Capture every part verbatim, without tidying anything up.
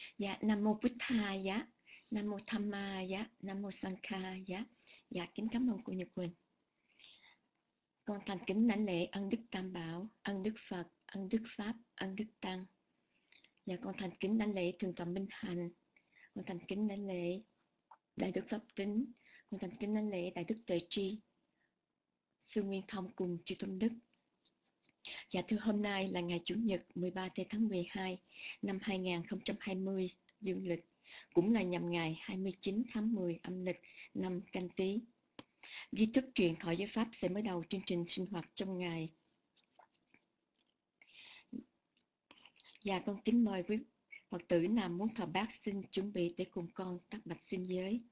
Dạ, Nam Mô Bụt Thầy dạ, Nam Mô Tham Ma dạ, Nam Mô Sang Kha dạ. Dạ, kính cảm ơn cô Nhật Quỳnh. Con thành kính đảnh lễ ân đức Tam Bảo, ân đức Phật, ân đức Pháp, ân đức Tăng. Dạ, con thành kính đảnh lễ Thượng tọa Minh Hạnh. Con thành kính đảnh lễ Đại đức Pháp Tính. Con thành kính đảnh lễ Đại đức Tuệ Tri, Sư Nguyên Thông cùng chư Tôn Đức. Dạ, thưa hôm nay là ngày Chủ nhật mười ba tháng mười hai năm hai nghìn không trăm hai mươi dương lịch, cũng là nhằm ngày hai mươi chín tháng mười âm lịch năm Canh Tý. Ghi thức truyền thọ giới pháp sẽ mới đầu chương trình sinh hoạt trong ngày. Và con kính mời quý Phật tử nào muốn thọ bát xin chuẩn bị để cùng con tắt bạch xin giới.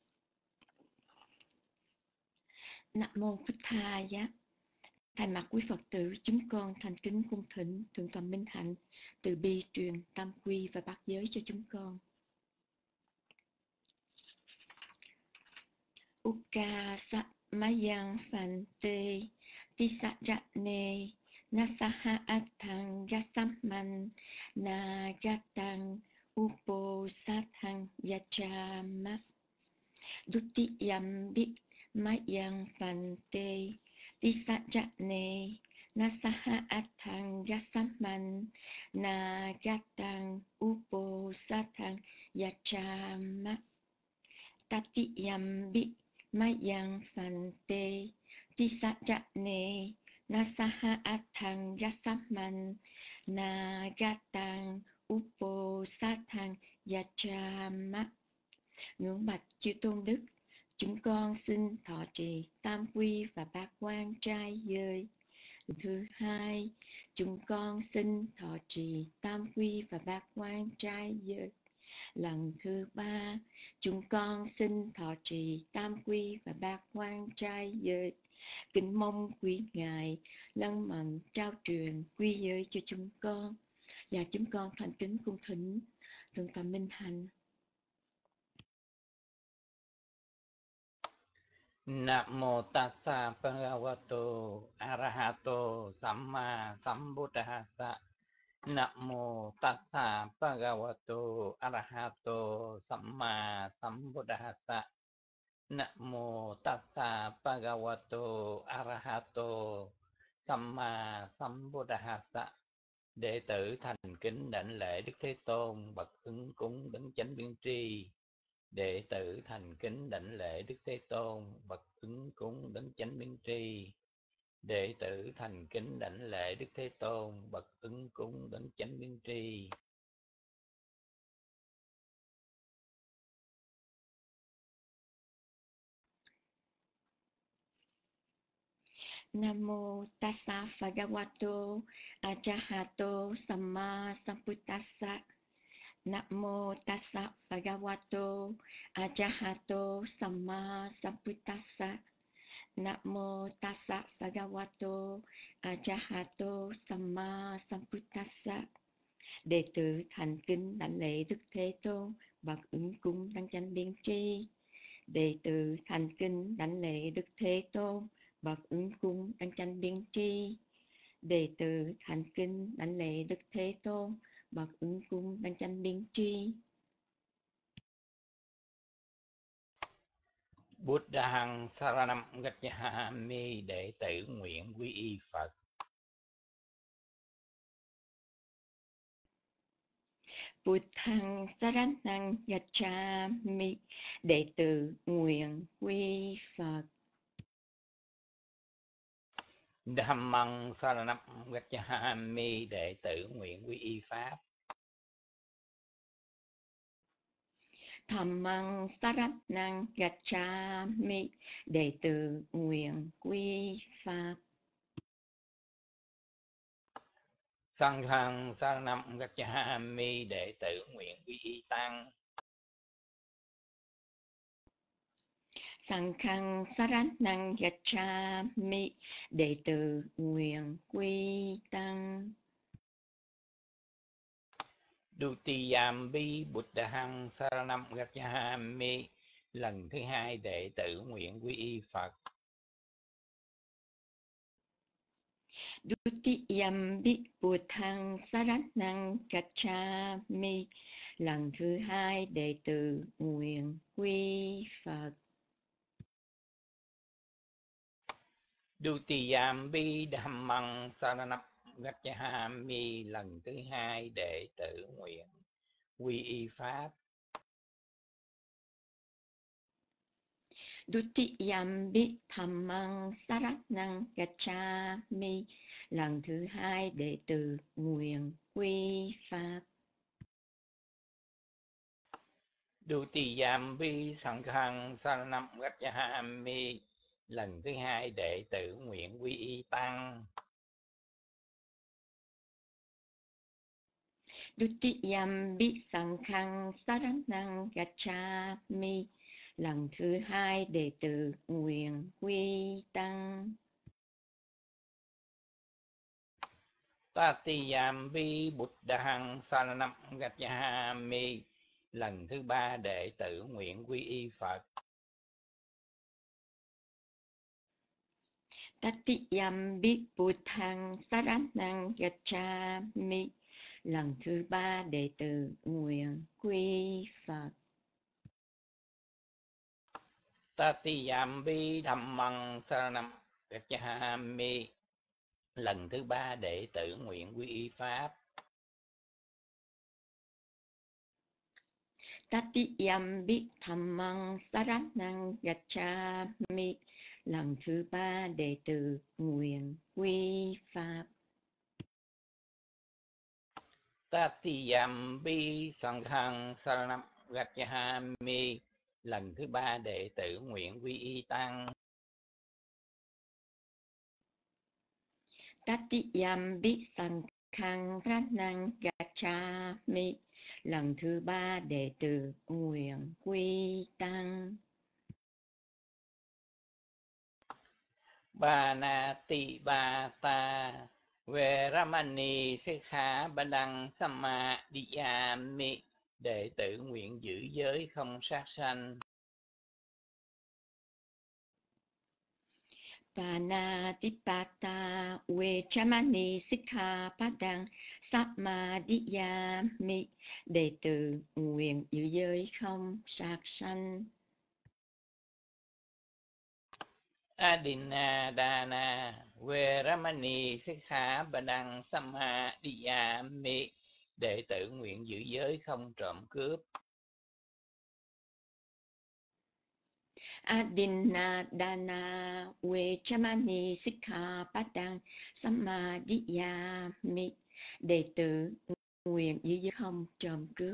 Nam mô Bụt Thầy giá. Thay mặt quý Phật tử, chúng con thành kính cung thỉnh Thượng tọa Minh Hạnh từ bi truyền tam quy và bát giới cho chúng con. Uka sa mayang phàn tê ti sa ra nê nasaha atang gasamman na gatang upo sathang yachama dutiyam bi mayang phàn tê ti sa ra nê nasaha atang gasamman na gatang upo sathang yachama tatiyam bi mayang phàn tê ti sa ra nê nasaha atang gasamman na gatang upo sathang yachama. Ngưỡng bạch chư tôn đức, chúng con xin thọ trì tam quy và bát quan trai giới. Thứ hai, chúng con xin thọ trì tam quy và bát quan trai giới. Lần thứ ba, chúng con xin thọ trì tam quy và bát quan trai giới. Kính mong quý ngài lân mận trao truyền quy giới cho chúng con. Và chúng con thành kính cung thỉnh Thượng tọa Minh Hạnh. Nam mô tassa bhagavato arahato samma sambuddhassa. Nam mô tassa bhagavato arahato samma sambuddhassa. Nam mô tassa bhagavato arahato samma sambuddhassa. Đệ tử thành kính đảnh lễ Đức Thế Tôn bậc ứng cúng đấng chánh biên tri. Đệ tử thành kính đảnh lễ Đức Thế Tôn bậc ứng cúng đấng chánh biên tri. Đệ tử thành kính đảnh lễ Đức Thế Tôn bậc ứng cúng đấng chánh biên tri. Nam mô tassa bhagavato arahato samma sambuddhassa. Nam mô tassa bhagavato arahato samma sambuddhassa. Nam mô tassa bhagavato arahato samma sambuddhassa. Đệ tử thành kính đảnh lễ Đức Thế Tôn bậc ứng cúng đấng chánh biên tri. Đệ tử thành kính đảnh lễ Đức Thế Tôn bậc ứng cúng đấng chánh biên tri. Đệ tử thành kính đảnh lễ Đức Thế Tôn bậc ứng cúng đấng chánh biên tri. Buddhang saranam gacchami. Đệ tử nguyện quy y Phật. Buddhang saranam gacchami. Đệ tử nguyện quy Phật. Dhammang saranam gacchami. Đệ tử nguyện quy y Pháp. Dhammang saranam gacchami. Đệ tử nguyện quy Pháp. Sanghang saranam gacchami. Đệ tử nguyện quy y Tăng. Sanghang saranam gacchami. Đệ tử nguyện quy Tăng. Dutiyampi Buddhang saranam gacchami. Lần thứ hai đệ tử nguyện quy y Phật. Dutiyampi Buddhang Saranang Gacchami. Lần thứ hai đệ tử nguyện quy Phật. Dutiyampi Dhammang Saranam Gacchami. Lần thứ hai đệ tử nguyện quy y pháp. Dutiyampi Dhammang Saranang Gacchami. Lần thứ hai đệ tử nguyện quy pháp. Dutiyampi Sanghang Saranam Gacchami. Lần thứ hai đệ tử nguyện quy y tăng. Dutiyampi Sanghang Saranang Gacchami. Lần thứ hai đệ tử nguyện quy tăng. Tatiyampi Buddhang Saranam Gacchami. Lần thứ ba đệ tử nguyện quy y Phật. Tatiyampi Buddhang Saranang Gacchami. Lần thứ ba đệ tử nguyện quy Phật. Tatiyampi Dhammang Saranam Gacchami. Lần thứ ba đệ tử nguyện quy y pháp. Tatiyampi Dhammang Saranang Gacchami. Lần thứ ba đệ tử nguyện quy pháp. Tatiyampi Sanghang Saranam Gacchami. Lần thứ ba đệ tử nguyện quy y tăng. Tatiyampi Sanghang Saranang Gacchami. Lần thứ ba đệ tử nguyện quy tăng. Banati Bata Veramani Sikkhapadang Samadhiyami. Đệ tử nguyện giữ giới không sát sanh. Panatipata Vechamani Sikkhapadang Samadhiyami. Đệ tử nguyện giữ giới không sát sanh. Adinadana Veramani Sikkhapadang Samadhiyami. Đệ tử nguyện giữ giới không trộm cướp. Adinadana Vechamani Sikkhapadang Samadhiyami. Đệ tử nguyện giữ giới không trộm cướp.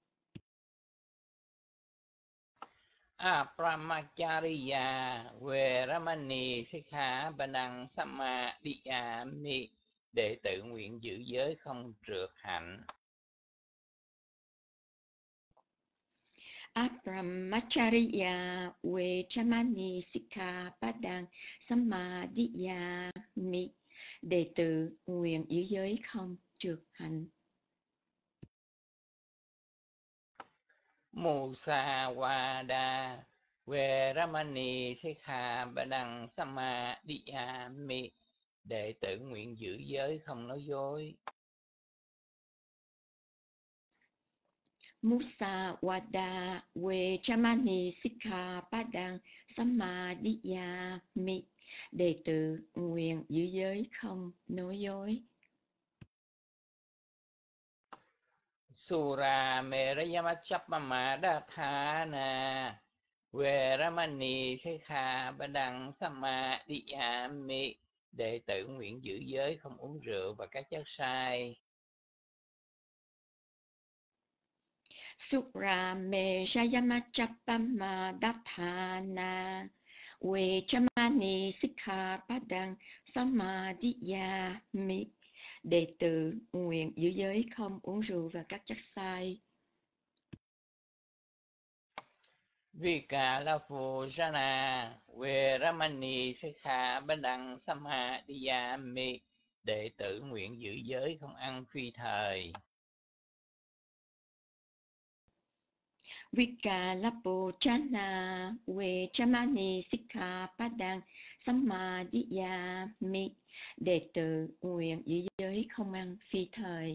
Apramachariya Veramani Sikkhapadang Samadhiyami. Đệ tử nguyện giữ giới không trượt hạnh. Apramachariya Vechamani Sikkhapadang Samadhiyami. Đệ tử nguyện giữ giới không trượt hạnh. Musawada Veramani Sikkhapadang Samadhiyami. Đệ tử nguyện giữ giới không nói dối. Musawada Vechamani Sikkhapadang Samadhiyami. Đệ tử nguyện giữ giới không nói dối. Sura Merayamachappamadatthana Veramani Sikkhapadang Samadhiyami. Đệ tử nguyện giữ giới không uống rượu và các chất sai. Sura Merayamachappamadatthana Vechamani Sikkhapadang Samadhiyami. Đệ tử nguyện giữ giới không uống rượu và các chất sai. Vikalapujana Veramani Sikkhapadang Samadhiyami. Đệ tử nguyện giữ giới không ăn phi thời. Vikalapujana Vechamani Sikkhapadang Samadhiyami. Đệ tử nguyện giữ giới không ăn phi thời.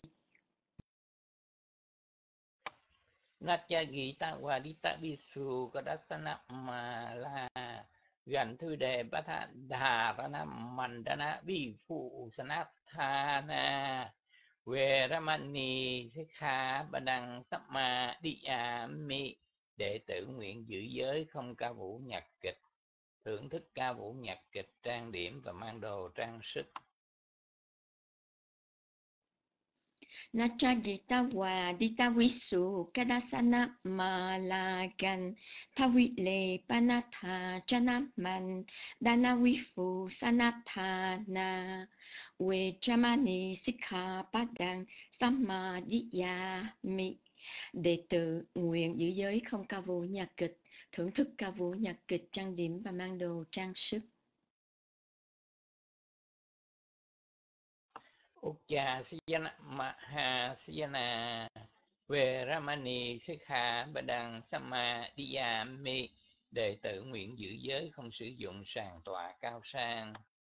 Natya Gita Wadita Visu Kadasana Mala Gần thư đề Bát Đà Rana Mandana Vi Phụ Sanathana Veramani Sikha Badang Samma Diyami. Đệ tử nguyện giữ giới không ca vũ nhạc kịch, thưởng thức ca vũ nhạc kịch, trang điểm và mang đồ trang sức. Nachagita Wadita Visu Kadasana Malagan Tawile Panatha Janaman Dana Vifu Sanathana Vejamani Sikha Padang Samadhiyami. Đệ tử nguyện giữ giới không ca vũ nhạc kịch, thưởng thức ca vũ nhạc kịch, trang điểm và mang đồ trang sức. Uchcha Siyana Maha Siyana Veramani Sikha Badang Samadhiyami. Đệ tử nguyện giữ giới không sử dụng sàn tọa cao sang.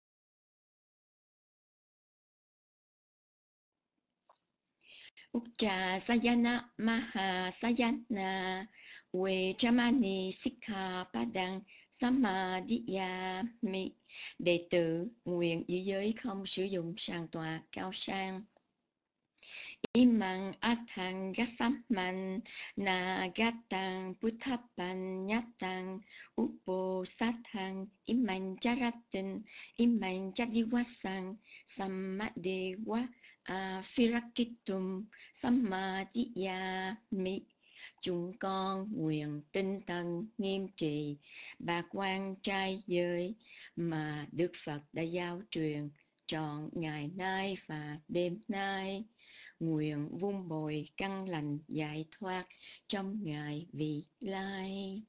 Uchcha Sayana Maha Sayana Vejamani Sikha Padang Samadhiyami. Đệ tử nguyện giữ giới không sử dụng sàn tọa cao sang. Imang Athang Gasamman Nagatang Buddhapanyatang Upo Sathang Imang Charatin Imang Chadiwasang Sammadewa Afirakitum Samadhiyami. Chúng con nguyện tinh tấn nghiêm trì bạc quan trai giới mà Đức Phật đã giáo truyền trọn ngày nay và đêm nay. Nguyện vun bồi căn lành giải thoát trong ngày vị lai.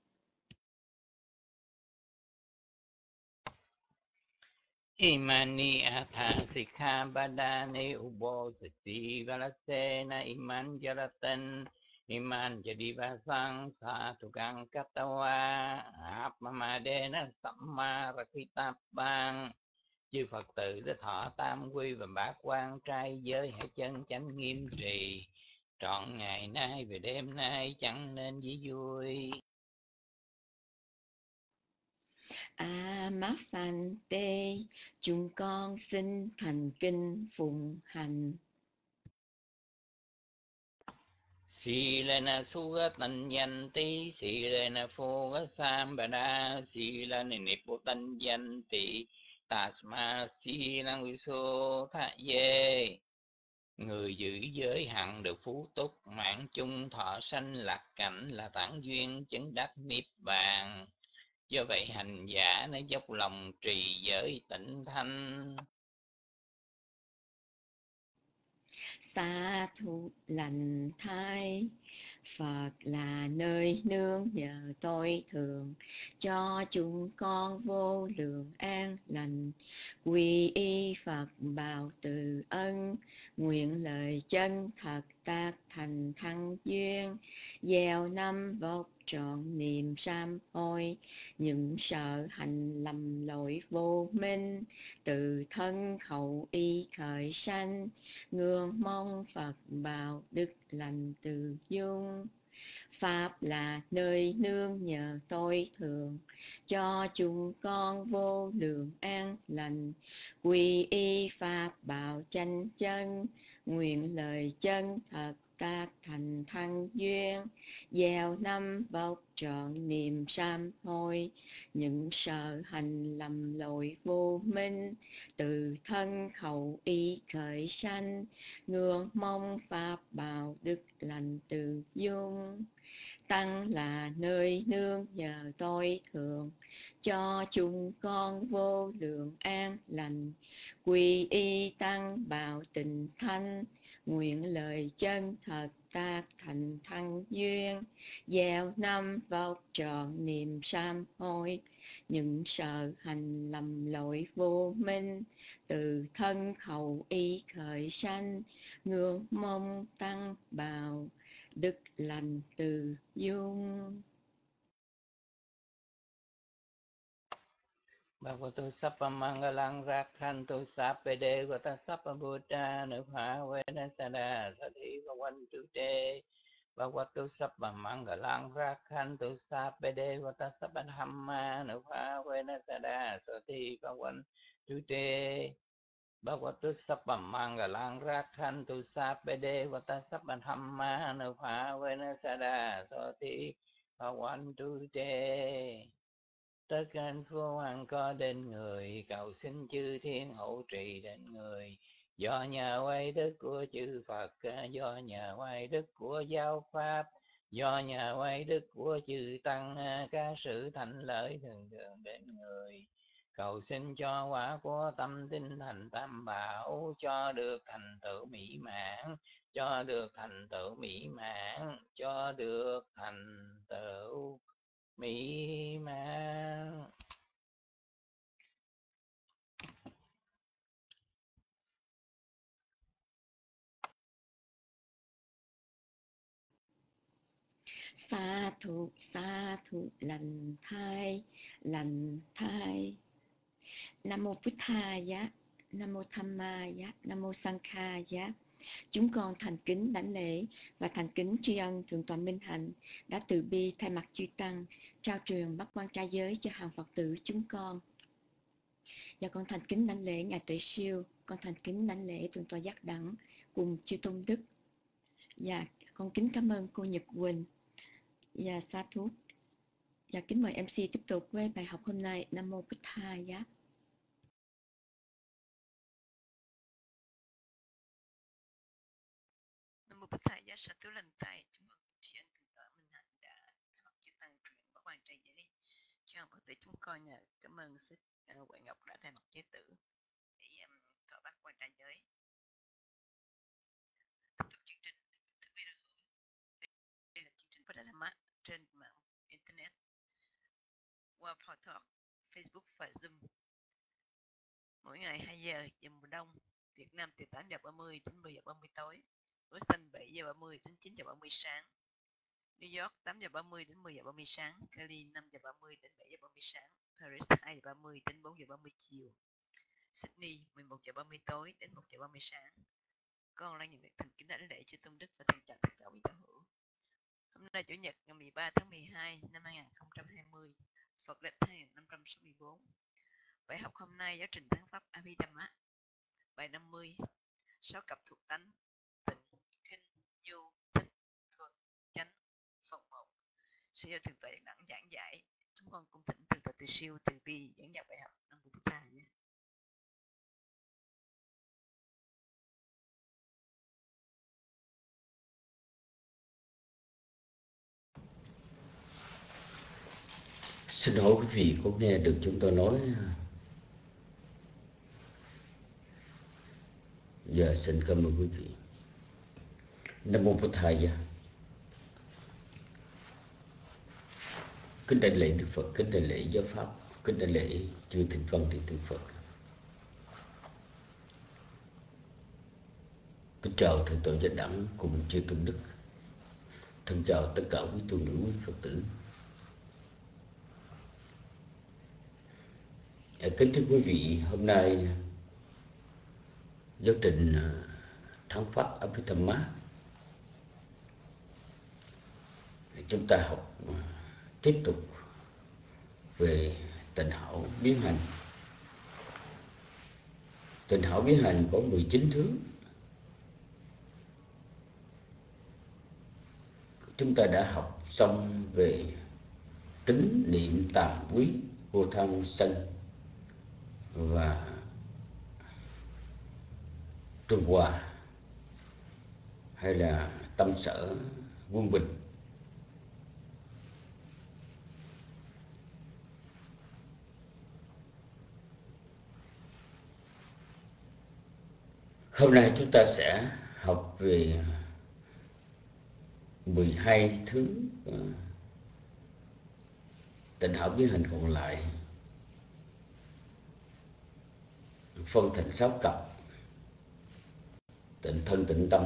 Imani Atha Sikha Badane Ubo Sati Valasena Iman Jaratan Iman Jadivasang Satukang Katawa Apmamadena Sammarakitapang. Chư Phật tử đã thọ tam quy và bát quan trai giới, hãy chân chánh nghiêm trì trọn ngày nay về đêm nay, chẳng nên dĩ vui. A Mát Phan Tê, chúng con xin thành kinh phụng hành. Silena Sugatanyanti Silena Phugasambada Silena Niputanyanti Tasma Silang Viso Tha Ye. Người giữ giới hằng được phú túc, mãn chung thọ sanh lạc cảnh, là tản duyên chứng đắc niết bàn. Do vậy hành giả nên dốc lòng trì giới tịnh thanh. Sa thu lành thai, Phật là nơi nương nhờ tôi thường, cho chúng con vô lượng an lành. Quy y Phật bào từ ân, nguyện lời chân thật tác thành thăng duyên. Gieo năm vóc trọn niềm sám hối, những sợ hành lầm lỗi vô minh, từ thân khẩu ý khởi sanh. Ngưỡng mong Phật bào đức lành từ dung. Pháp là nơi nương nhờ tôi thường, cho chúng con vô lượng an lành. Quy y Pháp bảo chánh chân, nguyện lời chân thật tác thành thăng duyên. Gieo năm vóc trọn niềm sám hối, những sợ hành lầm lỗi vô minh, từ thân khẩu ý khởi sanh. Ngưỡng mong Pháp bảo đức lành từ dung. Tăng là nơi nương nhờ tôi thường, cho chúng con vô lượng an lành. Quy y Tăng bảo tịnh thanh, nguyện lời chân thật tác thành thăng duyên. Gieo năm vóc trọn niềm sám hối, những sợ hành lầm lỗi vô minh, từ thân khẩu ý khởi sanh. Ngưỡng mong Tăng bảo đức lành từ dung. Bhagavato Sappa Mangalang Rakhantu Sappe Devata Sappa Buddha Nupha Vena Sada Sati Bhavantu Te Bhagavato Sappa Mangalang Rakhantu Sappe Devata Sappa Dhamma Nupha Vena Sada Sati Bhavantu Te Bhagavato Sappa Mangalang Rakhantu Sappe Devata Sappa Dhamma Nupha Vena Sada Sati Bhavantu Te. Tất cả vô hoàng có đến người, cầu xin chư thiên hộ trì đến người. Do nhờ oai đức của chư Phật, do nhờ oai đức của giáo pháp, do nhờ oai đức của chư Tăng, các sự thành lợi thường thường đến người. Cầu xin cho quả của tâm tinh thành tam bảo, cho được thành tựu mỹ mãn, cho được thành tựu mỹ mãn, cho được thành tựu mỹ mãn. Sa thụ, sa thụ, lành thai, lành thai. Nam mô Bụt Thaya, Nam mô Dhammaya, Nam mô Sankhaya. Chúng con thành kính đảnh lễ và thành kính tri ân Thượng tọa Minh Hạnh đã từ bi thay mặt chư Tăng trao truyền bát quan trai giới cho hàng Phật tử chúng con. Và con thành kính đảnh lễ Ngài Tuệ Siêu, con thành kính đảnh lễ Thượng tọa Giác Đẳng cùng chư Tôn Đức. Và con kính cảm ơn cô Nhật Quỳnh và Sa Thú. Và kính mời em xê tiếp tục với bài học hôm nay. Nam mô Bụt Thaya. Nam mô Bụt Thaya, sa thú lành tay. Chúng con tri ân Thượng tọa Minh Hạnh đã học chư Tăng truyền bát quan trai giới cho hàng Phật tử chúng con. Nhờ cảm ơn sư uh, Huệ Ngọc đã thay mặt giới tử để um, thọ bát quan trai giới. Tiếp tục chương trình. Đây là chương trình Phật Dhamma trên mạng internet qua Talk, Facebook và Zoom. Mỗi ngày hai giờ giờ mùa đông, Việt Nam từ tám giờ ba mươi đến mười giờ ba mươi tối, Boston bảy giờ ba mươi đến chín giờ ba mươi sáng, New York tám giờ ba mươi đến mười giờ ba mươi sáng, Cali năm giờ ba mươi đến bảy giờ ba mươi sáng, Paris hai giờ ba mươi đến bốn giờ ba mươi chiều, Sydney mười một giờ ba mươi tối đến một giờ ba mươi sáng. Con là những việc thành kính đảnh lễ chư Tôn Đức và thân chào tất cả quý đạo hữu. Hôm nay Chủ nhật ngày mười ba tháng mười hai năm hai nghìn không trăm hai mươi, Phật lịch hai nghìn năm trăm sáu mươi tư. Bài học hôm nay giáo trình Thắng Pháp Abhidhamma, bài năm mươi, sáu cặp thuộc tánh, tịnh, kinh, nhu, thích, thuận, chánh, phần một. Sẽ do Thượng tọa Giác Đẳng giảng giải. Chúng con cùng thỉnh Thượng tọa Từ Siêu từ bi giảng giải bài học. Nam mô Bụt Thaya nhé. Xin hỏi quý vị có nghe được chúng tôi nói? Dạ, xin cảm ơn quý vị. Nam mô Bụt Thaya. Kính đảnh lễ Đức Phật, kính đảnh lễ giáo pháp, kính đảnh lễ chư Thịnh Văn Điện Tử Phật. Kính chào Thượng tọa Giác Đẳng cùng chư Tôn Đức. Thân chào tất cả quý tu nữ, quý Phật tử. Kính thưa quý vị, hôm nay giáo trình Thắng Pháp Abhidhamma, chúng ta học tiếp tục về tịnh hảo biến hành. Tịnh hảo biến hành có mười chín thứ. Chúng ta đã học xong về tính, niệm, tàm, quý, vô thân, sân và trung hòa hay là tâm sở quân bình. Hôm nay chúng ta sẽ học về mười hai thứ tịnh hảo biến hành còn lại, phân thành sáu cặp: tịnh thân, tịnh tâm,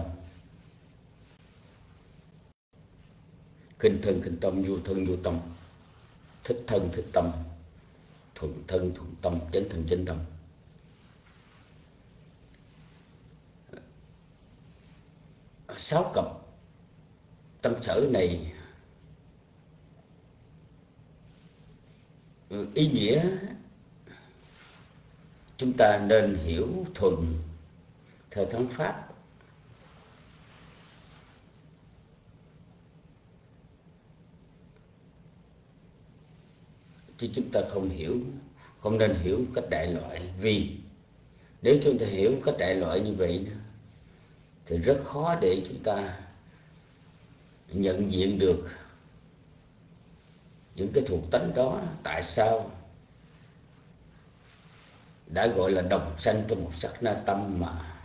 kinh thân, kinh tâm, vô thân, vô tâm, thích thân, thích tâm, thuận thân thuận tâm, chánh thân chánh tâm. Sáu cặp tâm sở này ý nghĩa chúng ta nên hiểu thuần theo thắng pháp. Chứ chúng ta không hiểu, không nên hiểu cách đại loại. Vì nếu chúng ta hiểu cách đại loại như vậy thì rất khó để chúng ta nhận diện được những cái thuộc tánh đó tại sao đã gọi là đồng sanh trong một sát na tâm, mà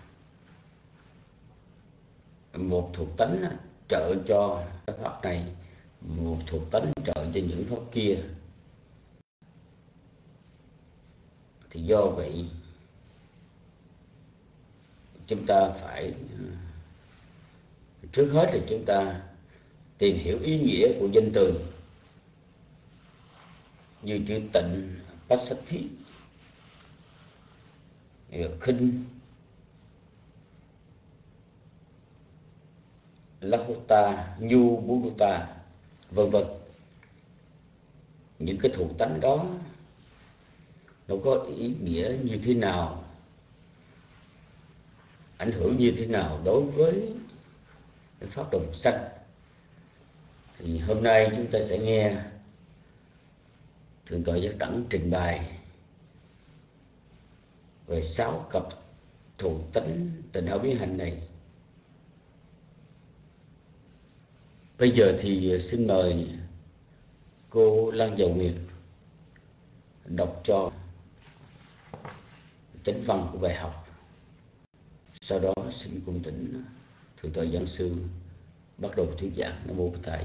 một thuộc tánh trợ cho cái pháp này, một thuộc tánh trợ cho những pháp kia. Thì do vậy chúng ta phải, trước hết là chúng ta tìm hiểu ý nghĩa của danh từ như chữ tịnh, Passathi, khinh, Lahota, Nhu, Buddhata, vân vân. Những cái thuộc tánh đó nó có ý nghĩa như thế nào, ảnh hưởng như thế nào đối với pháp đồng sanh. Thì hôm nay chúng ta sẽ nghe Thượng tọa Giác Đẳng trình bày về sáu cặp thuộc tánh tịnh hảo biến hành này. Bây giờ thì xin mời cô Lan Dầu Nguyệt đọc cho chánh văn của bài học. Sau đó xin cung thỉnh Thượng tọa giảng sư bắt đầu thuyết giảng. Nam mô Bổn Thầy.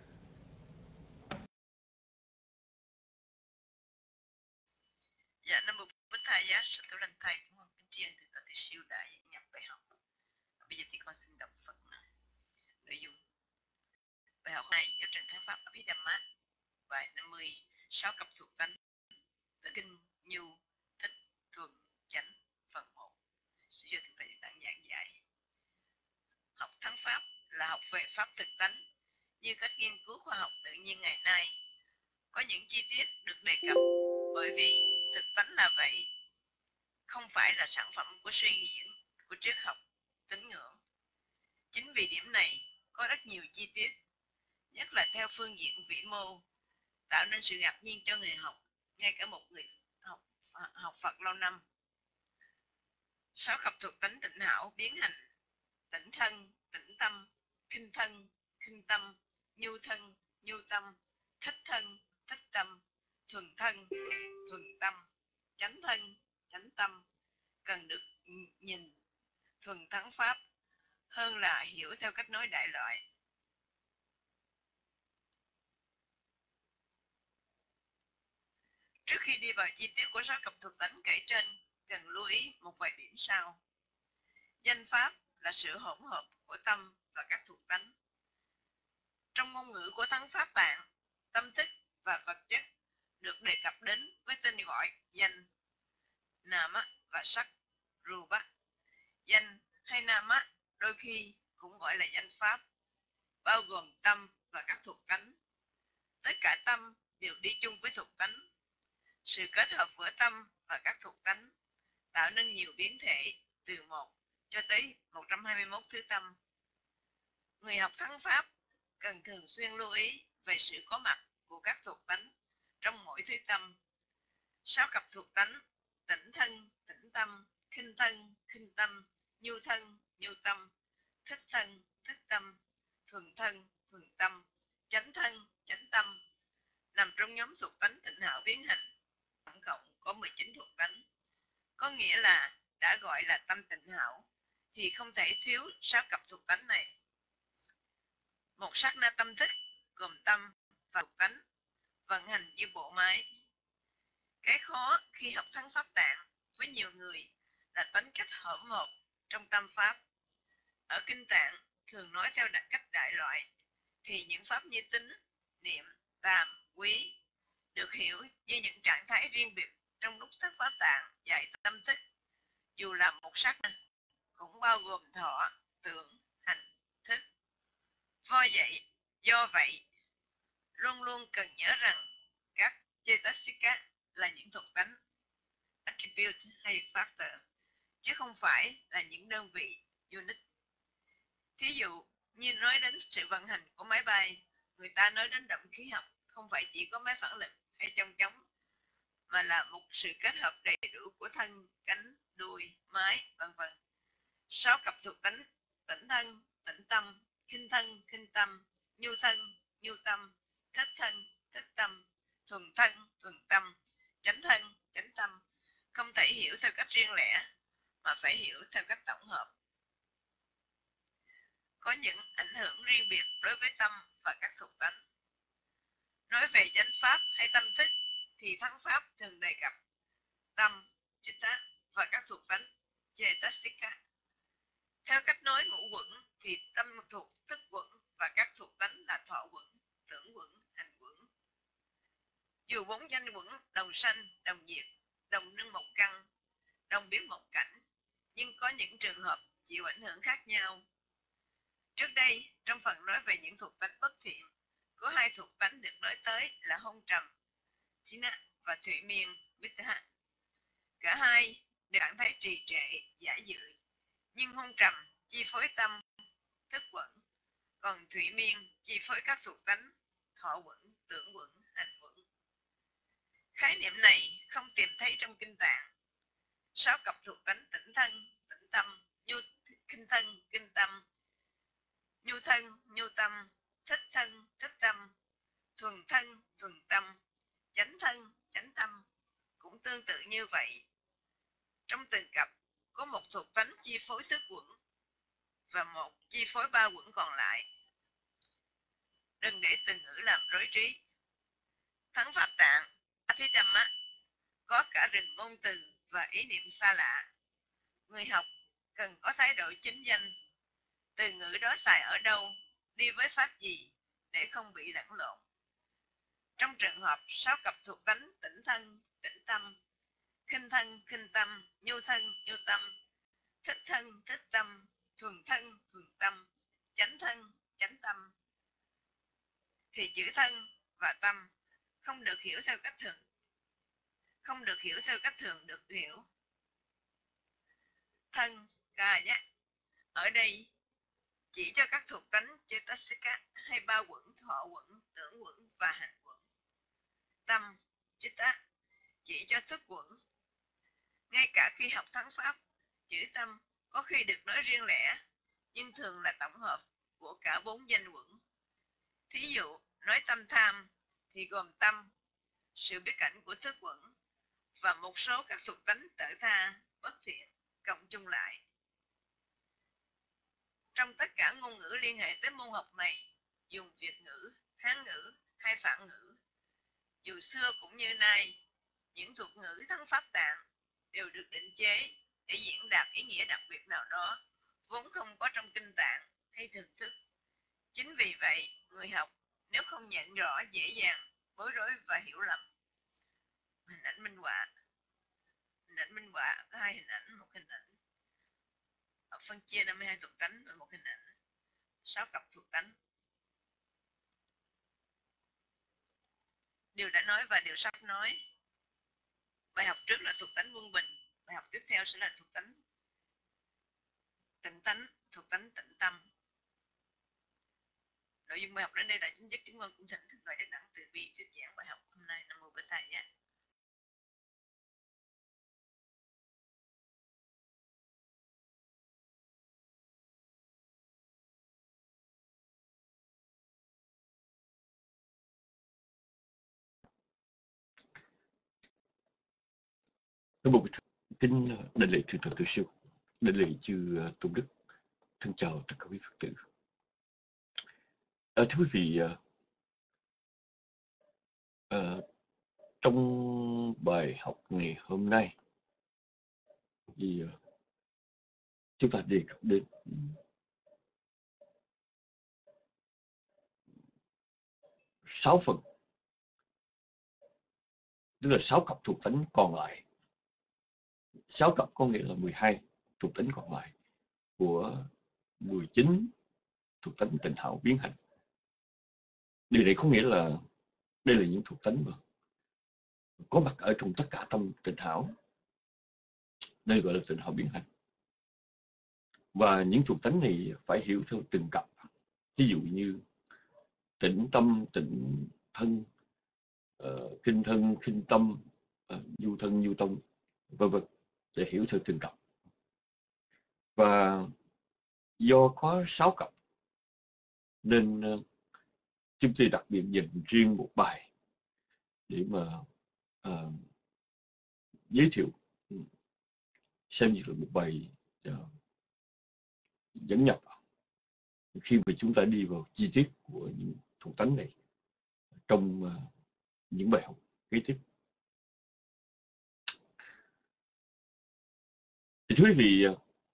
Dạ, Nam mô Bổn Thầy. Giá sự tổ lành thầy cũng kính tri ân Thượng tọa Thích Siêu đã dẫn nhập bài học. Bây giờ thì con xin đọc Phật nội dung bài học này do Trần Thắng Pháp Abhidhamma, bài năm mươi, sáu cặp thuộc tánh, tịnh kinh, nhu, thích, thuần, chánh, phần một. Sẽ do Thượng tọa Giảng giảng dạy. Học Thắng Pháp là học về pháp thực tánh, như cách nghiên cứu khoa học tự nhiên ngày nay. Có những chi tiết được đề cập bởi vì thực tánh là vậy, không phải là sản phẩm của suy diễn, của triết học, tín ngưỡng. Chính vì điểm này có rất nhiều chi tiết, nhất là theo phương diện vĩ mô, tạo nên sự ngạc nhiên cho người học, ngay cả một người học học Phật lâu năm. Sáu cặp thuộc tánh tịnh hảo biến hành: tịnh thân, tịnh tâm, khinh thân, khinh tâm, nhu thân, nhu tâm, thích thân, thích tâm, thuần thân, thuần tâm, chánh thân, chánh tâm, cần được nhìn thuần thắng pháp hơn là hiểu theo cách nói đại loại. Trước khi đi vào chi tiết của sáu cặp thuộc tánh kể trên, cần lưu ý một vài điểm sau. Danh pháp là sự hỗn hợp của tâm và các thuộc tánh. Trong ngôn ngữ của Thắng Pháp Tạng, tâm thức và vật chất được đề cập đến với tên gọi danh, nama và sắc, rupa. Danh hay nama đôi khi cũng gọi là danh pháp, bao gồm tâm và các thuộc tánh. Tất cả tâm đều đi chung với thuộc tánh. Sự kết hợp giữa tâm và các thuộc tánh tạo nên nhiều biến thể từ một cho tới một trăm hai mươi mốt thứ tâm. Người học Thắng Pháp cần thường xuyên lưu ý về sự có mặt của các thuộc tánh trong mỗi thứ tâm. Sáu cặp thuộc tánh: tịnh thân, tịnh tâm, khinh thân, khinh tâm, nhu thân, nhu tâm, thích thân, thích tâm, thuần thân, thuần tâm, chánh thân, chánh tâm, nằm trong nhóm thuộc tánh tịnh hảo biến hành. Tổng cộng có mười chín thuộc tánh. Có nghĩa là đã gọi là tâm tịnh hảo thì không thể thiếu sáu cặp thuộc tánh này. Một sát na tâm thức gồm tâm và thuộc tánh vận hành như bộ máy. Cái khó khi học Thắng Pháp Tạng với nhiều người là tính cách hỗn hợp trong tâm pháp. Ở kinh Tạng thường nói theo cách đại loại thì những pháp như tính, niệm, tàm, quý được hiểu như những trạng thái riêng biệt trong lúc thất pháp tạng dạy tâm thức, dù là một sát na, cũng bao gồm thọ, tưởng, hành, thức. Do vậy, do vậy, luôn luôn cần nhớ rằng các Cetasika là những thuộc tánh, attribute hay factor, chứ không phải là những đơn vị, unit. Thí dụ như nói đến sự vận hành của máy bay, người ta nói đến động khí học không phải chỉ có máy phản lực hay chong chóng, mà là một sự kết hợp đầy đủ của thân, cánh, đuôi, mái, vân vân. Sáu cặp thuộc tánh: tĩnh thân, tĩnh tâm, khinh thân, khinh tâm, nhu thân, nhu tâm, thích thân, thích tâm, thuần thân, thuần tâm, chánh thân, chánh tâm, không thể hiểu theo cách riêng lẻ, mà phải hiểu theo cách tổng hợp. Có những ảnh hưởng riêng biệt đối với tâm và các thuộc tánh. Nói về chánh pháp hay tâm thức thì thắng pháp thường đề cập tâm, chitta và các thuộc tánh, cetasika. Theo cách nói ngũ quẩn thì tâm thuộc thức quẩn và các thuộc tánh là thọ quẩn, tưởng quẩn, hành quẩn. Dù bốn danh quẩn đồng sanh, đồng diệt, đồng nâng một căn, đồng biến một cảnh, nhưng có những trường hợp chịu ảnh hưởng khác nhau. Trước đây, trong phần nói về những thuộc tánh bất thiện, có hai thuộc tánh được nói tới là hôn trầm, Sina, và thụy miên, Vittaha. Cả hai đều cảm thấy trì trệ, giả dự, nhưng hôn trầm chi phối tâm, thức quẩn, còn thụy miên chi phối các thuộc tánh, thọ quẩn, tưởng quẩn, hành quẩn. Khái niệm này không tìm thấy trong kinh tạng. Sáu cặp thuộc tánh tĩnh thân, tĩnh tâm, nhu kinh thân, kinh tâm, nhu thân, nhu tâm, thích thân, thích tâm, thuần thân, thuần tâm, chánh thân, chánh tâm cũng tương tự như vậy. Trong từng cặp có một thuộc tánh chi phối thức quẩn và một chi phối ba quẩn còn lại. Đừng để từ ngữ làm rối trí. Thắng pháp tạng, Abhidhamma, có cả rừng ngôn từ và ý niệm xa lạ. Người học cần có thái độ chính danh. Từ ngữ đó xài ở đâu, đi với pháp gì để không bị lẫn lộn. Trong trường hợp sáu cặp thuộc tánh tĩnh thân, tĩnh tâm, khinh thân, khinh tâm, nhu thân, nhu tâm, thích thân, thích tâm, thuần thân, thuần tâm, chánh thân, chánh tâm, thì chữ thân và tâm không được hiểu theo cách thường, không được hiểu theo cách thường được hiểu. Thân, ca nhé, ở đây chỉ cho các thuộc tánh Cetasika hay ba quẩn, thọ quẩn, tưởng quẩn và hành quẩn. Tâm, Chitta, chỉ cho thức quẩn. Ngay cả khi học thắng pháp, chữ tâm có khi được nói riêng lẻ, nhưng thường là tổng hợp của cả bốn danh quẩn. Thí dụ, nói tâm tham thì gồm tâm, sự biết cảnh của thức quẩn và một số các thuộc tánh tự tha, bất thiện cộng chung lại. Trong tất cả ngôn ngữ liên hệ tới môn học này, dùng Việt ngữ, Hán ngữ hay Phạn ngữ, dù xưa cũng như nay, những thuật ngữ thắng pháp tạng đều được định chế để diễn đạt ý nghĩa đặc biệt nào đó, vốn không có trong kinh tạng hay thường thức. Chính vì vậy, người học nếu không nhận rõ dễ dàng bối rối và hiểu lầm. Hình ảnh minh họa. Hình ảnh minh họa có hai hình ảnh, một hình ảnh học phân chia năm mươi hai thuộc tánh và một hình ảnh sáu cặp thuộc tánh. Điều đã nói và điều sắp nói. Bài học trước là thuộc tánh quân bình, bài học tiếp theo sẽ là thuộc tánh tịnh tánh, thuộc tánh tịnh tâm. Nội dung bài học đến đây là chính chất. Chúng con cũng thỉnh thỉnh mời Đức Đặng Từ Bi thuyết giảng bài học hôm nay. Nam mô Bổn Thầy nhé. Kính mời kính đại lễ thượng tọa Tử Siêu, đại lễ chư tôn đức, thân chào tất cả quý Phật tử. À, thưa quý vị, à, trong bài học ngày hôm nay thì à, chúng ta đề cập đến sáu phần tức là sáu cặp thuộc tính còn lại. Sáu cặp có nghĩa là mười hai thuộc tính còn lại của mười chín thuộc tính tịnh hảo biến hành. Điều này có nghĩa là đây là những thuộc tính mà có mặt ở trong tất cả tâm tịnh hảo. Đây gọi là tịnh hảo biến hành. Và những thuộc tính này phải hiểu theo từng cặp. Ví dụ như tịnh tâm, tịnh thân, uh, kinh thân, kinh tâm, uh, nhu thân, nhu tâm, vân vân, để hiểu theo từng cặp. Và do có sáu cặp nên uh, chúng tôi đặc biệt dành riêng một bài để mà uh, giới thiệu, xem như là một bài uh, dẫn nhập khi mà chúng ta đi vào chi tiết của những thuộc tính này trong uh, những bài học kế tiếp. Thì thưa quý vị,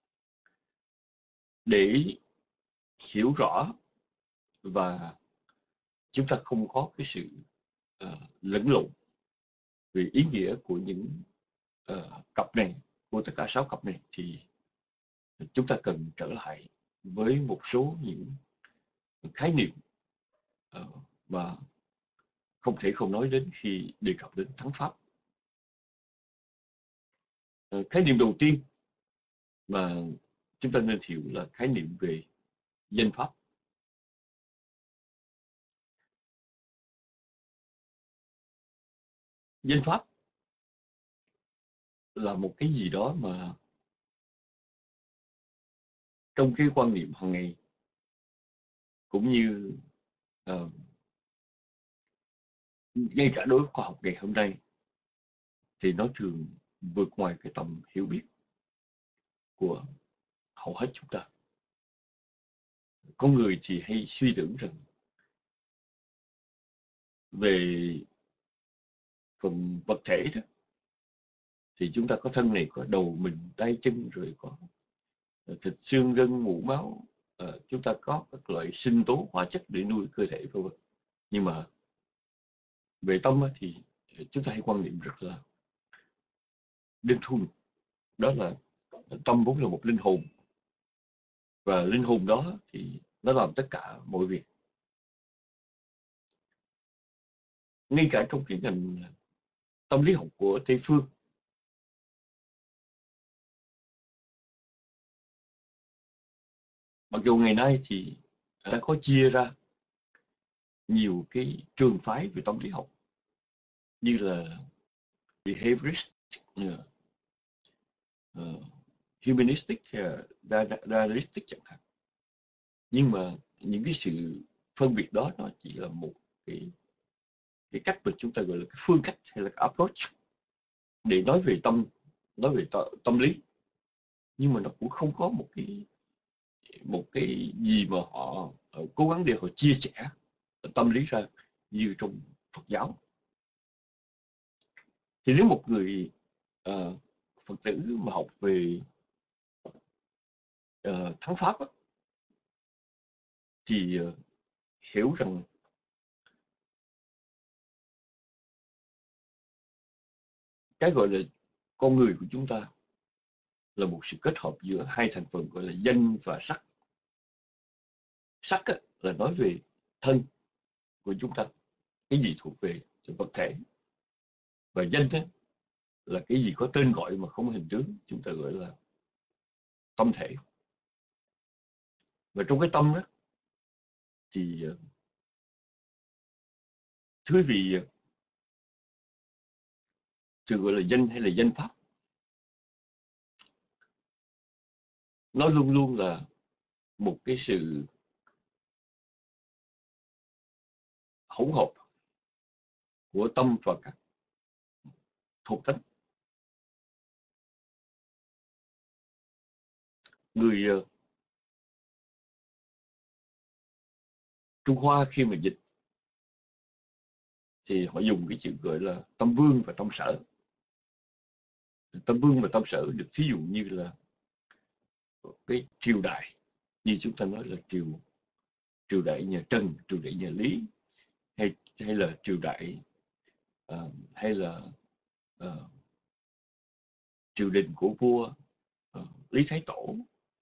để hiểu rõ và chúng ta không có cái sự uh, lẫn lộn về ý nghĩa của những uh, cặp này, của tất cả sáu cặp này, thì chúng ta cần trở lại với một số những khái niệm uh, mà không thể không nói đến khi đề cập đến thắng pháp. Uh, khái niệm đầu tiên mà chúng ta nên hiểu là khái niệm về danh pháp. Danh pháp là một cái gì đó mà trong cái quan niệm hàng ngày cũng như uh, ngay cả đối với khoa học ngày hôm nay thì nó thường vượt ngoài cái tầm hiểu biết của hầu hết chúng ta. Con người thì hay suy tưởng rằng về phần vật thể đó thì chúng ta có thân này, có đầu mình, tay chân, rồi có thịt xương gân mủ máu, à, chúng ta có các loại sinh tố hóa chất để nuôi cơ thể, vân vân. Nhưng mà về tâm thì chúng ta hay quan niệm rất là đơn thuần, đó là tâm vốn là một linh hồn, và linh hồn đó thì nó làm tất cả mọi việc. Ngay cả trong cái ngành tâm lý học của Tây phương, mặc dù ngày nay thì đã có chia ra nhiều cái trường phái về tâm lý học như là behaviorist, uh, uh, humanistic, uh, dialectic chẳng hạn, nhưng mà những cái sự phân biệt đó nó chỉ là một cái cái cách mà chúng ta gọi là cái phương cách hay là cái approach để nói về tâm, nói về tâm lý, nhưng mà nó cũng không có một cái một cái gì mà họ cố gắng để họ chia sẻ tâm lý ra như trong Phật giáo. Thì nếu một người uh, Phật tử mà học về uh, thắng pháp á, thì uh, hiểu rằng cái gọi là con người của chúng ta là một sự kết hợp giữa hai thành phần gọi là danh và sắc. Sắc á, là nói về thân của chúng ta, cái gì thuộc về vật thể, và danh á, là cái gì có tên gọi mà không hình tướng, chúng ta gọi là tâm thể. Và trong cái tâm đó thì thưa quý vị, sự gọi là danh hay là danh pháp, nó luôn luôn là một cái sự hỗn hợp của tâm và các thuộc tính. Người uh, Trung Hoa khi mà dịch thì họ dùng cái chữ gọi là tâm vương và tâm sở. Tâm vương và tâm sở được thí dụ như là cái triều đại, như chúng ta nói là triều triều đại nhà Trần, triều đại nhà Lý, hay hay là triều đại uh, hay là uh, triều đình của vua uh, Lý Thái Tổ,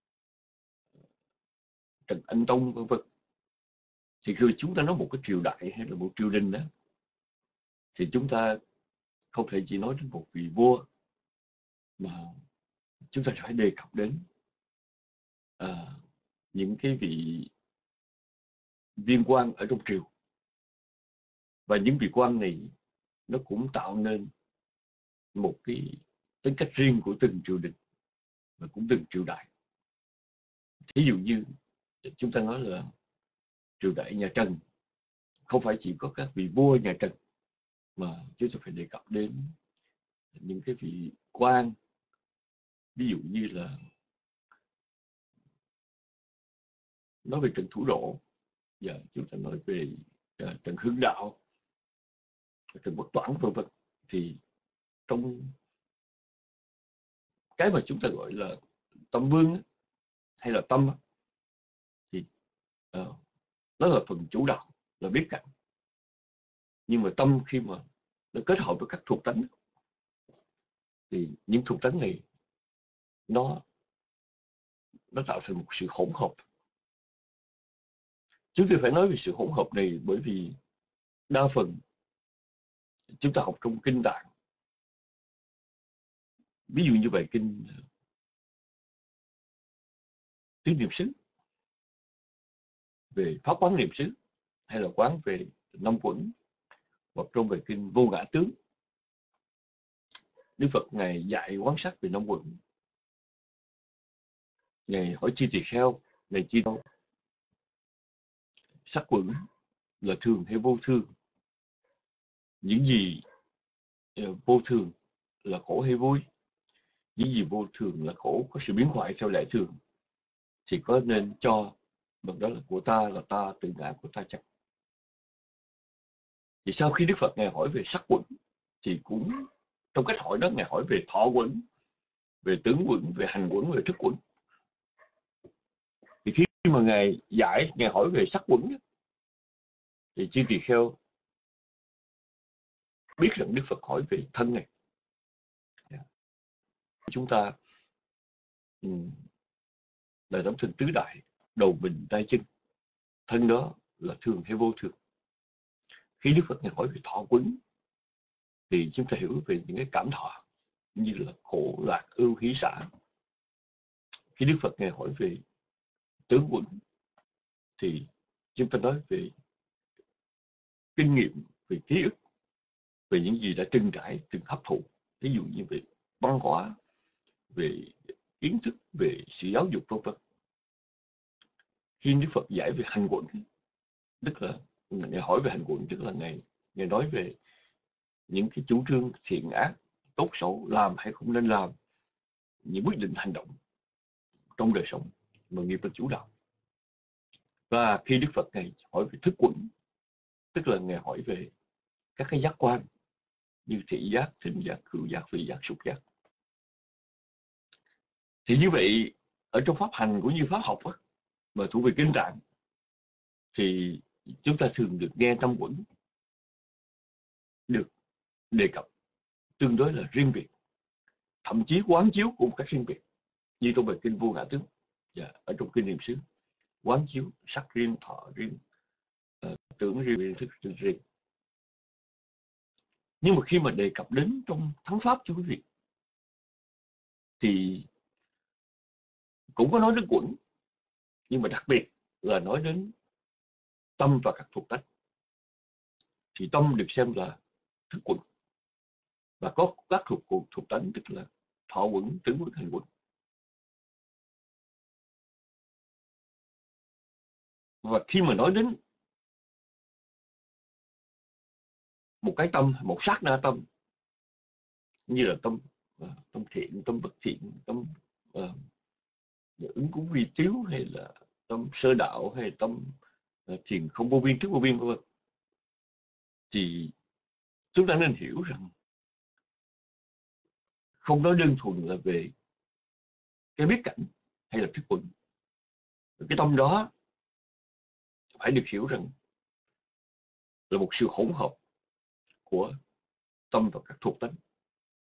Trần Anh Tông vân vân. Thì khi chúng ta nói một cái triều đại hay là một triều đình đó, thì chúng ta không thể chỉ nói đến một vị vua, mà chúng ta phải đề cập đến uh, những cái vị viên quan ở trong triều. Và những vị quan này nó cũng tạo nên một cái tính cách riêng của từng triều đình và cũng từng triều đại. Thí dụ như chúng ta nói là triều đại nhà Trần, không phải chỉ có các vị vua nhà Trần, mà chúng ta phải đề cập đến những cái vị quan, ví dụ như là nói về Trần Thủ Độ, và chúng ta nói về uh, Trần Hưng Đạo, Trần Quốc Toản vân vân. Thì trong cái mà chúng ta gọi là tâm vương hay là tâm, thì uh, nó là phần chủ đạo, là biết cảnh. Nhưng mà tâm khi mà nó kết hợp với các thuộc tánh, thì những thuộc tánh này nó nó tạo thành một sự hỗn hợp. Chúng tôi phải nói về sự hỗn hợp này bởi vì đa phần chúng ta học trong kinh Tạng, ví dụ như bài kinh Tứ Niệm xứ, về pháp quán niệm xứ, hay là quán về năm quẩn, hoặc trong bài kinh Vô Ngã Tướng, Đức Phật Ngài dạy quán sát về năm quẩn. Ngài hỏi Chi Tỳ Kheo, này chi đâu, sắc quẩn là thường hay vô thường? Những gì vô thường là khổ hay vui? Những gì vô thường là khổ, có sự biến hoại theo lẽ thường, thì có nên cho bằng đó là của ta, là ta, tự ngã của ta chăng? Thì sau khi Đức Phật Ngài hỏi về sắc quẩn, thì cũng trong cách hỏi đó Ngài hỏi về thọ quẩn, về tướng quẩn, về hành quẩn, về thức quẩn. Thì khi mà Ngài giải, Ngài hỏi về sắc quẩn, thì Chi Tỳ Kheo biết rằng Đức Phật hỏi về thân này. Chúng ta um, là đóng thân tứ đại, đầu mình tay chân, thân đó là thường hay vô thường. Khi Đức Phật Ngài hỏi về thọ quẩn, thì chúng ta hiểu về những cái cảm thọ như là khổ, lạc, ưu, hỷ, xả. Khi Đức Phật Ngài hỏi về tướng quẩn, thì chúng ta nói về kinh nghiệm, về ký ức, về những gì đã từng trải, từng hấp thụ, ví dụ như về văn hóa, về kiến thức, về sự giáo dục vân vân. Khi Đức Phật giải về hành quẩn, tức là Ngài hỏi về hành quẩn, tức là Ngài, Ngài nói về những cái chủ trương thiện ác, tốt xấu, làm hay không nên làm, những quyết định hành động trong đời sống mà nghiệp là chủ đạo. Và khi Đức Phật Ngài hỏi về thức quẩn, tức là Ngài hỏi về các cái giác quan như thị giác, thính giác, khứu giác, vị giác, xúc giác. Thì như vậy, ở trong pháp hành cũng như pháp học á, mà thuộc về kinh Tạng, thì chúng ta thường được nghe năm quẩn được đề cập tương đối là riêng biệt, thậm chí quán chiếu cũng một cách riêng biệt, như trong bài kinh Vô Ngã Tướng, và ở trong kinh Niệm xứ quán chiếu sắc riêng, thọ riêng, uh, tưởng riêng, thức riêng. Nhưng mà khi mà đề cập đến trong thắng pháp cho quý vị, thì cũng có nói đến quẩn, nhưng mà đặc biệt là nói đến tâm và các thuộc tánh. Thì tâm được xem là thức quẩn, và có các thuộc thuộc tánh, tức là thọ quẩn, tướng quẩn, hành quẩn. Và khi mà nói đến một cái tâm, một sát na tâm, như là tâm uh, tâm thiện, tâm bất thiện, tâm uh, ứng cúng vi tiếu, hay là tâm sơ đạo, hay tâm uh, thiền không vô biên, thức vô biên, vân vân, thì chúng ta nên hiểu rằng không nói đơn thuần là về cái biết cảnh hay là thức quẩn. Cái tâm đó phải được hiểu rằng là một sự hỗn hợp của tâm và các thuộc tánh.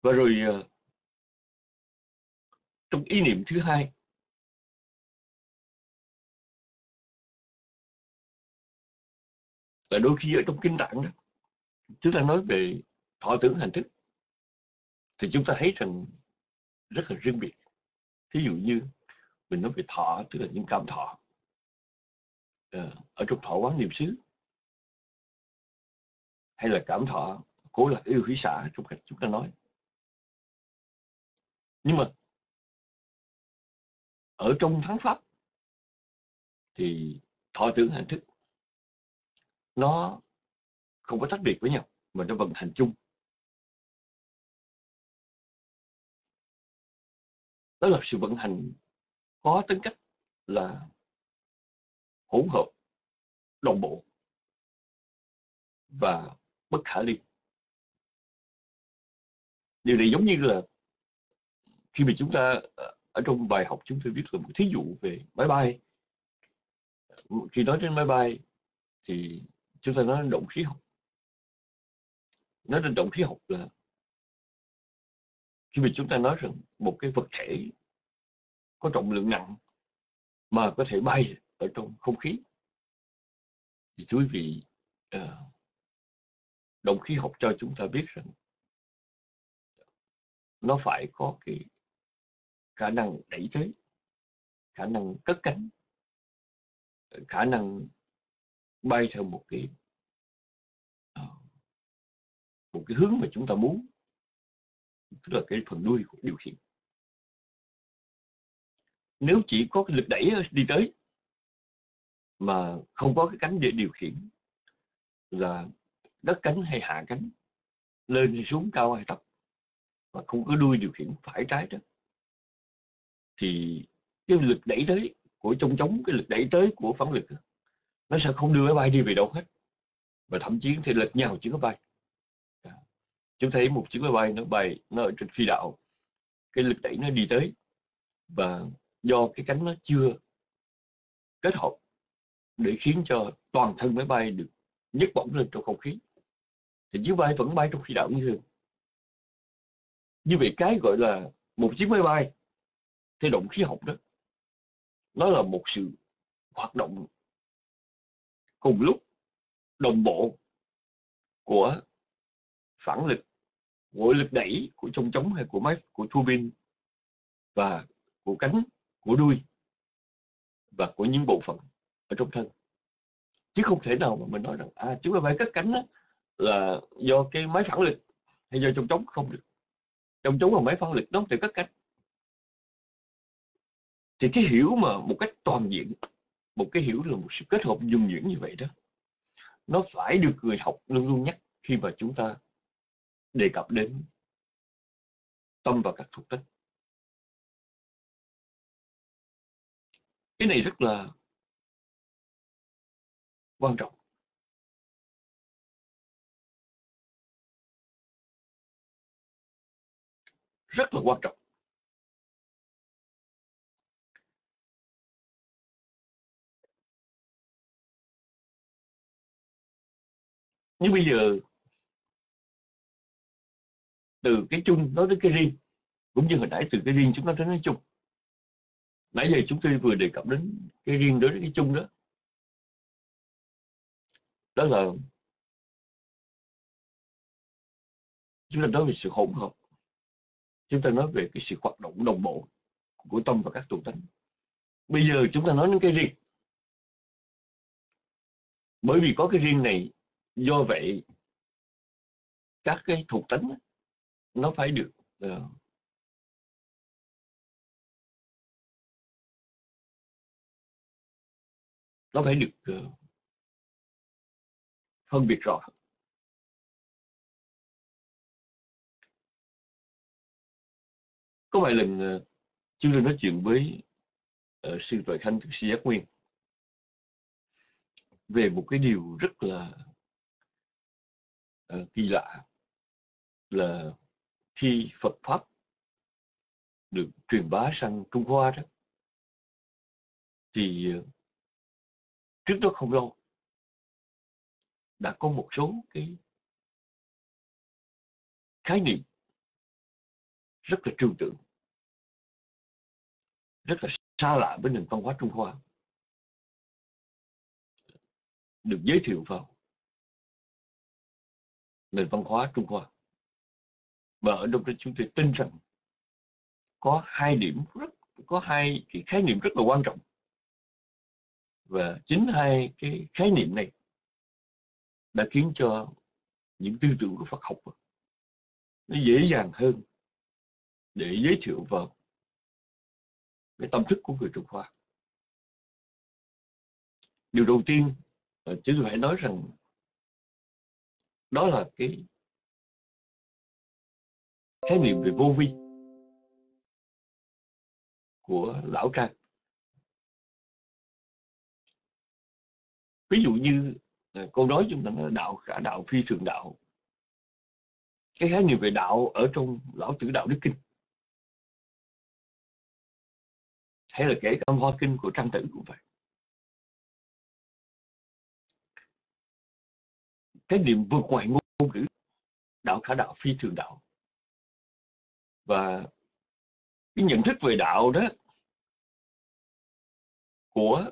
Và rồi uh, trong ý niệm thứ hai là đôi khi ở trong kinh tạng đó, chúng ta nói về thọ tưởng hành thức, thì chúng ta thấy rằng rất là riêng biệt. Thí dụ như mình nói về thọ, tức là những cảm thọ uh, ở trong thọ quán niệm xứ, hay là cảm thọ cố lạc yêu hỷ xả trong cách chúng ta nói. Nhưng mà ở trong thắng pháp thì thọ tưởng hành thức nó không có tách biệt với nhau, mà nó vận hành chung. Đó là sự vận hành có tính cách là hỗn hợp, đồng bộ và bất khả ly. Điều này giống như là khi mà chúng ta ở trong bài học chúng tôi viết là một thí dụ về máy bay. Khi nói đến máy bay thì chúng ta nói đến động khí học. Nói đến động khí học là khi mà chúng ta nói rằng một cái vật thể có trọng lượng nặng mà có thể bay ở trong không khí, thì thú vị uh, động khí học cho chúng ta biết rằng nó phải có cái khả năng đẩy tới, khả năng cất cánh, khả năng bay theo một cái uh, một cái hướng mà chúng ta muốn, tức là cái phần đuôi của điều khiển. Nếu chỉ có cái lực đẩy đi tới mà không có cái cánh để điều khiển, là đất cánh hay hạ cánh, lên hay xuống, cao hay thấp, mà không có đuôi điều khiển phải trái đó, thì cái lực đẩy tới của trong trống, cái lực đẩy tới của phản lực, nó sẽ không đưa máy bay đi về đâu hết, và thậm chí thì lật nhào chiếc máy bay. Chúng thấy một chiếc máy bay nó bay, nó ở trên phi đạo, cái lực đẩy nó đi tới, và do cái cánh nó chưa kết hợp để khiến cho toàn thân máy bay được nhấc bổng lên trong không khí, thì chiếc máy bay vẫn bay trong phi đạo như thường. Như vậy cái gọi là một chiếc máy bay theo động khí học đó, nó là một sự hoạt động cùng lúc, đồng bộ của phản lực, của lực đẩy của trong trống hay của máy, của tua bin, và của cánh, của đuôi, và của những bộ phận ở trong thân. Chứ không thể nào mà mình nói rằng à chúng ta phải cất cánh đó là do cái máy phản lực hay do trong trống. Không được. Trong trống là máy phản lực, nó không thể cất cánh. Thì cái hiểu mà một cách toàn diện, một cái hiểu là một sự kết hợp nhuần nhuyễn như vậy đó, nó phải được người học luôn luôn nhắc khi mà chúng ta đề cập đến tâm và các thuộc tính. Cái này rất là quan trọng. Rất là quan trọng. Nhưng bây giờ từ cái chung nói đến cái riêng, cũng như hồi nãy từ cái riêng chúng ta đến cái chung. Nãy giờ chúng tôi vừa đề cập đến cái riêng đối với cái chung đó. Đó là chúng ta nói về sự hỗn hợp. Chúng ta nói về cái sự hoạt động đồng bộ của tâm và các thuộc tính. Bây giờ chúng ta nói đến cái riêng. Bởi vì có cái riêng này, do vậy các cái thuộc tính nó phải được uh, nó phải được uh, phân biệt rõ. Có vài lần uh, chúng tôi nói chuyện với uh, sư Tuệ Khanh, sư Giác Nguyên về một cái điều rất là uh, kỳ lạ, là khi Phật Pháp được truyền bá sang Trung Hoa đó, thì uh, trước đó không lâu đã có một số cái khái niệm rất là trừu tượng, rất là xa lạ với nền văn hóa Trung Hoa được giới thiệu vào nền văn hóa Trung Hoa. Và ở trong đó chúng tôi tin rằng có hai điểm rất có hai cái khái niệm rất là quan trọng, và chính hai cái khái niệm này đã khiến cho những tư tưởng của Phật học nó dễ dàng hơn để giới thiệu vào cái tâm thức của người Trung Hoa. Điều đầu tiên chúng tôi phải nói rằng đó là cái khái niệm về vô vi của Lão Trang. Ví dụ như câu nói chúng ta nói đạo khả đạo phi thường đạo, cái khái niệm về đạo ở trong Lão Tử Đạo Đức Kinh, hay là kể cả Hoa Kinh của Trang Tử cũng vậy. Cái niệm vượt ngoài ngôn ngữ, đạo khả đạo phi thường đạo. Và cái nhận thức về đạo đó của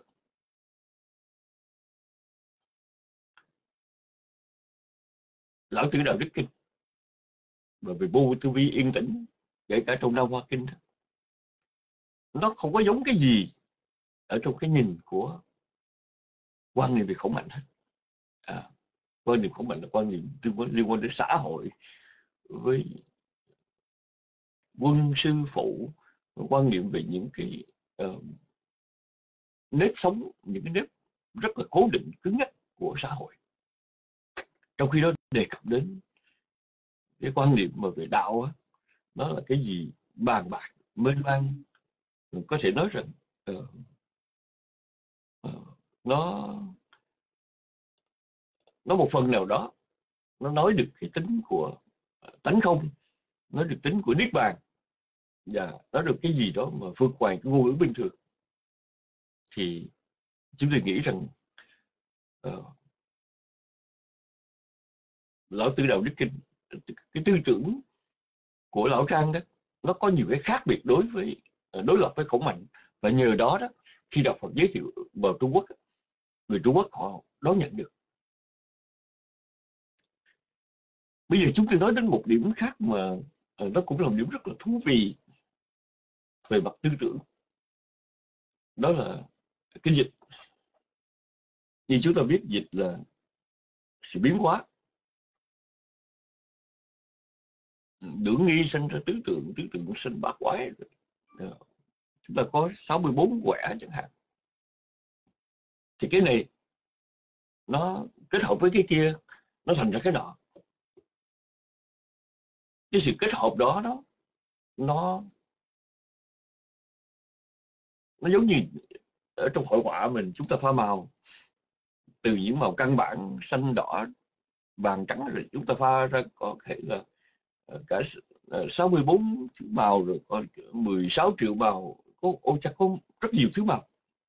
Lão Tử Đạo Đức Kinh và về vô tư vi yên tĩnh, kể cả trong Nam Hoa Kinh đó, nó không có giống cái gì ở trong cái nhìn của quan niệm về khổng mạnh hết. À, quan niệm khổng mạnh là quan niệm liên quan đến xã hội, với quân sư phụ, quan niệm về những cái uh, nếp sống, những cái nếp rất là cố định, cứng nhắc của xã hội. Trong khi đó đề cập đến cái quan niệm mà về đạo á, nó là cái gì bàn bạc, mênh mang, có thể nói rằng uh, uh, nó nó một phần nào đó nó nói được cái tính của tánh không, nói được tính của niết bàn, và nói được cái gì đó mà vượt ngoài cái ngôn ngữ bình thường. Thì chúng tôi nghĩ rằng uh, Lão Tử Đạo Đức Kinh, cái tư tưởng của Lão Trang đó, nó có nhiều cái khác biệt đối với đối lập với khổng mạnh, và nhờ đó đó khi đọc Phật giới thiệu vào Trung Quốc, người Trung Quốc họ đón nhận được. Bây giờ chúng tôi nói đến một điểm khác mà nó cũng là một điểm rất là thú vị về mặt tư tưởng, đó là cái dịch. Như chúng ta biết, dịch là sự biến hóa. Tưởng nghi sinh ra tứ tượng, tứ tượng sinh bát quái. Chúng ta có sáu mươi bốn quẻ chẳng hạn. Thì cái này nó kết hợp với cái kia, nó thành ra cái nọ. Cái sự kết hợp đó đó nó nó giống như ở trong hội họa mình, chúng ta pha màu từ những màu căn bản xanh đỏ vàng trắng, rồi chúng ta pha ra có thể là cả sáu mươi bốn thứ màu, rồi có mười sáu triệu màu, có ô chắc có rất nhiều thứ màu.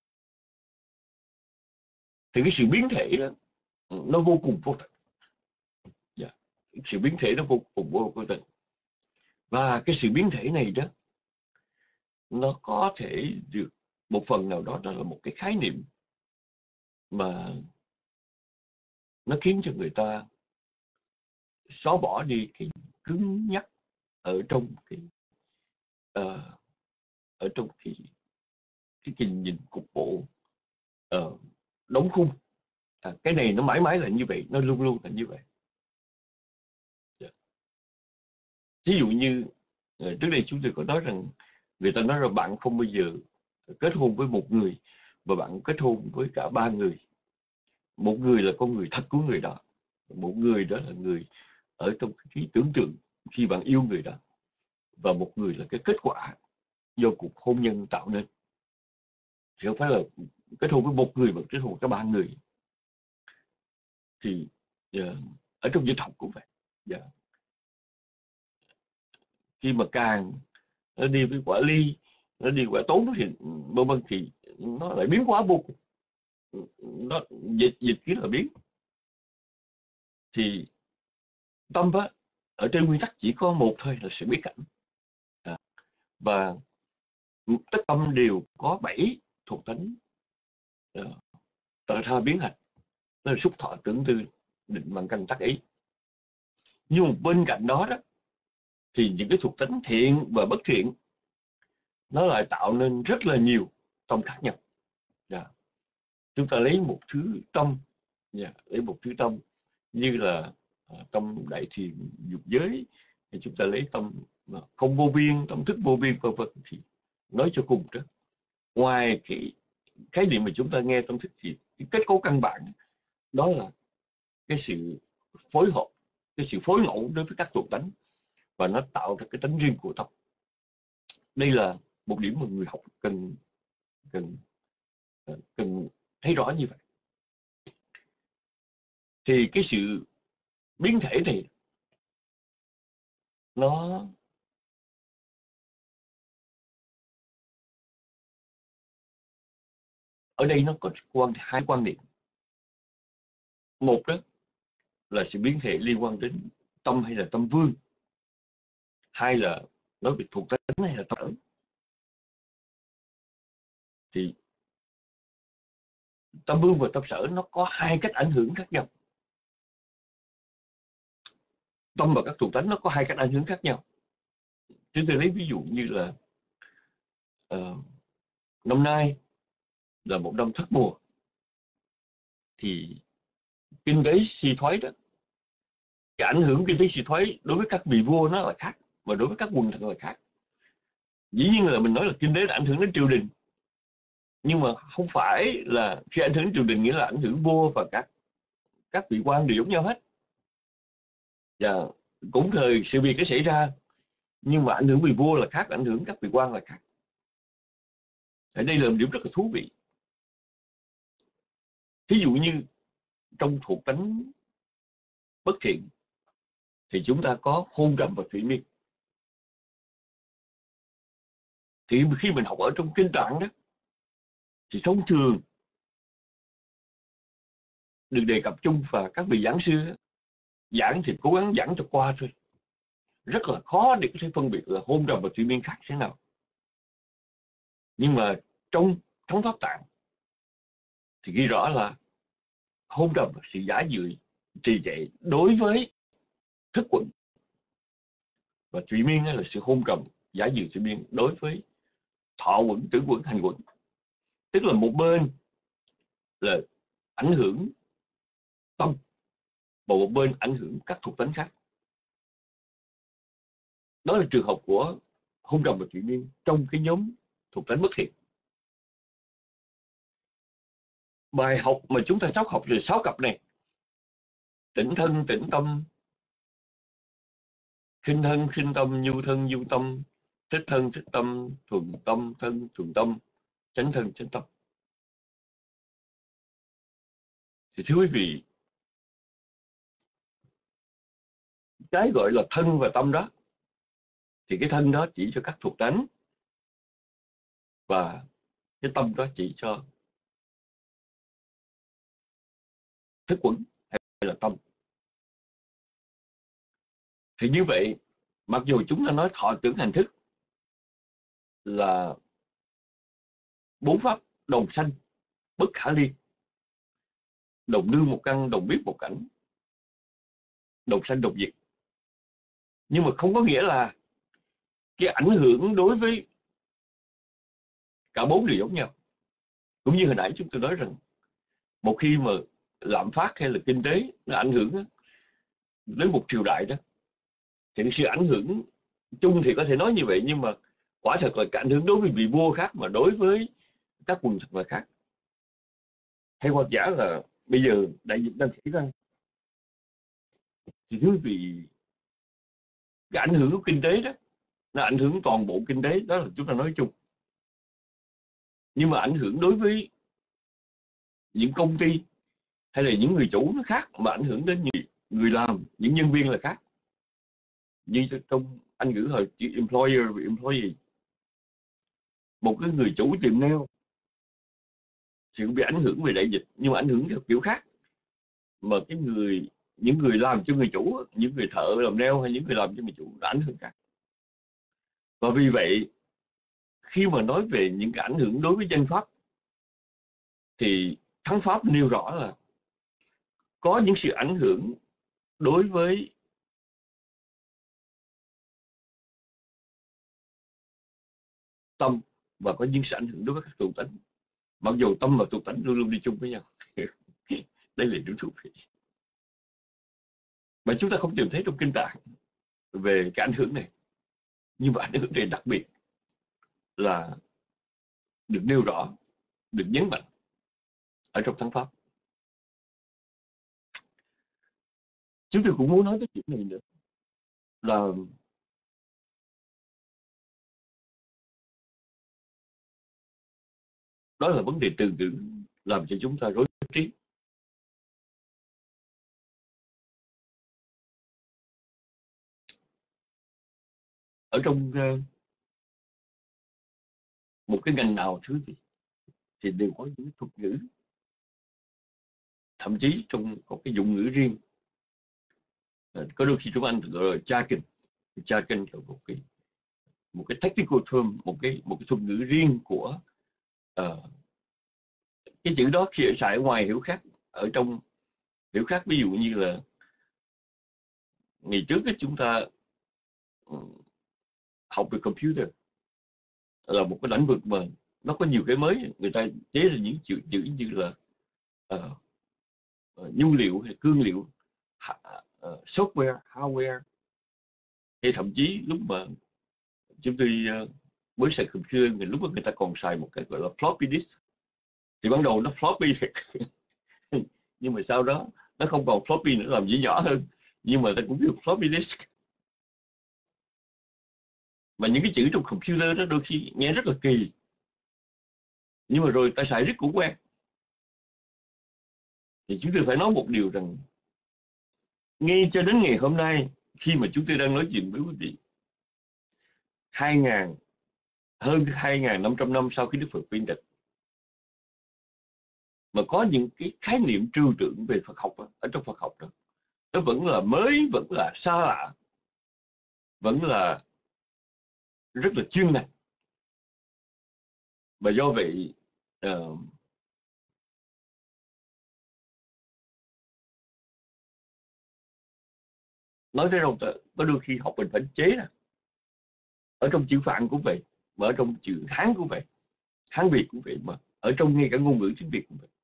Thì cái sự biến thể đó nó vô cùng vô tận. Yeah. Sự biến thể nó vô cùng vô tận. Và cái sự biến thể này đó, nó có thể được một phần nào đó, đó là một cái khái niệm mà nó khiến cho người ta xóa bỏ đi cái cứng nhắc ở trong cái uh, ở trong cái cái nhìn nhìn cục bộ uh, đóng khung. À, cái này nó mãi mãi là như vậy, nó luôn luôn là như vậy. Yeah. Ví dụ như uh, trước đây chúng tôi có nói rằng người ta nói rằng bạn không bao giờ kết hôn với một người, mà bạn kết hôn với cả ba người. Một người là con người thật của người đó, một người đó là người ở trong cái tưởng tượng khi bạn yêu người đó, và một người là cái kết quả do cuộc hôn nhân tạo nên. Thì không phải là kết hôn với một người mà kết hôn với cả ba người. Thì uh, ở trong dịch học cũng vậy. Yeah. Khi mà càng nó đi với quả ly, nó đi quả tốn, thì vân vân, thì nó lại biến hóa vô cùng. Nó dịch dịch kiến là biến. Thì tâm á, ở trên nguyên tắc chỉ có một thôi là sự biết cảnh. Và tất tâm đều có bảy thuộc tánh uh, tạo ra biến hành, đó là xúc thọ tưởng tư định bằng căn tắc ý. Nhưng bên cạnh đó đó thì những cái thuộc tánh thiện và bất thiện nó lại tạo nên rất là nhiều tâm khác nhau. Yeah. Chúng ta lấy một thứ tâm, yeah, lấy một thứ tâm như là uh, tâm đại thiện dục giới, thì chúng ta lấy tâm uh, không vô biên, tâm thức vô biên, vân vân. Thì nói cho cùng đó, ngoài cái khái niệm mà chúng ta nghe tâm thức thì cái kết cấu căn bản đó là cái sự phối hợp, cái sự phối ngẫu đối với các thuộc tánh, và nó tạo ra cái tánh riêng của tâm. Đây là một điểm mà người học cần cần cần thấy rõ như vậy. Thì cái sự biến thể này nó ở đây nó có quan hai quan điểm. Một đó là sự biến thể liên quan đến tâm hay là tâm vương, hai là nói về thuộc tánh hay là tâm sở. Thì tâm vương và tâm sở nó có hai cách ảnh hưởng khác nhau. Tâm và các thuộc tánh nó có hai cách ảnh hưởng khác nhau. Chúng tôi lấy ví dụ như là uh, năm nay là một năm thất mùa, thì kinh tế suy thoái đó, cái ảnh hưởng kinh tế suy thoái đối với các vị vua nó là khác, và đối với các quần thần là khác. Dĩ nhiên là mình nói là kinh tế đã ảnh hưởng đến triều đình, nhưng mà không phải là khi ảnh hưởng đến triều đình nghĩa là ảnh hưởng vua và các các vị quan đều giống nhau hết. Và cũng thời sự việc nó xảy ra, nhưng mà ảnh hưởng vị vua là khác, ảnh hưởng các vị quan là khác. Ở đây là một điểm rất là thú vị. Thí dụ như trong thuộc tánh bất thiện thì chúng ta có hôn trầm và thủy miên. Thì khi mình học ở trong kinh tạng đó, thì thông thường được đề cập chung, và các vị giảng sư giảng thì cố gắng giảng cho qua thôi. Rất là khó để có thể phân biệt là hôn trầm và thủy miên khác thế nào. Nhưng mà trong thống pháp tạng thì ghi rõ là hôn trầm là sự giả dự trì trệ đối với thức quẩn, và thủy miên là sự hôn trầm giả dự thủy miên đối với thọ quẩn, tưởng quẩn, hành quẩn. Tức là một bên là ảnh hưởng tâm, và một bên ảnh hưởng các thuộc tánh khác. Đó là trường hợp của hôn trầm và thủy miên trong cái nhóm thuộc tánh bất thiện. Bài học mà chúng ta sắp học rồi sáu cặp này: tỉnh thân, tỉnh tâm; khinh thân, khinh tâm; nhu thân, nhu tâm; thích thân, thích tâm; thuần tâm, thân, thuần tâm; chánh thân, chánh tâm. Thì thưa quý vị, cái gọi là thân và tâm đó, thì cái thân đó chỉ cho các thuộc tánh, và cái tâm đó chỉ cho thức quẩn hay là tâm. Thì như vậy, mặc dù chúng ta nói thọ tưởng hành thức là bốn pháp đồng sanh bất khả ly, đồng nương một căn, đồng biết một cảnh, đồng sanh đồng diệt, nhưng mà không có nghĩa là cái ảnh hưởng đối với cả bốn đều giống nhau. Cũng như hồi nãy chúng tôi nói rằng, một khi mà lạm phát hay là kinh tế nó ảnh hưởng đến một triều đại đó, thì sự ảnh hưởng chung thì có thể nói như vậy, nhưng mà quả thật là cái ảnh hưởng đối với vị vua khác, mà đối với các quần thần là khác. Hay hoặc giả là bây giờ đại dịch đang xảy ra, thì thưa quý vị, cái ảnh hưởng của kinh tế đó nó ảnh hưởng toàn bộ kinh tế, đó là chúng ta nói chung. Nhưng mà ảnh hưởng đối với những công ty hay là những người chủ nó khác, mà ảnh hưởng đến người, người làm, những nhân viên là khác. Như trong Anh ngữ hồi chữ employer và employee. Một cái người chủ tiệm nail thì cũng bị ảnh hưởng về đại dịch, nhưng mà ảnh hưởng theo kiểu khác. Mà cái người những người làm cho người chủ, những người thợ làm nail hay những người làm cho người chủ đã ảnh hưởng khác. Và vì vậy khi mà nói về những cái ảnh hưởng đối với danh pháp thì Thắng Pháp nêu rõ là có những sự ảnh hưởng đối với tâm và có những sự ảnh hưởng đối với các thuộc tánh, mặc dù tâm và thuộc tánh luôn luôn đi chung với nhau. Đây là điểm thú vị mà chúng ta không tìm thấy trong kinh Tạng về cái ảnh hưởng này. Nhưng mà ảnh hưởng này đặc biệt là được nêu rõ, được nhấn mạnh ở trong Thắng Pháp. Chúng tôi cũng muốn nói tới chuyện này nữa là đó là vấn đề từ ngữ làm cho chúng ta rối trí. Ở trong uh, một cái ngành nào thứ gì thì đều có những thuật ngữ, thậm chí trong có cái dụng ngữ riêng. Uh, có đôi khi chúng anh gọi là jargon, jargon là một cái một cái technical term, một cái một cái thuật ngữ riêng của uh, cái chữ đó khi xài ở ngoài hiểu khác, ở trong hiểu khác. Ví dụ như là ngày trước ấy, chúng ta um, học về computer là một cái lĩnh vực mà nó có nhiều cái mới, người ta chế ra những chữ chữ như là uh, uh, nhung liệu hay cương liệu, uh, software, hardware, hay thậm chí lúc mà chúng tôi uh, mới xài computer, người lúc đó người ta còn xài một cái gọi là floppy disk. Thì ban đầu nó floppy thiệt nhưng mà sau đó nó không còn floppy nữa, làm dĩ nhỏ hơn, nhưng mà ta cũng kêu floppy disk. Mà những cái chữ trong computer đó đôi khi nghe rất là kỳ, nhưng mà rồi ta xài rất cũng quen. Thì chúng tôi phải nói một điều rằng ngay cho đến ngày hôm nay, khi mà chúng tôi đang nói chuyện với quý vị, hai ngàn hơn hai nghìn năm trăm năm sau khi Đức Phật viên tịch, mà có những cái khái niệm trừu tượng về Phật học đó, ở trong Phật học đó, nó vẫn là mới, vẫn là xa lạ, vẫn là rất là chuyên ngành. Và do vậy uh, nói tới đâu có đôi khi học mình phải chế ra. Ở trong chữ Phạn cũng vậy, mà ở trong chữ Hán cũng vậy, Hán Việt cũng vậy, mà ở trong ngay cả ngôn ngữ tiếng Việt cũng vậy.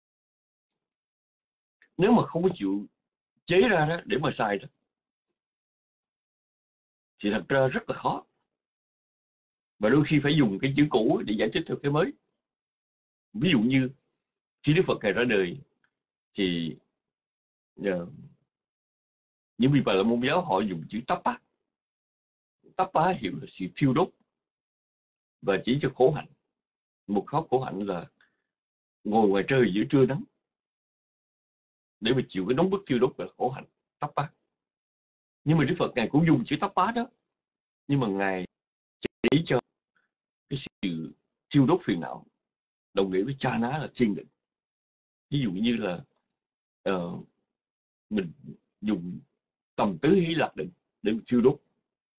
Nếu mà không có chịu chế ra đó để mà xài đó, thì thật ra rất là khó. Và đôi khi phải dùng cái chữ cũ để giải thích theo cái mới. Ví dụ như khi Đức Phật Ngài ra đời thì uh, những vị Bà La Môn giáo họ dùng chữ Tappa. Tappa hiểu là sự thiêu đốt và chỉ cho khổ hạnh. Một khóa khổ hạnh là ngồi ngoài trời giữa trưa nắng để mà chịu cái nóng bức thiêu đốt là khổ hạnh, Tappa. Nhưng mà Đức Phật Ngài cũng dùng chữ Tappa đó, nhưng mà Ngài chỉ cho cái sự thiêu đốt phiền não, đồng nghĩa với cha ná là thiền định. Ví dụ như là uh, mình dùng tầm tứ hí lạc định để mình thiêu đốt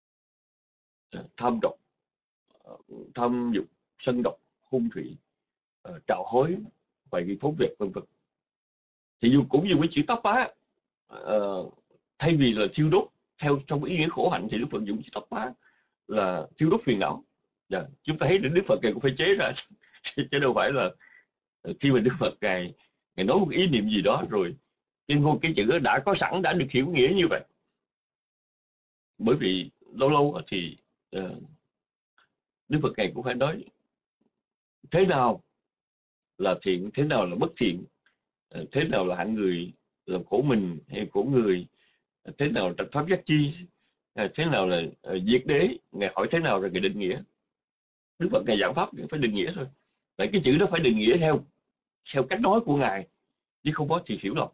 uh, tham độc, uh, tham dục, sân độc, hung thủy, uh, trạo hối, hoài nghi phóng dật, vân vân. Thì dùng cũng dùng cái chữ Tappa, uh, thay vì là thiêu đốt theo trong ý nghĩa khổ hạnh thì Đức Phật dùng chữ Tappa là thiêu đốt phiền não. Yeah. Chúng ta thấy đến Đức Phật Ngài cũng phải chế ra chứ đâu phải là khi mà Đức Phật Ngài Ngài nói một ý niệm gì đó rồi cái ngôn cái chữ đã có sẵn, đã được hiểu nghĩa như vậy. Bởi vì lâu lâu thì uh, Đức Phật Ngài cũng phải nói thế nào là thiện, thế nào là bất thiện, uh, thế nào là hạng người làm khổ mình hay khổ người, uh, thế nào là trạch pháp giác chi, uh, thế nào là uh, diệt đế. Ngài hỏi thế nào rồi Ngài định nghĩa. Đức Phật Ngài giảng pháp phải định nghĩa thôi. Vậy cái chữ đó phải định nghĩa theo theo cách nói của Ngài, chứ không có thì hiểu lầm.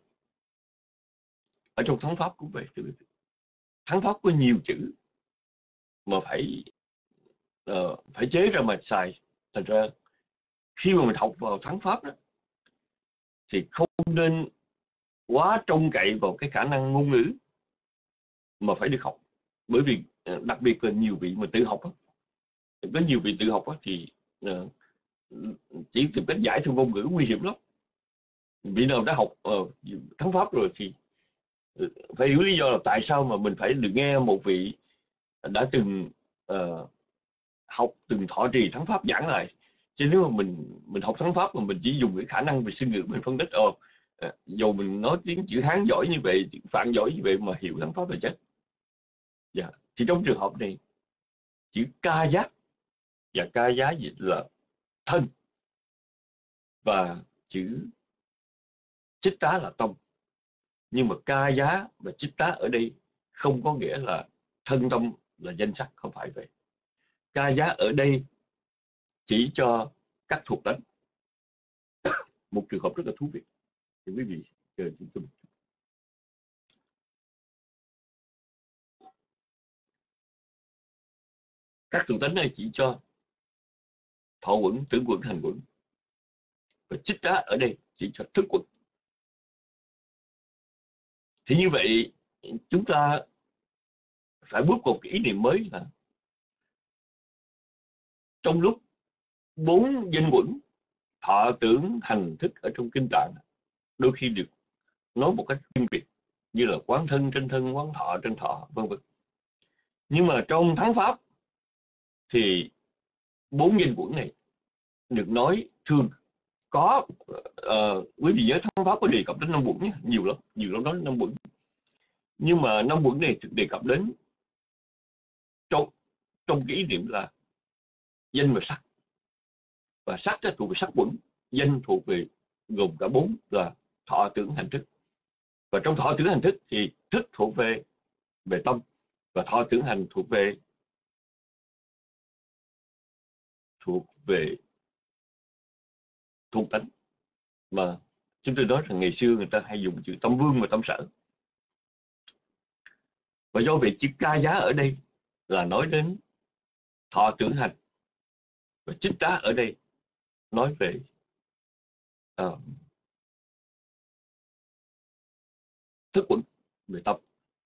Ở trong Thắng Pháp cũng vậy. Thắng Pháp có nhiều chữ mà phải uh, phải chế ra mà xài. Thành ra khi mà mình học vào Thắng Pháp đó thì không nên quá trông cậy vào cái khả năng ngôn ngữ mà phải được học. Bởi vì uh, đặc biệt là nhiều vị mà tự học đó, có nhiều vị tự học á, thì uh, chỉ tìm cách giải theo ngôn ngữ nguy hiểm lắm. Vị nào đã học uh, thắng pháp rồi thì phải hiểu lý do là tại sao mà mình phải được nghe một vị đã từng uh, học, từng thọ trì thắng pháp giảng lại. Chứ nếu mà mình mình học thắng pháp mà mình chỉ dùng cái khả năng về sinh ngữ mình phân tích, ồ uh, dù mình nói tiếng chữ Hán giỏi như vậy, tiếng Phạn giỏi như vậy mà hiểu thắng pháp là chết. Yeah. Thì trong trường hợp này chữ ca giác và ca giá dịch là thân, và chữ chích tá là tông. Nhưng mà ca giá và chích tá ở đây không có nghĩa là thân tông là danh sắc, không phải vậy. Ca giá ở đây chỉ cho các thuộc đánh. Một trường hợp rất là thú vị thì quý vị chờ chúng tôi. Các thuộc đánh này chỉ cho thọ quẩn, tưởng quẩn, hành quẩn, và chích tá ở đây chỉ cho thức quẩn. Thì như vậy chúng ta phải bước vào cái ý niệm mới là trong lúc bốn danh quẩn thọ tưởng hành thức ở trong kinh Tạng đôi khi được nói một cách riêng biệt, như là quán thân trên thân, quán thọ trên thọ, vân vân. Nhưng mà trong thắng pháp thì bốn danh quẩn này được nói thường có uh, quý vị nhớ thắng pháp có đề cập đến năm quẩn nhé, nhiều lắm, nhiều lắm đó, năm quẩn. Nhưng mà năm quẩn này được đề cập đến trong trong cái ý niệm là danh và sắc, và sắc thuộc về sắc quẩn, danh thuộc về gồm cả bốn là thọ tưởng hành thức. Và trong thọ tưởng hành thức thì thức thuộc về về tâm, và thọ tưởng hành thuộc về thuộc về thuộc tánh. Mà chúng tôi nói rằng ngày xưa người ta hay dùng chữ tâm vương và tâm sở. Và do vậy chữ ca giá ở đây là nói đến thọ tưởng hành, và chích tá ở đây nói về uh, thức quẩn, về tâm.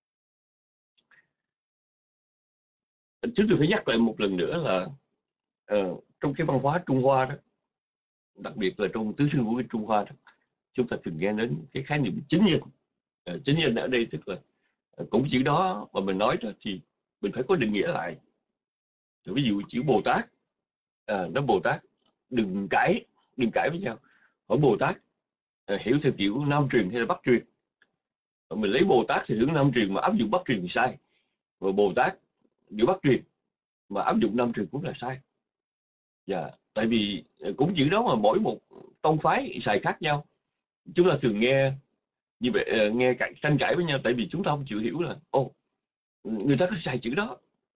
Chúng tôi phải nhắc lại một lần nữa là uh, trong cái văn hóa Trung Hoa đó, đặc biệt là trong tứ xương của cái Trung Hoa đó, chúng ta thường nghe đến cái khái niệm chính nhân. Uh, chính nhân ở đây tức là uh, cũng chữ đó mà mình nói đó thì mình phải có định nghĩa lại. Ví dụ chữ Bồ Tát, uh, nó Bồ Tát đừng cãi, đừng cãi với nhau. Hỏi Bồ Tát uh, hiểu theo kiểu Nam truyền hay là Bắc truyền. Mình lấy Bồ Tát thì hướng Nam truyền mà áp dụng Bắc truyền thì sai, và Bồ Tát kiểu Bắc truyền mà áp dụng Nam truyền cũng là sai. Dạ, tại vì cũng chữ đó mà mỗi một tông phái xài khác nhau. Chúng ta thường nghe như vậy, nghe cạnh tranh cãi với nhau, tại vì chúng ta không chịu hiểu là ô người ta có xài chữ đó.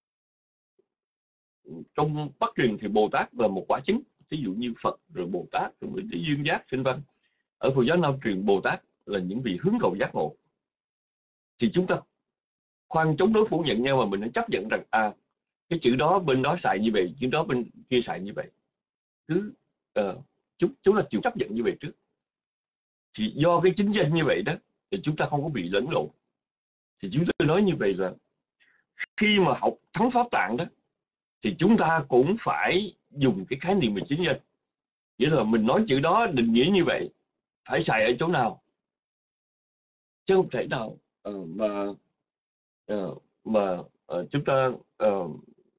Trong Bắc truyền thì Bồ Tát là một quả chứng, ví dụ như Phật rồi Bồ Tát rồi mới duyên giác sinh văn. Ở Phật giáo Nam truyền Bồ Tát là những vị hướng cầu giác ngộ. Thì chúng ta khoan chống đối phủ nhận nhau mà mình hãy chấp nhận rằng à cái chữ đó bên đó xài như vậy, chữ đó bên kia xài như vậy. Cứ uh, chúng chúng ta chịu chấp nhận như vậy trước. Thì do cái chính danh như vậy đó thì chúng ta không có bị lẫn lộn. Thì chúng tôi nói như vậy là khi mà học thắng pháp tạng đó thì chúng ta cũng phải dùng cái khái niệm về chính danh. Nghĩa là mình nói chữ đó định nghĩa như vậy, phải xài ở chỗ nào, chứ không thể nào uh, mà uh, mà uh, chúng ta uh,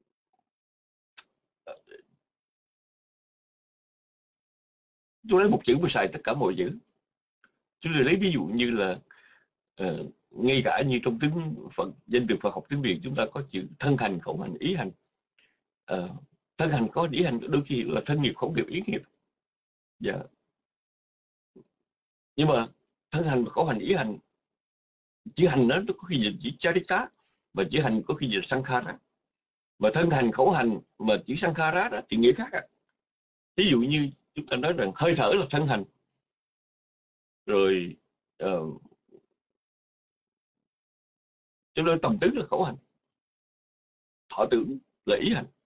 tôi lấy một chữ mà xài tất cả mọi chữ. Chúng tôi lấy ví dụ như là uh, ngay cả như trong tiếng Phật, danh từ Phật học tiếng Việt chúng ta có chữ thân hành, khẩu hành, ý hành. Uh, thân hành có ý hành đôi khi là thân nghiệp, khẩu nghiệp, ý nghiệp. Dạ. Yeah. Nhưng mà thân hành và khẩu hành, ý hành, chữ hành nó có khi dịch chữ charita, và chữ hành có khi dịch sankhara. Mà thân hành, khẩu hành mà chữ sankhara đó thì nghĩa khác ạ. À. Ví dụ như chúng ta nói rằng hơi thở là thân hành, rồi uh, chúng ta tầm tứ là khẩu hành, thọ tưởng là ý hành.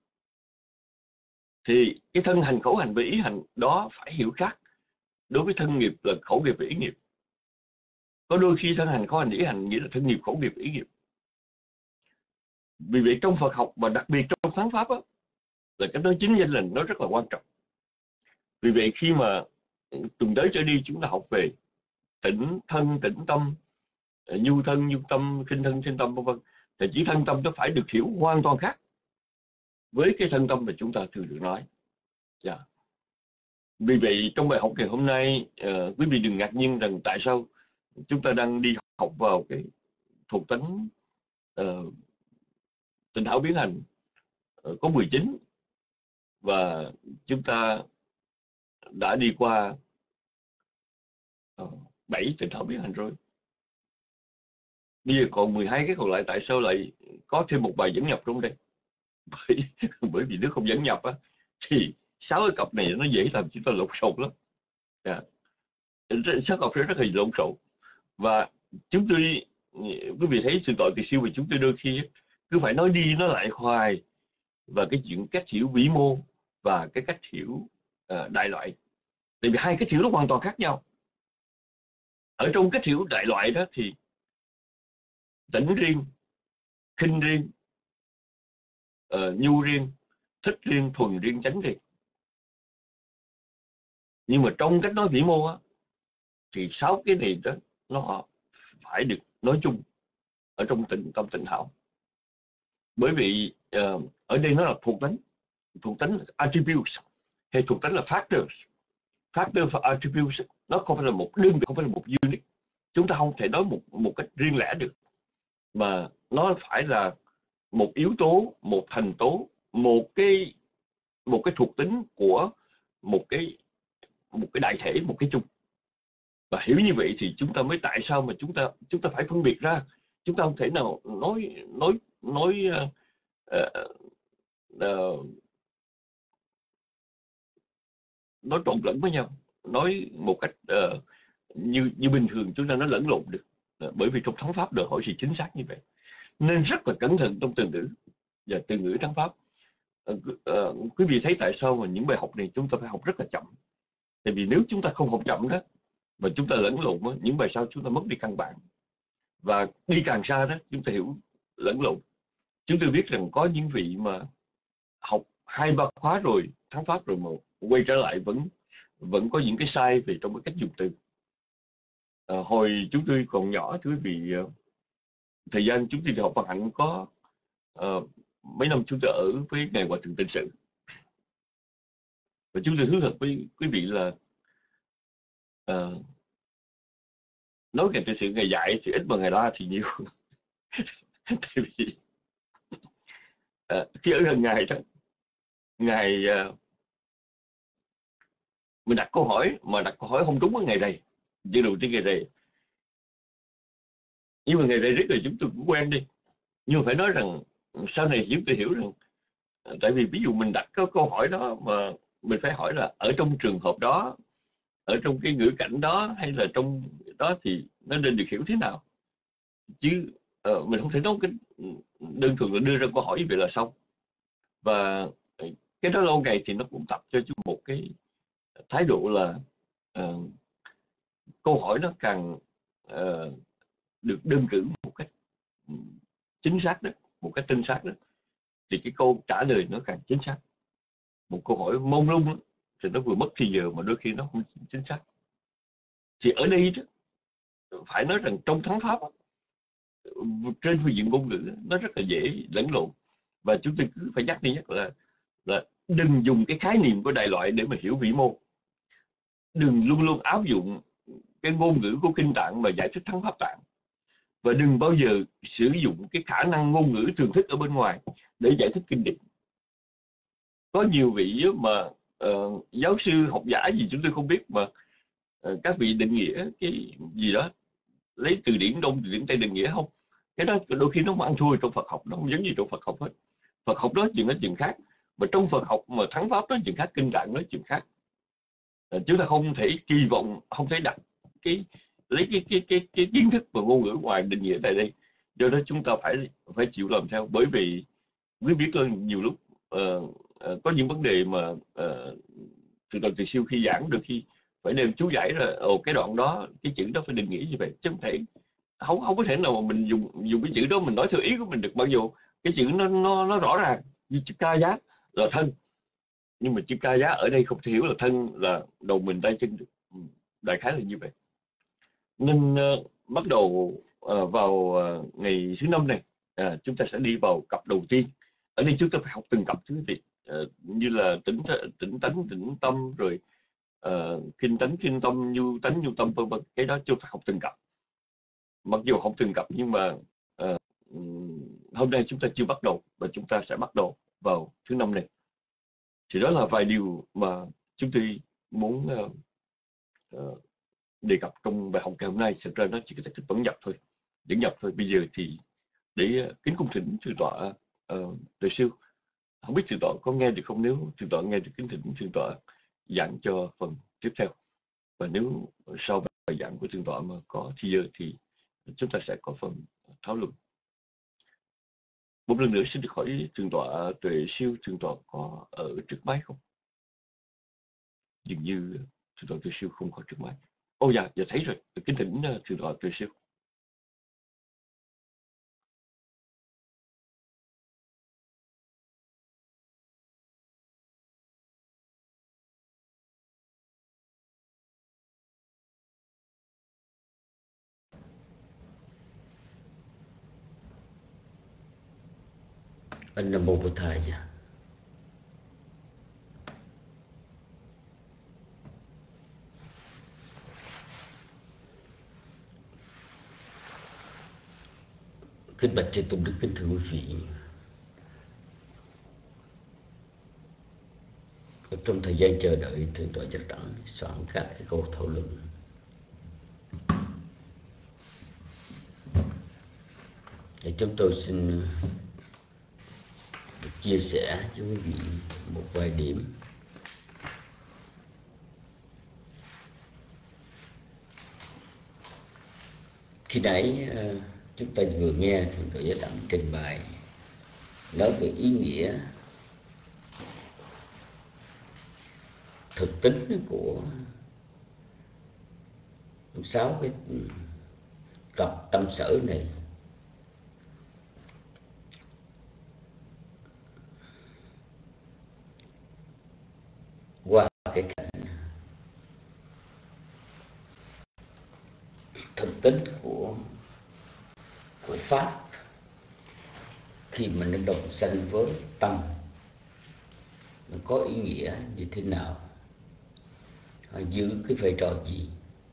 Thì cái thân hành, khẩu hành và ý hành đó phải hiểu khác. Đối với thân nghiệp là khẩu nghiệp và ý nghiệp. Có đôi khi thân hành, khẩu hành, ý hành nghĩa là thân nghiệp, khẩu nghiệp, ý nghiệp. Vì vậy trong Phật học và đặc biệt trong thắng pháp đó, là cách nói chính danh là nó rất là quan trọng. Vì vậy khi mà tuần tới trở đi chúng ta học về tĩnh thân, tĩnh tâm, nhu thân, nhu tâm, khinh thân, khinh tâm, vân vân, thì chỉ thân tâm nó phải được hiểu hoàn toàn khác với cái thân tâm mà chúng ta thường được nói. Yeah. Vì vậy trong bài học ngày hôm nay, uh, quý vị đừng ngạc nhiên rằng tại sao chúng ta đang đi học vào cái thuộc tánh uh, Tịnh Thảo Biến Hành uh, có mười chín, và chúng ta đã đi qua uh, bảy Tịnh Thảo Biến Hành rồi. Bây giờ còn mười hai cái còn lại, tại sao lại có thêm một bài dẫn nhập trong đây? Bởi, bởi vì nếu không dẫn nhập á, thì sáu cái cặp này nó dễ làm chúng ta lộn xộn lắm. Yeah. Sáu cặp rất là lộn xộn. Và chúng tôi, quý vị thấy sự tội từ siêu, vì chúng tôi đôi khi cứ phải nói đi nói lại hoài và cái chuyện cách hiểu vĩ mô và cái cách hiểu uh, đại loại. Tại vì hai cách hiểu nó hoàn toàn khác nhau. Ở trong cách hiểu đại loại đó thì tĩnh riêng, khinh riêng, uh, nhu riêng, thích riêng, thuần riêng, chánh riêng. Nhưng mà trong cách nói vĩ mô á, thì sáu cái này đó nó phải được nói chung ở trong tịnh tâm Tịnh Thảo. Bởi vì uh, ở đây nó là thuộc tính, thuộc tính là attributes, hay thuộc tính là factors. Factor và attributes nó không phải là một đơn vị, không phải là một unit. Chúng ta không thể nói một một cách riêng lẻ được, mà nó phải là một yếu tố, một thành tố, một cái một cái thuộc tính của một cái một cái đại thể, một cái chung. Và hiểu như vậy thì chúng ta mới, tại sao mà chúng ta chúng ta phải phân biệt ra. Chúng ta không thể nào nói nói nói uh, uh, uh, nói trộn lẫn với nhau, nói một cách uh, như như bình thường chúng ta nói lẫn lộn được. Uh, bởi vì trong thắng pháp đòi hỏi sự chính xác như vậy, nên rất là cẩn thận trong từ ngữ và từ ngữ thắng pháp. Uh, uh, quý vị thấy tại sao mà những bài học này chúng ta phải học rất là chậm. Tại vì nếu chúng ta không học chậm đó mà chúng ta lẫn lộn đó, những bài sau chúng ta mất đi căn bản, và đi càng xa đó chúng ta hiểu lẫn lộn. Chúng tôi biết rằng có những vị mà học hai ba khóa rồi, thắng pháp rồi, mà quay trở lại vẫn vẫn có những cái sai về trong cái cách dùng từ. À, hồi chúng tôi còn nhỏ, thưa quý vị, thời gian chúng tôi đi học Phật hạnh có uh, mấy năm chúng tôi ở với Ngài Hòa Thượng Tịnh Sự, và chúng tôi thú thật với quý vị là uh, nói Ngài Tịnh Sự, Ngài dạy thì ít mà Ngài la thì nhiều. Tại vì uh, khi ở gần Ngài đó, Ngài uh, mình đặt câu hỏi mà đặt câu hỏi không đúng với Ngài rầy, chứ đầu tiên Ngài rầy. Nhưng mà Ngài rầy rất là chúng tôi cũng quen đi. Nhưng mà phải nói rằng sau này chúng tôi hiểu rằng, tại vì ví dụ mình đặt cái câu hỏi đó mà mình phải hỏi là ở trong trường hợp đó, ở trong cái ngữ cảnh đó, hay là trong đó thì nó nên được hiểu thế nào. Chứ uh, mình không thể nói cái đơn thuần là đưa ra câu hỏi như vậy là xong. Và cái đó lâu ngày thì nó cũng tập cho chúng một cái thái độ là uh, câu hỏi nó càng uh, được đơn cử một cách chính xác đó, một cách chính xác đó, thì cái câu trả lời nó càng chính xác. Một câu hỏi mông lung đó, thì nó vừa mất thì giờ mà đôi khi nó không chính xác. Thì ở đây đó, phải nói rằng trong thắng pháp đó, trên phương diện ngôn ngữ nó rất là dễ lẫn lộn, và chúng tôi cứ phải nhắc đi nhắc là là đừng dùng cái khái niệm của đại loại để mà hiểu vĩ mô. Đừng luôn luôn áp dụng cái ngôn ngữ của kinh tạng mà giải thích thắng pháp tạng, và đừng bao giờ sử dụng cái khả năng ngôn ngữ thường thức ở bên ngoài để giải thích kinh điển. Có nhiều vị mà uh, giáo sư học giả gì chúng tôi không biết, mà uh, các vị định nghĩa cái gì đó lấy từ điển Đông, từ điển Tây định nghĩa không. Cái đó đôi khi nó không ăn thua trong Phật học, nó không giống gì trong Phật học hết. Phật học đó chuyện nó chuyện khác, mà trong Phật học mà thắng pháp đó chuyện khác, kinh tạng đó chuyện khác. Uh, chúng ta không thể kỳ vọng, không thể đặt cái lấy cái cái cái cái kiến thức và ngôn ngữ ngoài định nghĩa tại đây. Do đó chúng ta phải phải chịu làm theo, bởi vì quý biết hơn nhiều lúc uh, uh, có những vấn đề mà uh, từ từ từ siêu khi giảng được khi phải đem chú giải ra, ồ cái đoạn đó cái chữ đó phải định nghĩa như vậy, chứ không thể không không có thể nào mà mình dùng dùng cái chữ đó mình nói theo ý của mình được, mặc dù cái chữ nó nó nó rõ ràng như chữ ca giác là thân, nhưng mà chữ ca giá ở đây không thể hiểu là thân là đầu mình tay chân được. Ừ, đại khái là như vậy. Nên uh, bắt đầu uh, vào uh, ngày thứ năm này, uh, chúng ta sẽ đi vào cặp đầu tiên. Ở đây chúng ta phải học từng cặp chứ quý vị, uh, như là tỉnh tỉnh tánh, tỉnh tâm, rồi uh, kinh tánh, kinh tâm, nhu tánh, nhu tâm, vân vân. Cái đó chúng ta học từng cặp. Mặc dù học từng cặp nhưng mà uh, hôm nay chúng ta chưa bắt đầu, và chúng ta sẽ bắt đầu vào thứ năm này. Thì đó là vài điều mà chúng tôi muốn uh, uh, đề cập trong bài học ngày hôm nay. Thực ra nó chỉ có thể vẫn nhập thôi, dẫn nhập thôi. Bây giờ thì để uh, kính cung thỉnh thượng tọa uh, Tuệ Siêu, không biết thượng tọa có nghe được không? Nếu thượng tọa nghe được, kính thỉnh thượng tọa giảng cho phần tiếp theo. Và nếu sau bài giảng của thượng tọa mà có thì giờ thì chúng ta sẽ có phần thảo luận. Một lần nữa xin được hỏi thượng tọa Tuệ Siêu, thượng tọa có ở trước máy không? Dường như thượng tọa Tuệ Siêu không có trước máy. Ô dạ, dạ thấy rồi. Kính thỉnh thượng tọa Tuệ Siêu. Anh Nam Mô Bổn Thầy. Kính bạch chư tôn đức, kính thưa quý vị, trong thời gian chờ đợi thượng tọa Giác Đẳng soạn các cái câu thảo luận, thì chúng tôi xin được chia sẻ với quý vị một vài điểm. Khi nãy chúng ta vừa nghe thượng tọa Giác Đẳng trình bày nói về ý nghĩa thực tính của sáu cái cặp tâm sở này. Qua cái cảnh thực tính của của pháp khi mà nó đồng sanh với tâm, nó có ý nghĩa như thế nào, họ giữ cái vai trò gì.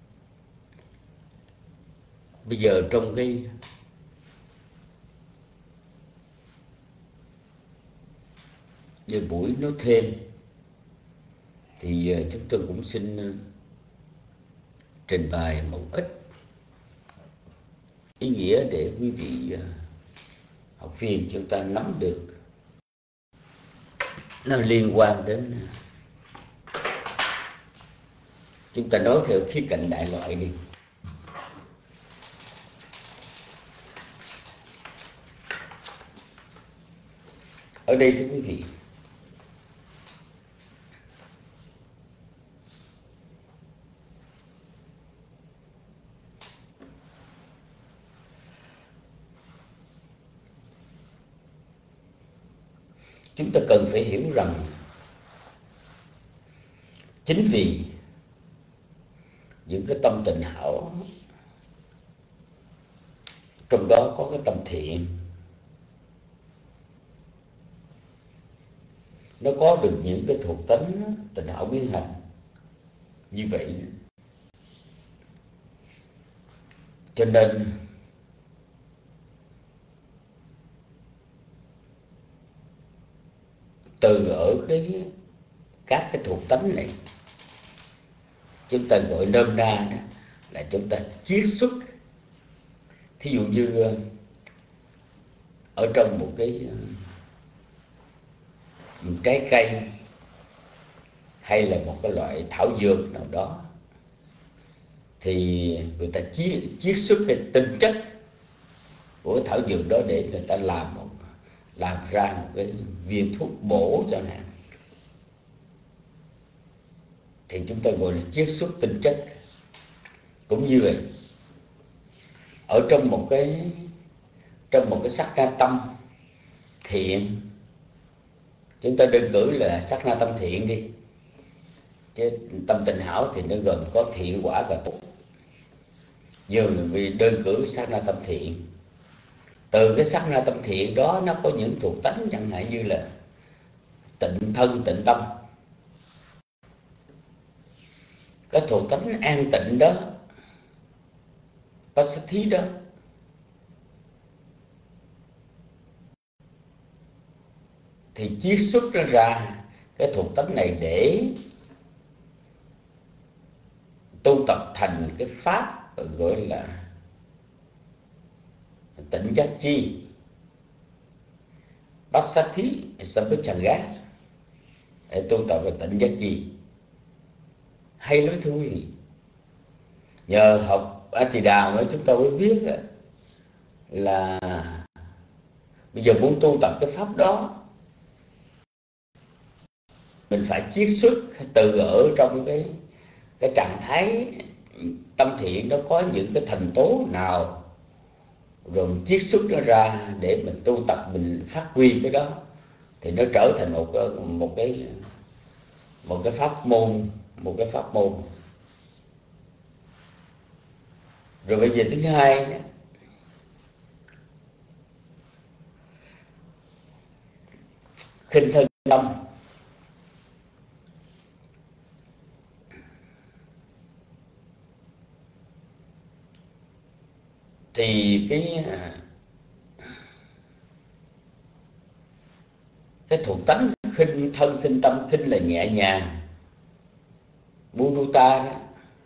Bây giờ trong cái về buổi nói thêm thì chúng tôi cũng xin trình bày một ít ý nghĩa để quý vị học viên chúng ta nắm được. Nó liên quan đến, chúng ta nói theo khía cạnh đại loại đi. Ở đây thưa quý vị, chúng ta cần phải hiểu rằng chính vì những cái tâm tịnh hảo, trong đó có cái tâm thiện, nó có được những cái thuộc tính tịnh hảo biến hành như vậy, cho nên từ ở cái các cái thuộc tính này, chúng ta gọi nôm na đó là chúng ta chiết xuất. Thí dụ như ở trong một cái một trái cây hay là một cái loại thảo dược nào đó, thì người ta chiết, chiết xuất cái tinh chất của thảo dược đó để người ta làm một làm ra một cái viên thuốc bổ chẳng hạn, thì chúng ta gọi là chiết xuất tinh chất. Cũng như vậy, ở trong một cái trong một cái sắc ca tâm thiện Chúng ta đơn cử là sát na tâm thiện đi, chứ tâm tịnh hảo thì nó gồm có thiện quả và tốt. Nhưng vì đơn cử sát na tâm thiện, từ cái sát na tâm thiện đó nó có những thuộc tánh chẳng hạn như là tịnh thân tịnh tâm. Cái thuộc tánh an tịnh đó, passathi đó, thì chiết xuất nó ra cái thuộc tánh này để tu tập thành cái pháp gọi là tịnh giác chi, passathi sampachanga, để tu tập về tịnh giác chi. Hay lắm thưa quý vị. Nhờ học A Tỳ Đà mới chúng ta mới biết là bây giờ muốn tu tập cái pháp đó, mình phải chiết xuất từ ở trong cái cái trạng thái tâm thiện nó có những cái thành tố nào, rồi mình chiết xuất nó ra để mình tu tập, mình phát huy cái đó, thì nó trở thành một cái một cái một cái pháp môn, một cái pháp môn. Rồi bây giờ thứ hai, khinh thân tâm. Thì cái cái thuộc tánh khinh thân khinh tâm, khinh là nhẹ nhàng, mudita đó,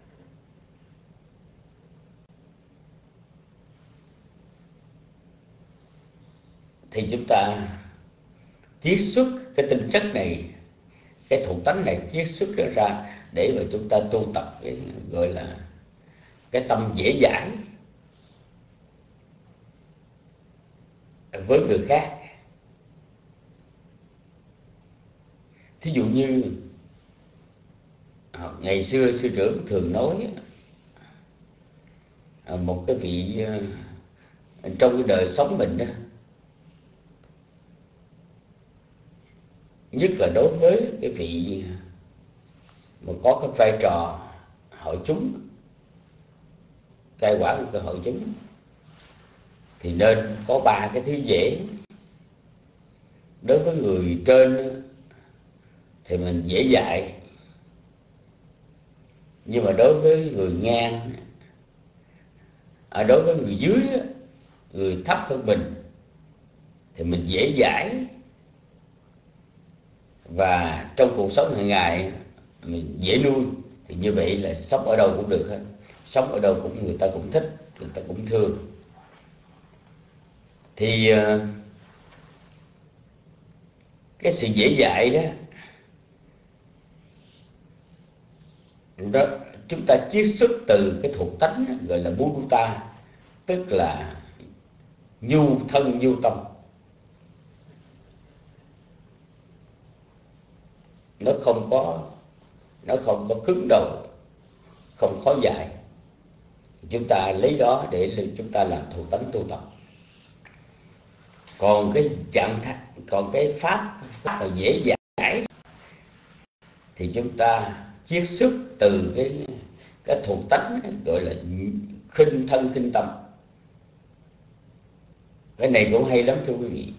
thì chúng ta chiết xuất cái tinh chất này, cái thuộc tánh này chiết xuất ra để mà chúng ta tu tập cái gọi là cái tâm dễ dãi với người khác. Thí dụ như ngày xưa sư trưởng thường nói một cái vị trong cái đời sống mình đó, nhất là đối với cái vị mà có cái vai trò hội chúng, cai quản một cái hội chúng, thì nên có ba cái thứ dễ. Đối với người trên thì mình dễ dạy, nhưng mà đối với người ngang, à, đối với người dưới, người thấp hơn mình, thì mình dễ dãi. Và trong cuộc sống hàng ngày mình dễ nuôi, thì như vậy là sống ở đâu cũng được hết, sống ở đâu cũng người ta cũng thích, người ta cũng thương. Thì cái sự dễ dãi đó, đó chúng ta chiết xuất từ cái thuộc tánh gọi là mudita, tức là nhu thân nhu tâm. Nó không có nó không có cứng đầu, không khó dạy. Chúng ta lấy đó để chúng ta làm thuộc tánh tu tập. Còn cái trạng thái, còn cái pháp là dễ dãi thì chúng ta chiết xuất từ cái cái thuộc tánh gọi là khinh thân khinh tâm. Cái này cũng hay lắm thưa quý vị.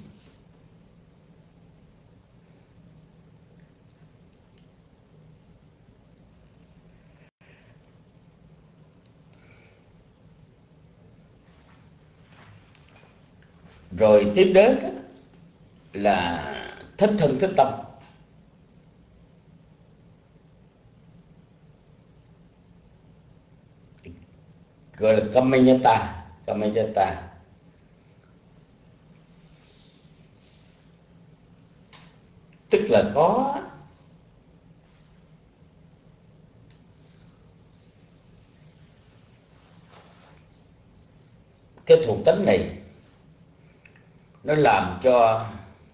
Rồi tiếp đến là thích thân thích tâm. Gọi là kamanyata, kamanyata. Tức là có cái thuộc tính này, nó làm cho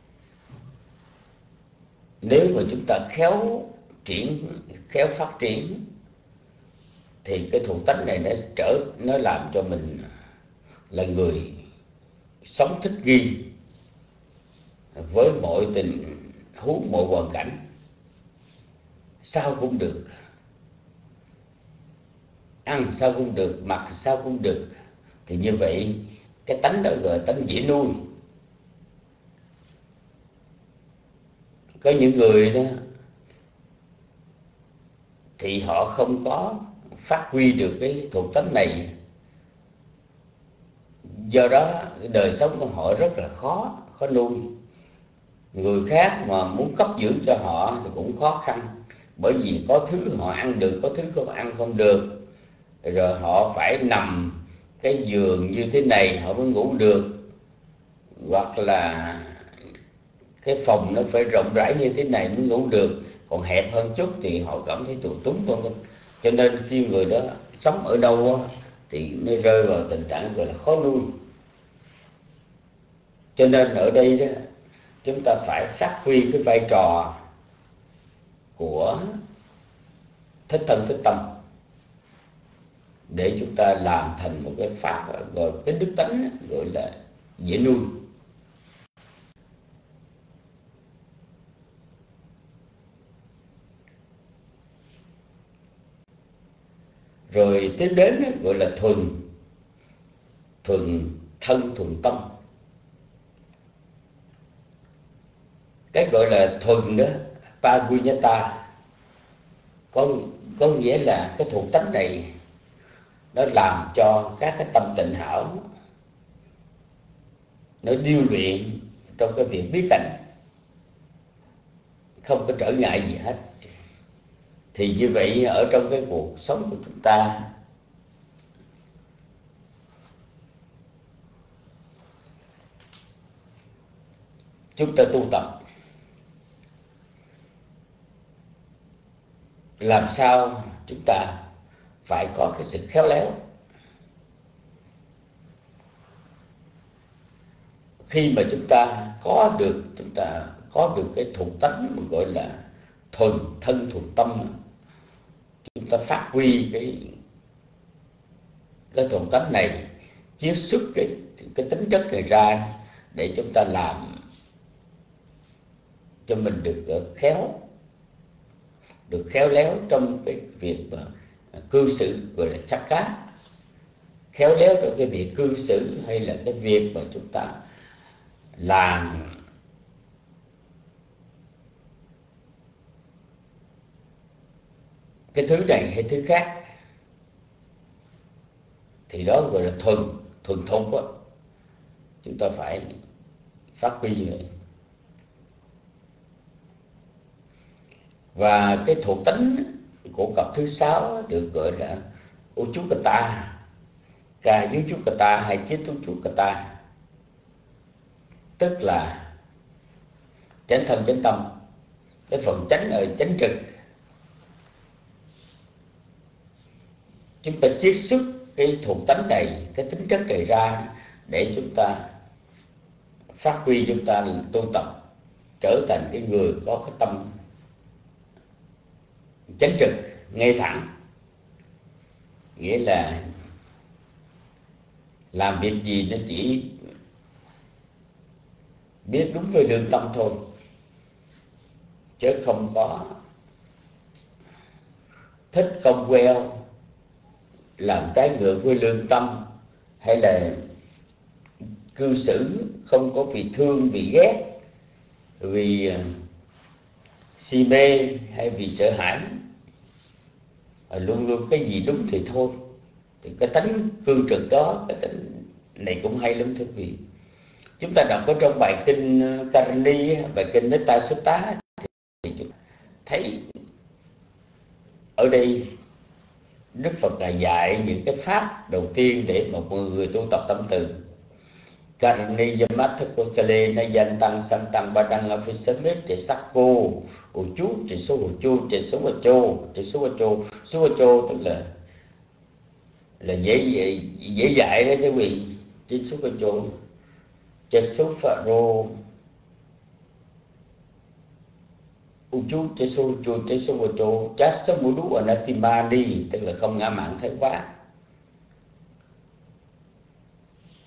nếu mà chúng ta khéo triển, khéo phát triển, thì cái thuộc tính này nó trở nó làm cho mình là người sống thích nghi với mọi tình hú mọi hoàn cảnh, sao cũng được, ăn sao cũng được, mặc sao cũng được, thì như vậy cái tánh đó gọi là tánh dễ nuôi. Có những người đó thì họ không có phát huy được cái thuộc tánh này, do đó đời sống của họ rất là khó khó nuôi. Người khác mà muốn cấp dưỡng cho họ thì cũng khó khăn, bởi vì có thứ họ ăn được, có thứ không ăn không được, rồi họ phải nằm cái giường như thế này họ mới ngủ được, hoặc là cái phòng nó phải rộng rãi như thế này mới ngủ được, còn hẹp hơn chút thì họ cảm thấy tù túng vân vân. Cho nên khi người đó sống ở đâu á, thì nó rơi vào tình trạng gọi là khó nuôi. Cho nên ở đây đó, chúng ta phải phát huy cái vai trò của thích thân thích tâm để chúng ta làm thành một cái pháp, gọi cái đức tánh gọi là dễ nuôi. Rồi tiếp đến gọi là thuần thuần thân thuần tâm. Cái gọi là thuần đó, pagunyata, có có nghĩa là cái thuộc tánh này nó làm cho các cái tâm tịnh hảo nó điêu luyện trong cái việc biết cảnh, không có trở ngại gì hết. Thì như vậy ở trong cái cuộc sống của chúng ta, chúng ta tu tập làm sao chúng ta phải có cái sự khéo léo. Khi mà chúng ta có được chúng ta có được cái thuộc tánh mà gọi là thuần thân thuần tâm, chúng ta phát huy cái cái thuộc tánh này, chiết xuất cái cái tính chất này ra để chúng ta làm cho mình được khéo, được khéo léo trong cái việc mà cư xử, gọi là chắc cá, khéo léo trong cái việc cư xử, hay là cái việc mà chúng ta làm cái thứ này hay thứ khác, thì đó gọi là thuần thuần thục đó. Chúng ta phải phát huy như vậy. Và cái thuộc tính của cặp thứ sáu được gọi là Uchukata, Ca Uchukata hay Chiết Uchukata, tức là chánh thân chánh tâm. Cái phần chánh ở chánh trực, chúng ta chiết xuất cái thuộc tánh này, cái tính chất này ra để chúng ta phát huy, chúng ta tu tập trở thành cái người có cái tâm chánh trực, ngay thẳng, nghĩa là làm việc gì nó chỉ biết đúng với lương tâm thôi, chứ không có thích công queo, làm trái ngược với lương tâm, hay là cư xử không có vì thương, vì ghét, vì si mê hay vì sợ hãi, luôn luôn cái gì đúng thì thôi. Thì cái tánh cương trực đó, cái tánh này cũng hay lắm thưa quý vị. Chúng ta đọc ở trong bài kinh Karani, bài kinh Netta Sutta, thì chúng thấy ở đây Đức Phật Ngài dạy những cái pháp đầu tiên để một người tu tập tâm từ. Karani Yamatha Kosale na yan tăng san tăng ba đăng afisamet che sakko u chú che số u chú che số u chô che số u chô số u chô, tức là là dễ dễ dễ dạy đó chứ vị. Che số u chô che số phạ rô u chú che số u chô che số u chô chát số mu đú anatima đi, tức là không ngã mạn thái quá.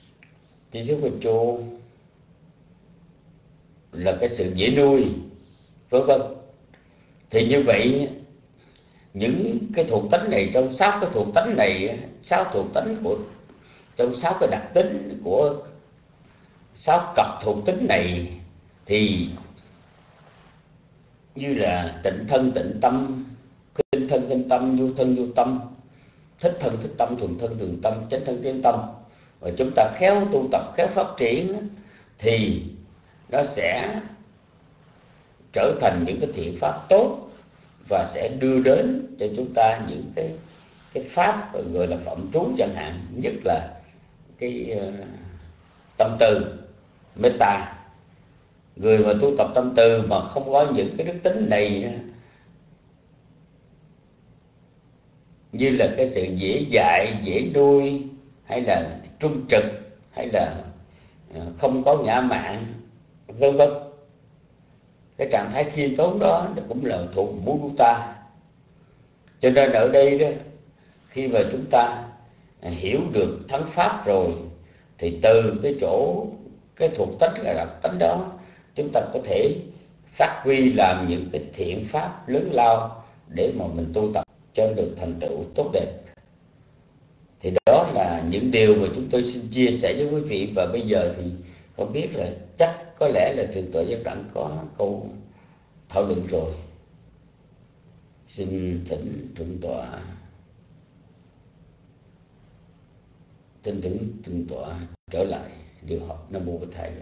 Chỉ số của chô là cái sự dễ nuôi, vân vân. Thì như vậy những cái thuộc tính này, trong sáu cái thuộc tính này, sáu thuộc tính của trong sáu cái đặc tính của sáu cặp thuộc tính này, thì như là tịnh thân tịnh tâm, khinh thân khinh tâm, nhu thân nhu tâm, thích thân thích tâm, thuần thân thuần tâm, chánh thân chánh tâm, và chúng ta khéo tu tập, khéo phát triển, thì nó sẽ trở thành những cái thiện pháp tốt, và sẽ đưa đến cho chúng ta những cái cái pháp gọi là phẩm trú chẳng hạn, nhất là cái uh, tâm từ metta. Người mà tu tập tâm từ mà không có những cái đức tính này, như là cái sự dễ dạy, dễ nuôi, hay là trung trực, hay là không có ngã mạn, vân vân, cái trạng thái khiêm tốn đó cũng là thuộc Mudita. Cho nên ở đây đó, khi mà chúng ta hiểu được thắng pháp rồi, thì từ cái chỗ cái thuộc tính là đặc tính đó, chúng ta có thể phát huy làm những cái thiện pháp lớn lao để mà mình tu tập cho được thành tựu tốt đẹp. Thì đó là những điều mà chúng tôi xin chia sẻ với quý vị. Và bây giờ thì không biết là chắc có lẽ là Thượng tọa Giác Đẳng có câu thảo luận rồi. Xin thỉnh Thượng tọa Xin thỉnh Thượng tọa trở lại điều học. Nam mô Bổn Thầy.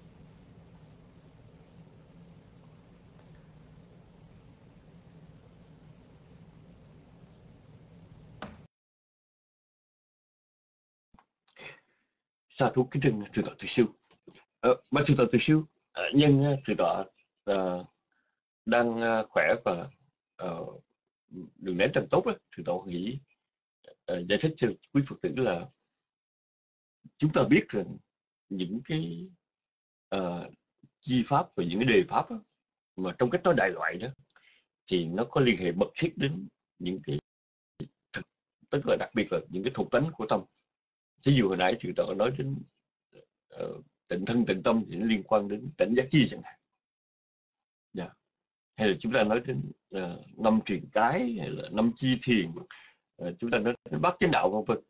Sa thú kính trân Thượng tọa Từ Siêu. Ờ, Bạch Thượng tọa Từ Siêu, ờ, nhân Thượng tọa uh, đang uh, khỏe và uh, đường nét rất tốt đó, Thượng tọa nghĩ uh, giải thích cho quý Phật tử là chúng ta biết rằng những cái uh, chi pháp và những cái đề pháp đó, mà trong cách nói đại loại đó, thì nó có liên hệ mật thiết đến những cái thực, tức là đặc biệt là những cái thuộc tính của tâm. Ví dụ hồi nãy Thượng tọa nói đến uh, tịnh thân tịnh tâm thì nó liên quan đến tỉnh giác chi chẳng hạn. Yeah. Hay là chúng ta nói đến uh, năm truyền cái, hay là năm chi thiền, uh, chúng ta nói đến bát chánh đạo vân vân.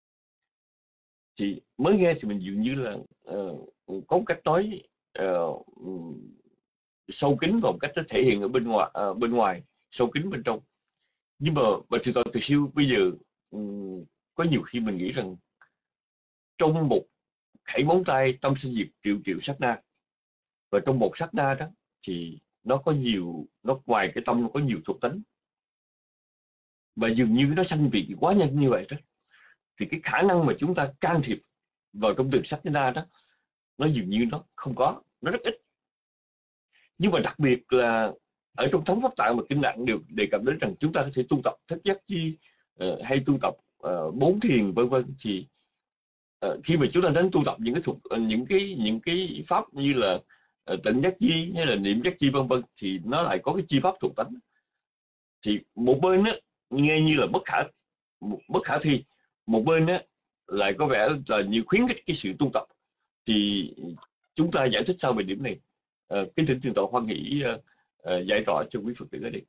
Thì mới nghe thì mình dường như là uh, có một cách nói uh, sâu kín và một cách nó thể hiện ở bên ngoài, uh, bên ngoài sâu kín bên trong. Nhưng mà bà Thượng tọa Từ Siêu bây giờ um, có nhiều khi mình nghĩ rằng trong một khẩy móng tay tâm sinh diệt triệu triệu sát na, và trong một sát na đó thì nó có nhiều, nó ngoài cái tâm nó có nhiều thuộc tính, và dường như nó sanh vị quá nhanh như vậy đó, thì cái khả năng mà chúng ta can thiệp vào trong từng sát na đó nó dường như nó không có, nó rất ít. Nhưng mà đặc biệt là ở trong Thống Pháp Tạng mà kinh Tạng đều đề cập đến rằng chúng ta có thể tu tập thất giác chi, uh, hay tu tập uh, bốn thiền vân vân. Thì uh, khi mà chúng ta đến tu tập những cái thuộc uh, những cái những cái pháp như là uh, tịnh giác chi hay là niệm giác chi vân vân, thì nó lại có cái chi pháp thuộc tính. Thì một bên á nghe như là bất khả bất khả thi, một bên á lại có vẻ là như khuyến khích cái sự tu tập. Thì chúng ta giải thích sao về điểm này? Uh, kính thỉnh Thượng tọa hoan hỷ uh, uh, giải rõ cho quý Phật tử ở đây.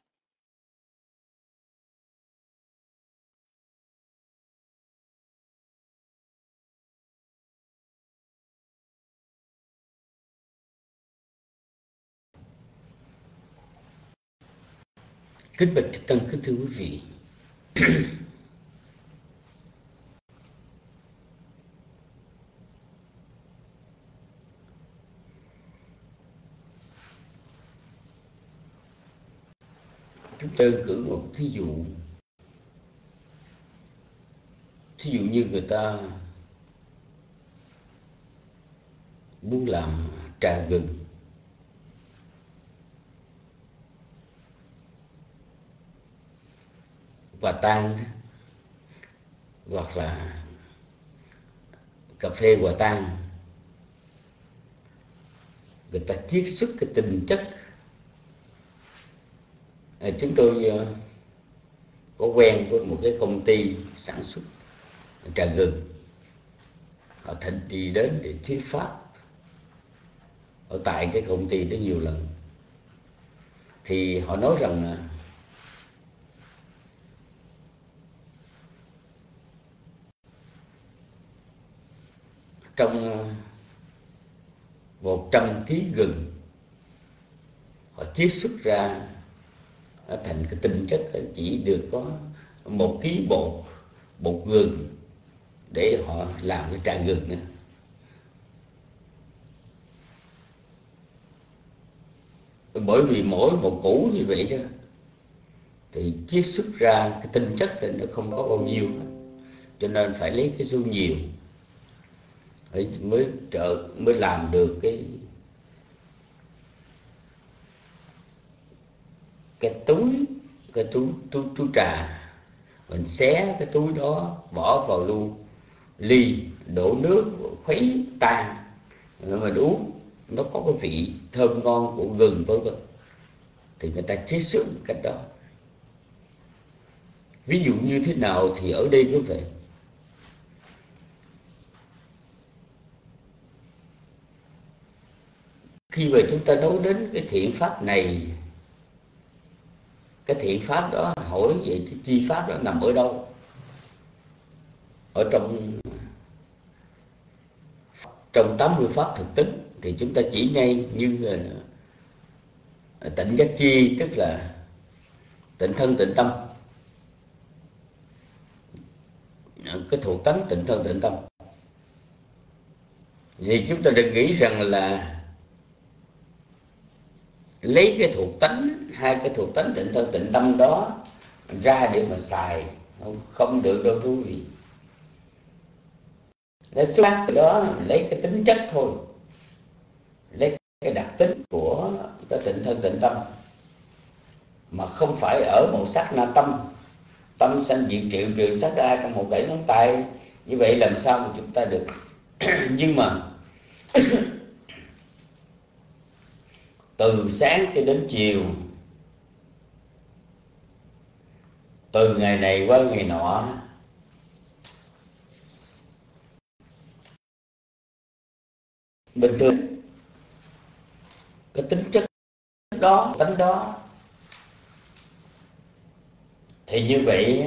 Kính bạch Thích Tăng, kính thưa quý vị. Chúng tôi cử một thí dụ. Thí dụ như người ta muốn làm trà gừng, và tan, hoặc là cà phê hòa tan, người ta chiết xuất cái tinh chất. À, chúng tôi uh, có quen với một cái công ty sản xuất trà gừng, họ thỉnh đi đến để thuyết pháp ở tại cái công ty đó nhiều lần. thì họ nói rằng trong một trăm ký gừng họ chiết xuất ra thành cái tinh chất chỉ được có một ký bột bột gừng để họ làm cái trà gừng nữa. Bởi vì mỗi một củ như vậy đó thì chiết xuất ra cái tinh chất thì nó không có bao nhiêu, cho nên phải lấy cái số nhiều mới trợ mới làm được cái cái túi cái túi túi túi trà. Mình xé cái túi đó bỏ vào lu ly, đổ nước khuấy tan rồi mình uống, nó có cái vị thơm ngon của gừng vân vân. Thì người ta chiết xuất cách đó. Ví dụ như thế nào thì ở đây cũng vậy. Khi mà chúng ta nói đến cái thiện pháp này, cái thiện pháp đó hỏi vậy thì chi pháp đó nằm ở đâu? Ở trong trong tám mươi pháp thực tính thì chúng ta chỉ ngay như là tịnh giác chi, tức là tịnh thân tịnh tâm, cái thuộc tánh tịnh thân tịnh tâm. Thì chúng ta đừng nghĩ rằng là lấy cái thuộc tánh, hai cái thuộc tánh tịnh thân tịnh tâm đó ra để mà xài, không, không được đâu thú vị. Nó xuất phát từ đó lấy cái tính chất thôi, lấy cái đặc tính của cái tịnh thân tịnh tâm, mà không phải ở một sát na tâm. Tâm sanh diệt triệu trừ sát ra trong một bảy ngón tay, như vậy làm sao mà chúng ta được. Nhưng mà từ sáng cho đến chiều, từ ngày này qua ngày nọ, bình thường cái tính chất đó, tánh đó, thì như vậy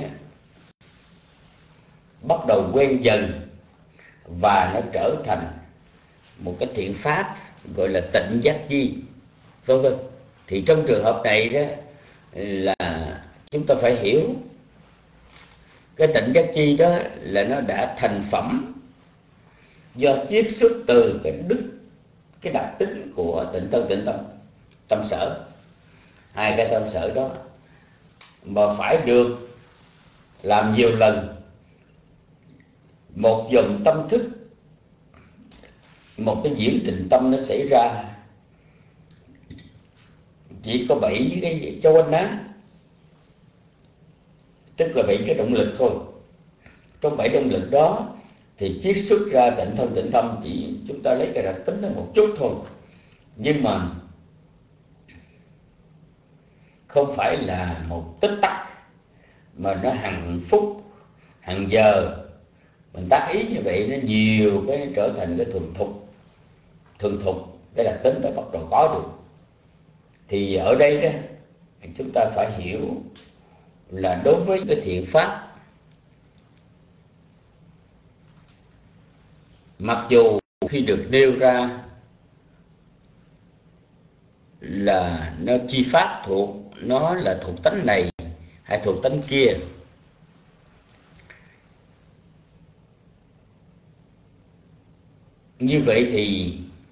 bắt đầu quen dần và nó trở thành một cái thiện pháp gọi là tịnh giác chi, vân vân. Thì trong trường hợp này đó là chúng ta phải hiểu cái tịnh giác chi đó là nó đã thành phẩm do chiết xuất từ cái đức, cái đặc tính của tịnh thân tịnh tâm, tâm sở. Hai cái tâm sở đó mà phải được làm nhiều lần, một dòng tâm thức, một cái diễn tình tâm nó xảy ra chỉ có bảy cái châu anh á, tức là bảy cái động lực thôi. Trong bảy động lực đó thì chiết xuất ra tịnh thân tịnh tâm chỉ chúng ta lấy cái đặc tính đó một chút thôi, nhưng mà không phải là một tích tắc, mà nó hàng phút, hàng giờ. Mình tác ý như vậy nó nhiều cái trở thành cái thuần thục, thuần thục cái đặc tính đó bắt đầu có được. Thì ở đây đó chúng ta phải hiểu là đối với cái thiện pháp, mặc dù khi được nêu ra là nó chi pháp thuộc, nó là thuộc tánh này hay thuộc tánh kia, như vậy thì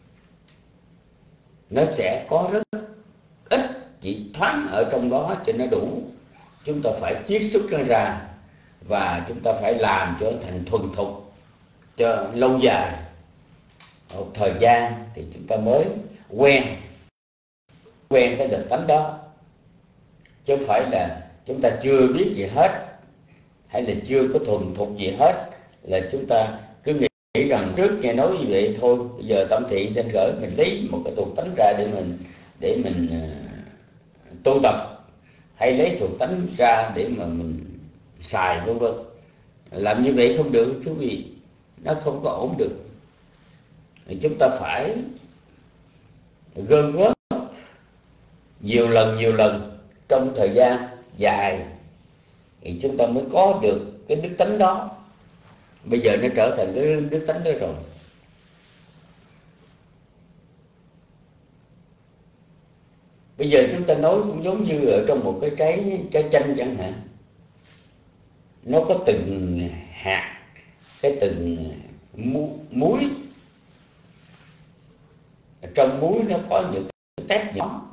nó sẽ có rất ít, chỉ thoáng ở trong đó cho nó đủ. Chúng ta phải chiết xuất nó ra và chúng ta phải làm cho thành thuần thục cho lâu dài, một thời gian thì chúng ta mới quen quen cái đặc tánh đó, chứ không phải là chúng ta chưa biết gì hết hay là chưa có thuần thục gì hết, là chúng ta cứ nghĩ nghĩ rằng trước nghe nói như vậy thôi, bây giờ tâm thị sanh khởi, mình lấy một cái thuộc tánh ra để mình để mình uh, tu tập, hay lấy thuộc tánh ra để mà mình xài vân vân. Làm như vậy không được quý vị, nó không có ổn được. Thì chúng ta phải gom góp nhiều lần nhiều lần trong thời gian dài thì chúng ta mới có được cái đức tánh đó. Bây giờ nó trở thành cái đức tánh đó rồi. Bây giờ chúng ta nói cũng giống như ở trong một cái trái trái chanh chẳng hạn, nó có từng hạt, cái từng muối. Trong muối nó có những cái tép nhỏ.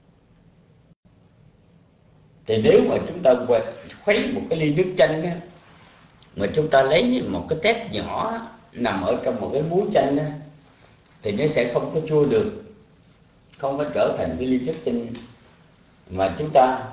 Thì nếu mà chúng ta khuấy một cái ly nước chanh á, mà chúng ta lấy một cái tép nhỏ nằm ở trong một cái muối chanh á, thì nó sẽ không có chua được, không có trở thành cái ly nước chanh. Mà chúng ta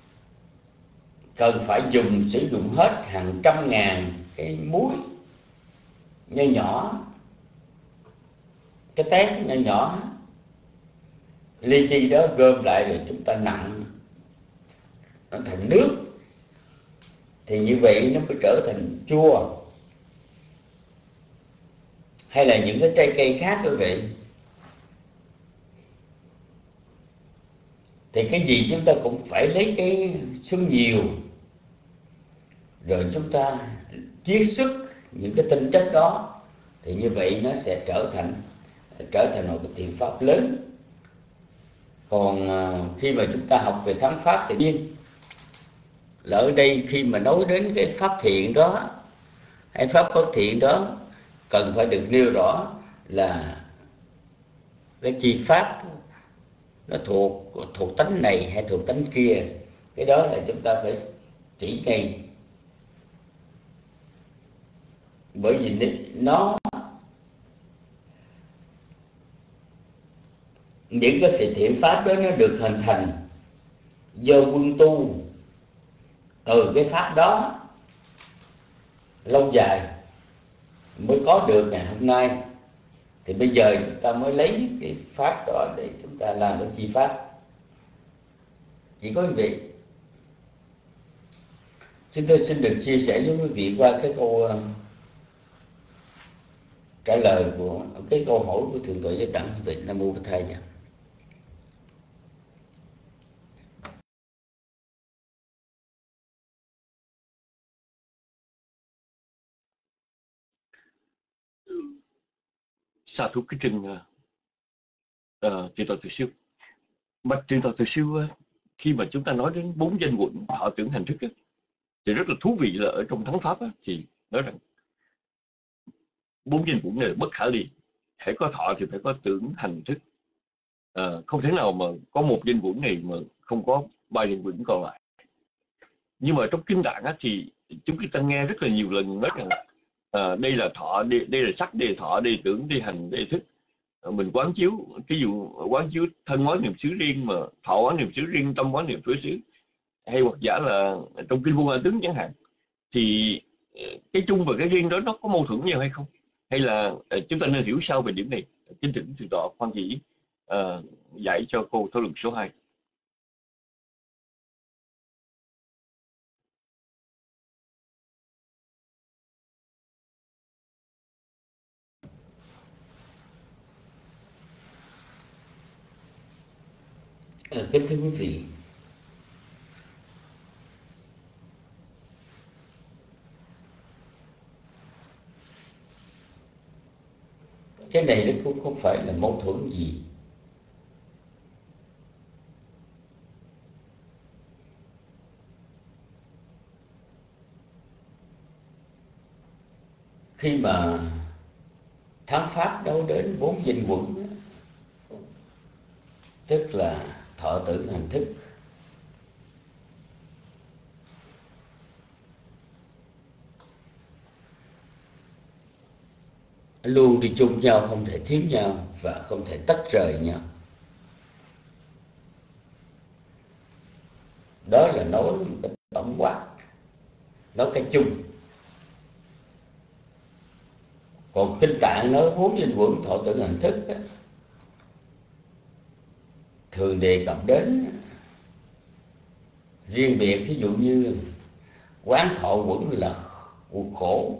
cần phải dùng sử dụng hết hàng trăm ngàn cái muối nho nhỏ, cái tép nho nhỏ, ly chi đó gom lại rồi chúng ta nặn nó thành nước, thì như vậy nó mới trở thành chua. Hay là những cái trái cây khác quý vị, thì cái gì chúng ta cũng phải lấy cái xương nhiều, rồi chúng ta chiết xuất những cái tinh chất đó, thì như vậy nó sẽ trở thành trở thành một cái thiện pháp lớn. Còn khi mà chúng ta học về thắng pháp thì nhiên là ở đây khi mà nói đến cái pháp thiện đó hay pháp bất thiện đó, cần phải được nêu rõ là cái chi pháp nó thuộc thuộc tánh này hay thuộc tánh kia. Cái đó là chúng ta phải chỉ ngay, bởi vì nó những cái thiện pháp đó nó được hình thành do quân tu từ cái pháp đó lâu dài mới có được ngày hôm nay. Thì bây giờ chúng ta mới lấy cái pháp đó để chúng ta làm cái chi pháp. Chỉ có quý vị, chúng tôi xin được chia sẻ với quý vị qua cái câu uh, trả lời của cái câu hỏi của thượng tọa Giác Đẳng. Vị Nam Mô Bổn Thầy. Sa thú cái trừng uh, tiền tọa Từ Siêu. Mà tiền tọa Từ Siêu uh, khi mà chúng ta nói đến bốn danh quẩn thọ tưởng hành thức á, thì rất là thú vị là ở trong thắng pháp á, thì nói rằng bốn danh quẩn này là bất khả ly, hãy có thọ thì phải có tưởng hành thức. À, không thể nào mà có một danh quẩn này mà không có ba danh quẩn còn lại. Nhưng mà trong kinh tạng á, thì chúng ta nghe rất là nhiều lần nói rằng à, đây là thọ, đây, đây là sắc, đây là thọ, đây là tưởng, đây là hành, đây là thức. À, mình quán chiếu, ví dụ quán chiếu thân quán niệm xứ riêng, mà thọ quán niệm xứ riêng, tâm quán niệm phối xứ, hay hoặc giả là trong kinh Vô Ngã Tướng chẳng hạn, thì cái chung và cái riêng đó nó có mâu thuẫn nhau hay không, hay là chúng ta nên hiểu sao về điểm này? Kính thỉnh thượng tọa Khoan Chỉ uh, dạy cho cô thảo luận số hai. Kính thưa quý vị, cái này nó cũng không phải là mâu thuẫn gì. Khi mà thắng pháp nói đến bốn danh quẩn, tức là thọ tưởng hành thức, luôn đi chung nhau, không thể thiếu nhau và không thể tách rời nhau. Đó là nói một cái tổng quát, nói cái chung. Còn kinh tạng nói bốn danh quẩn thọ tưởng hành thức á, thường đề cập đến riêng biệt. Ví dụ như quán thọ quẩn là khổ,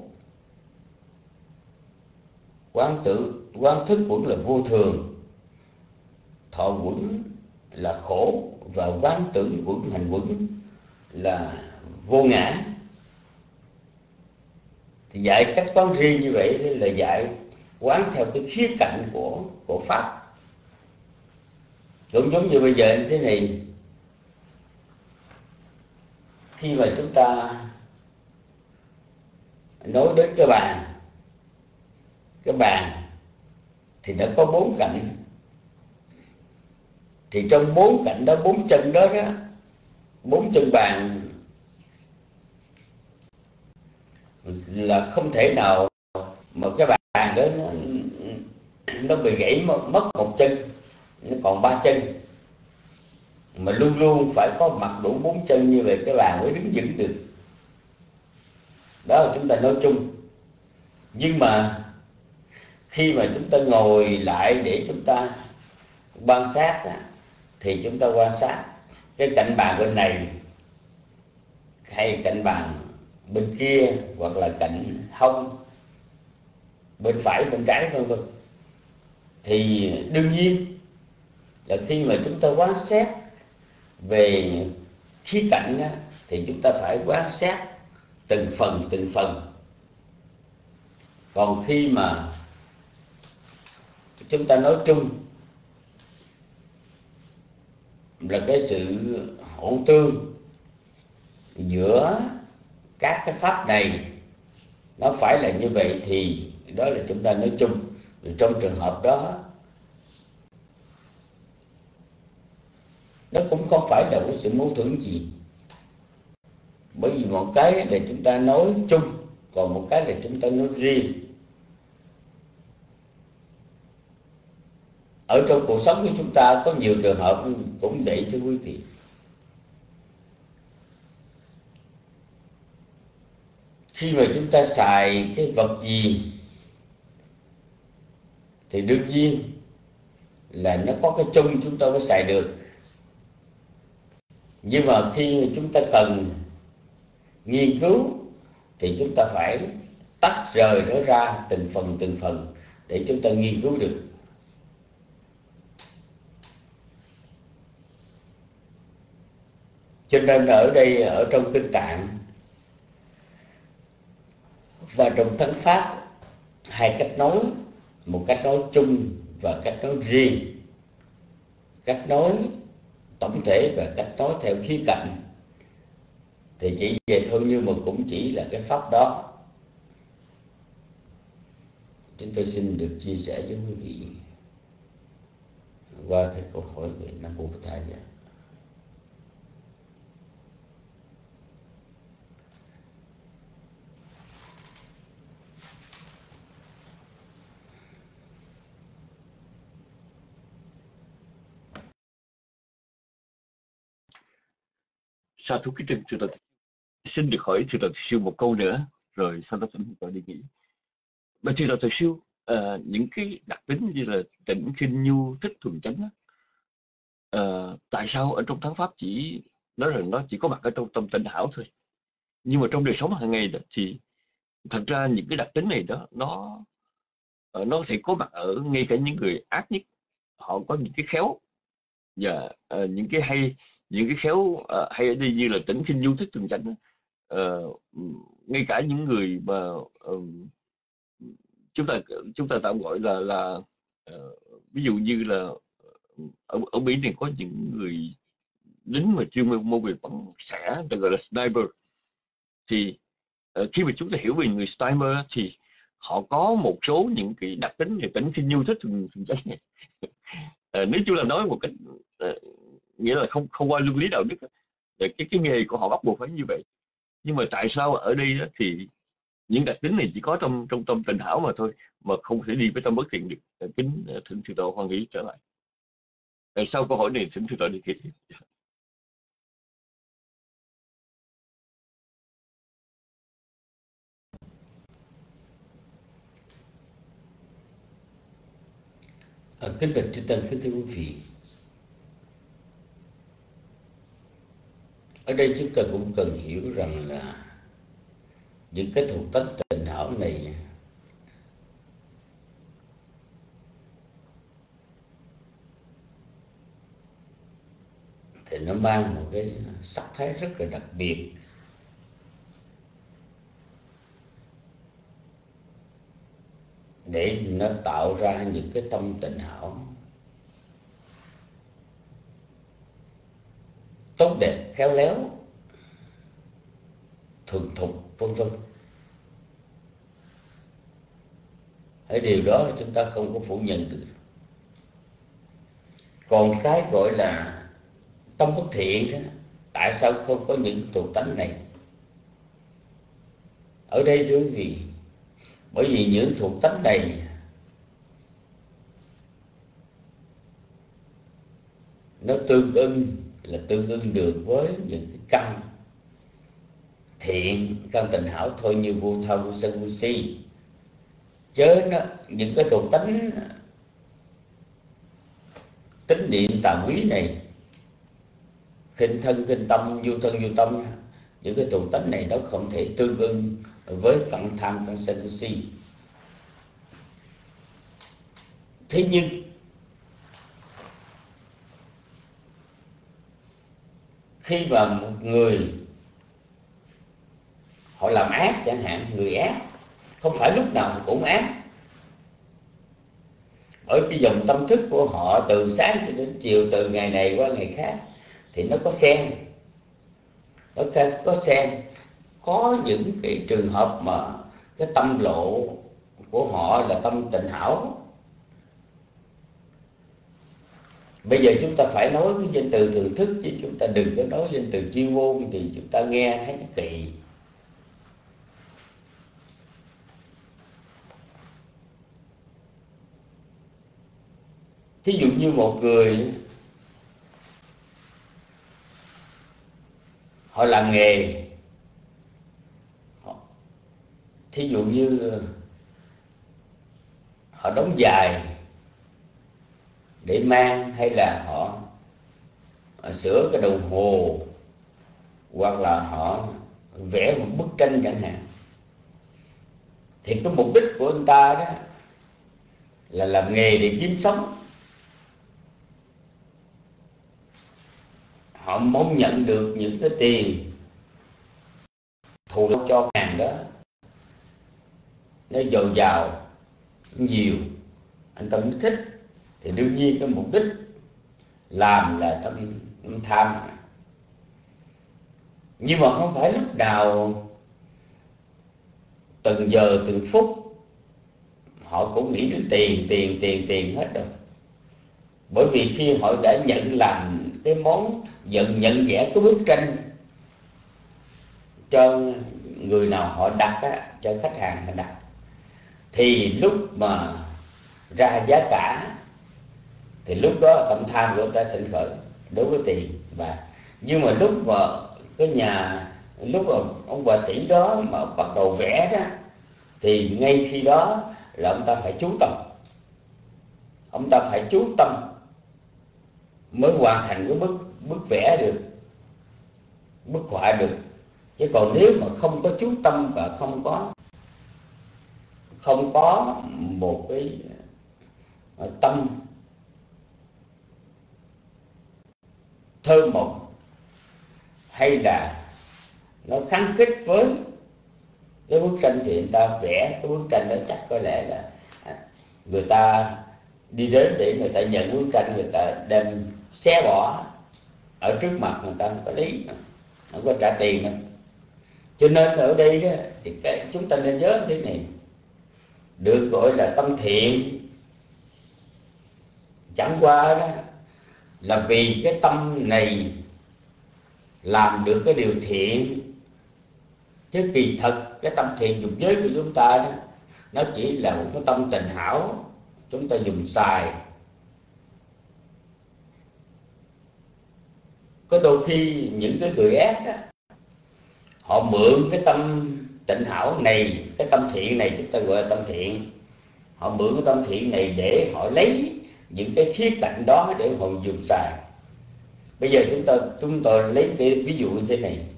quán tự quán thức quẩn là vô thường, thọ quẩn là khổ, và quán tưởng quẩn hành quẩn là vô ngã. Thì dạy cách quán riêng như vậy là dạy quán theo cái khía cạnh của của pháp. Cũng giống như bây giờ như thế này, khi mà chúng ta nói đến cái bàn, cái bàn thì nó có bốn cạnh. Thì trong bốn cạnh đó, bốn chân đó đó, bốn chân bàn là không thể nào mà cái bàn đó nó, nó bị gãy mất một chân, nó còn ba chân, mà luôn luôn phải có mặt đủ bốn chân như vậy cái bàn mới đứng vững được. Đó là chúng ta nói chung. Nhưng mà khi mà chúng ta ngồi lại để chúng ta quan sát thì chúng ta quan sát cái cạnh bàn bên này hay cạnh bàn bên kia, hoặc là cạnh hông bên phải bên trái vân vân. Thì đương nhiên là khi mà chúng ta quan sát về khía cạnh đó, thì chúng ta phải quan sát từng phần từng phần. Còn khi mà chúng ta nói chung là cái sự hỗ tương giữa các cái pháp này nó phải là như vậy, thì đó là chúng ta nói chung. Trong trường hợp đó, nó cũng không phải là một sự mâu thuẫn gì, bởi vì một cái là chúng ta nói chung, còn một cái là chúng ta nói riêng. Ở trong cuộc sống của chúng ta có nhiều trường hợp cũng để cho quý vị. Khi mà chúng ta xài cái vật gì thì đương nhiên là nó có cái chung chúng ta mới xài được. Nhưng mà khi mà chúng ta cần nghiên cứu thì chúng ta phải tách rời nó ra từng phần từng phần để chúng ta nghiên cứu được. Cho nên ở đây, ở trong Kinh Tạng và trong Thánh Pháp, hai cách nói, một cách nói chung và cách nói riêng. Cách nói tổng thể và cách nói theo khía cạnh thì chỉ vậy thôi, nhưng mà cũng chỉ là cái pháp đó. Chúng tôi xin được chia sẻ với quý vị qua cái câu hỏi về Nam Mô Bổn Thầy. Sa thú kính trình thưa Toàn. Xin được hỏi thưa Toàn Thầy Sư một câu nữa, rồi sau đó chúng tôi đi nghỉ. Mà thưa Toàn Thầy Sư, uh, những cái đặc tính như là tịnh, khinh, nhu, thích, thuần, chánh á, uh, tại sao ở trong Thánh Pháp chỉ nói rằng nó chỉ có mặt ở trong tâm tịnh hảo thôi, nhưng mà trong đời sống hàng ngày đó, thì thật ra những cái đặc tính này đó nó uh, nó có thể có mặt ở ngay cả những người ác nhất. Họ có những cái khéo và uh, những cái hay, những cái khéo uh, hay ở đây như là tịnh, khinh, nhu, thích, thuần, chánh. Uh, ngay cả những người mà uh, chúng ta chúng ta tạm gọi là là uh, ví dụ như là ở ở Mỹ này có những người lính mà chuyên môn về bắn xạ, ta gọi là sniper. Thì uh, khi mà chúng ta hiểu về người sniper thì họ có một số những cái đặc tính về tịnh, khinh, nhu, thích, thuần, thuần, chánh này. Uh, nếu chúng ta nói một cách uh, nghĩa là không không qua luân lý đạo đức, cái cái nghề của họ bắt buộc phải như vậy. Nhưng mà tại sao ở đây đó thì những đặc tính này chỉ có trong trong tâm tịnh hảo mà thôi, mà không thể đi với tâm bất thiện được? Kính thỉnh sư tổ hoan hỷ trở lại. Tại sau câu hỏi này thỉnh sư tổ đi kỹ. Kính bạch chư tăng, kính thưa quý vị, ở đây chúng ta cũng cần hiểu rằng là những cái thuộc tính tịnh hảo này thì nó mang một cái sắc thái rất là đặc biệt. Để nó tạo ra những cái tâm tịnh hảo tốt đẹp, khéo léo, thuần thục, vân vân. Cái điều đó chúng ta không có phủ nhận được. Còn cái gọi là tâm bất thiện đó, tại sao không có những thuộc tánh này? Ở đây thưa quý vị, bởi vì những thuộc tánh này nó tương ưng là tương ưng được với những cái căn thiện, căn tịnh hảo thôi, như vô thâu, vô sân, vô si. Chớ nó, những cái thuộc tánh tính niệm tà quý này, khinh thân khinh tâm, vô thân vô tâm, những cái thuộc tánh này nó không thể tương ưng với căn tham, căn sân, căn si. Thế nhưng khi mà một người họ làm ác chẳng hạn, người ác không phải lúc nào cũng ác, bởi cái dòng tâm thức của họ từ sáng cho đến chiều, từ ngày này qua ngày khác, thì nó có xen, nó có xen. Có những cái trường hợp mà cái tâm lộ của họ là tâm tịnh hảo. Bây giờ chúng ta phải nói cái danh từ thường thức, chứ chúng ta đừng có nói danh từ chuyên môn, thì chúng ta nghe thấy kỳ. Thí dụ như một người họ làm nghề, thí dụ như họ đóng giày để mang, hay là họ, họ sửa cái đồng hồ, hoặc là họ vẽ một bức tranh chẳng hạn, thì cái mục đích của anh ta đó là làm nghề để kiếm sống. Họ mong nhận được những cái tiền thù cho hàng đó nó dồi dào nhiều, anh ta mới thích. Thì đương nhiên cái mục đích làm là tâm, tâm tham. Nhưng mà không phải lúc nào từng giờ từng phút họ cũng nghĩ đến tiền, tiền, tiền, tiền hết đâu. Bởi vì khi họ đã nhận làm cái món, nhận, nhận vẽ cái bức tranh cho người nào họ đặt á, cho khách hàng họ đặt, thì lúc mà ra giá cả thì lúc đó tâm tham của người ta sinh khởi đối với tiền. Và nhưng mà lúc mà cái nhà, lúc mà ông họa sĩ đó mà bắt đầu vẽ đó, thì ngay khi đó là ông ta phải chú tâm, ông ta phải chú tâm mới hoàn thành cái bức bức vẽ được, bức họa được. Chứ còn nếu mà không có chú tâm và không có không có một cái tâm thơ mộng, hay là nó kháng khích với cái bức tranh, thì người ta vẽ cái bức tranh đó chắc có lẽ là người ta đi đến để người ta nhận bức tranh, người ta đem xé bỏ ở trước mặt người ta, không có lý, không có trả tiền đâu. Cho nên ở đây đó, thì cái, chúng ta nên nhớ thế này, được gọi là tâm thiện chẳng qua đó là vì cái tâm này làm được cái điều thiện, chứ kỳ thật cái tâm thiện dục giới của chúng ta đó, nó chỉ là một cái tâm tịnh hảo chúng ta dùng xài. Có đôi khi những cái người ác đó, họ mượn cái tâm tịnh hảo này, cái tâm thiện này chúng ta gọi là tâm thiện, họ mượn cái tâm thiện này để họ lấy những cái khía cạnh đó để họ dùng xài. Bây giờ chúng ta chúng tôi lấy cái ví dụ như thế này.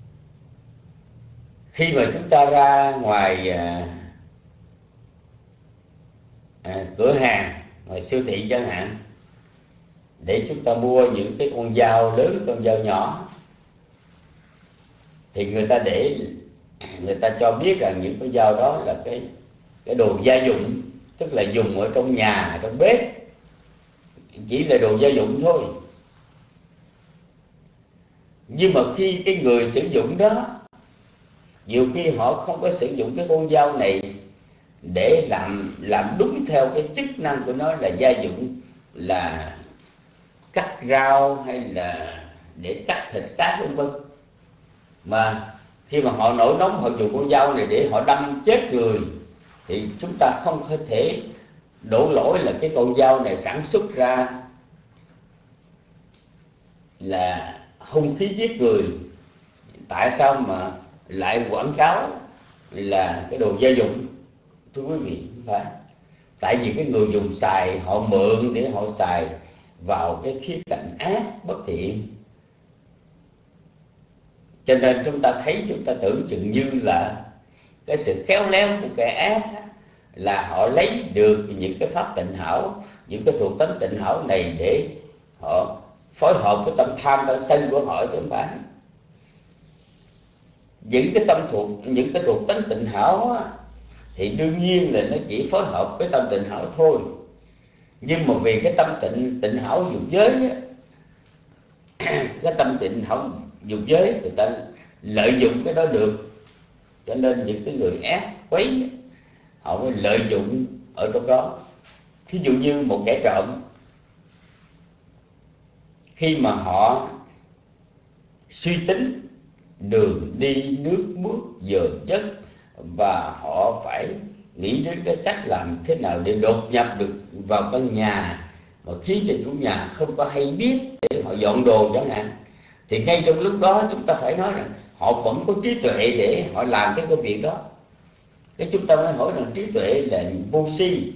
Khi mà chúng ta ra ngoài à, à, cửa hàng, ngoài siêu thị chẳng hạn, để chúng ta mua những cái con dao lớn, con dao nhỏ, thì người ta để người ta cho biết rằng những cái dao đó là cái cái đồ gia dụng, tức là dùng ở trong nhà, trong bếp, chỉ là đồ gia dụng thôi. Nhưng mà khi cái người sử dụng đó, nhiều khi họ không có sử dụng cái con dao này để làm làm đúng theo cái chức năng của nó là gia dụng, là cắt rau hay là để cắt thịt cá vân vân, mà khi mà họ nổi nóng họ dùng con dao này để họ đâm chết người, thì chúng ta không có thể đổ lỗi là cái con dao này sản xuất ra là hung khí giết người. Tại sao mà lại quảng cáo là cái đồ gia dụng? Thưa quý vị, không phải. Tại vì cái người dùng xài, họ mượn để họ xài vào cái khía cạnh ác, bất thiện. Cho nên chúng ta thấy, chúng ta tưởng chừng như là cái sự khéo léo của kẻ ác là họ lấy được những cái pháp tịnh hảo, những cái thuộc tính tịnh hảo này để họ phối hợp với tâm tham, tâm sân của họ, chứ không phải. Những cái tâm thuộc, những cái thuộc tính tịnh hảo á, thì đương nhiên là nó chỉ phối hợp với tâm tịnh hảo thôi. Nhưng mà vì cái tâm tịnh tịnh hảo dục giới á, cái tâm tịnh hảo dục giới người ta lợi dụng cái đó được, cho nên những cái người ác quấy họ mới lợi dụng ở trong đó. Thí dụ như một kẻ trộm, khi mà họ suy tính đường đi nước bước giờ giấc, và họ phải nghĩ đến cái cách làm thế nào để đột nhập được vào căn nhà mà khiến cho chủ nhà không có hay biết, để họ dọn đồ chẳng hạn, thì ngay trong lúc đó chúng ta phải nói rằng họ vẫn có trí tuệ để họ làm cái công việc đó. Thế chúng ta mới hỏi rằng trí tuệ là vô si.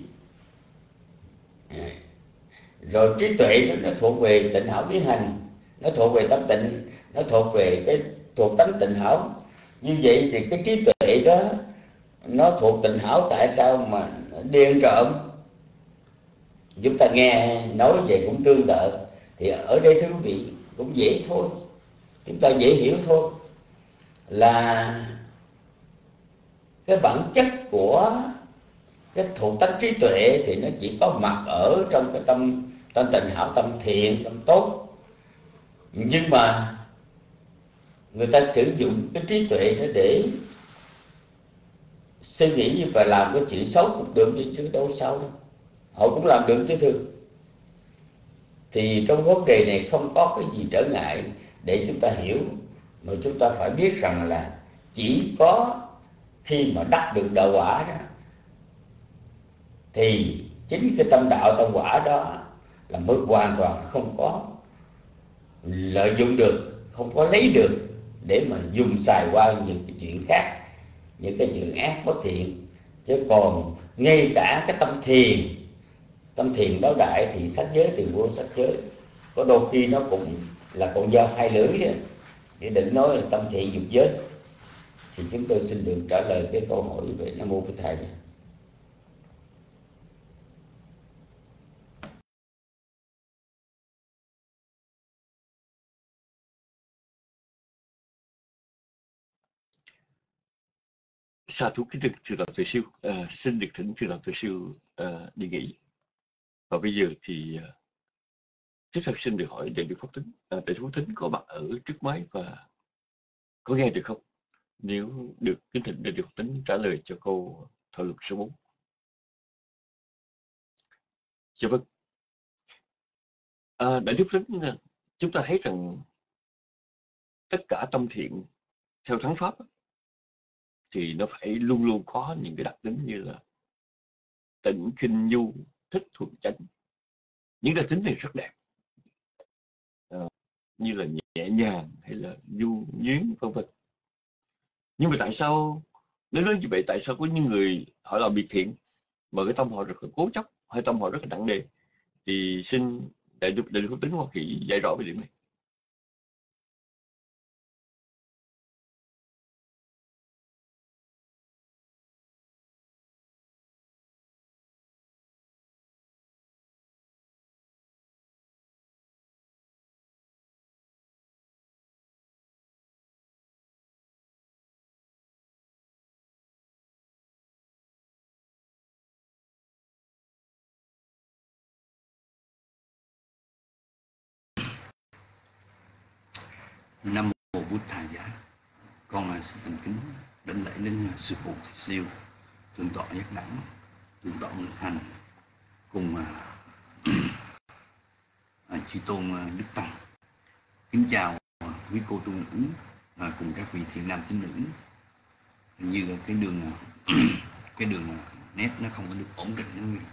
Rồi trí tuệ nó, nó thuộc về tịnh hảo biến hành, nó thuộc về tâm tịnh, nó thuộc về cái thuộc tánh tịnh hảo. Như vậy thì cái trí tuệ đó nó thuộc tịnh hảo, tại sao mà đi ăn trộm? Chúng ta nghe nói về cũng tương tự. Thì ở đây thưa quý vị, cũng dễ thôi, chúng ta dễ hiểu thôi, là cái bản chất của cái thuộc tánh trí tuệ thì nó chỉ có mặt ở trong cái tâm tâm tịnh hảo, tâm thiện, tâm tốt. Nhưng mà người ta sử dụng cái trí tuệ đó để suy nghĩ và làm cái chuyện xấu cũng được, chứ đâu sao đâu, họ cũng làm được chứ thưa. Thì trong vấn đề này không có cái gì trở ngại để chúng ta hiểu, mà chúng ta phải biết rằng là chỉ có khi mà đắc được đạo quả đó, thì chính cái tâm đạo tâm quả đó là mới hoàn toàn không có lợi dụng được, không có lấy được để mà dùng xài qua những cái chuyện khác, những cái chuyện ác bất thiện. Chứ còn ngay cả cái tâm thiền, tâm thiền đó đại thì sắc giới thì vô sắc giới, có đôi khi nó cũng là con dao hai lưỡi đó. Để định nói là tâm thiện dục giới. Thì chúng tôi xin được trả lời cái câu hỏi về Nam Mô Phật Thầy. Sa thú kính được thưa đạo tuệ siêu, à, xin được thỉnh thưa đạo tuệ siêu à, đi nghỉ. Và bây giờ thì à, tiếp theo xin được hỏi đại đức Pháp Tính. À, đại đức Pháp Tính có mặt ở trước máy và có nghe được không? Nếu được, kính thỉnh đại đức Pháp Tính trả lời cho câu thảo luận số bốn. Dạ vâng. À, đại đức Pháp Tính, chúng ta thấy rằng tất cả tâm thiện theo thắng pháp thì nó phải luôn luôn có những cái đặc tính như là tịnh, khinh, nhu, thích, thuần, chánh. Những đặc tính này rất đẹp, à, như là nhẹ nhàng hay là nhu nhuyến vân vân. Nhưng mà tại sao, nếu nói như vậy, tại sao có những người họ làm việc thiện mà cái tâm họ rất là cố chấp, hay tâm họ rất là nặng nề? Thì xin đại đức đại đức Pháp Tính Hoa Kỳ giải rõ về điểm này. Nam mô Bụt Thầy Giá. Con là xin thành kính đảnh lễ đến sư phụ Thầy Siêu, thượng tọa Giác Đẳng, thượng tọa Minh Thành cùng à, à, chư tôn à, Đức Tăng. Kính chào à, quý cô tu nữ à, cùng các vị thiện nam tín nữ. Hình như cái đường à, cái đường à, nét nó không có được ổn định nữa.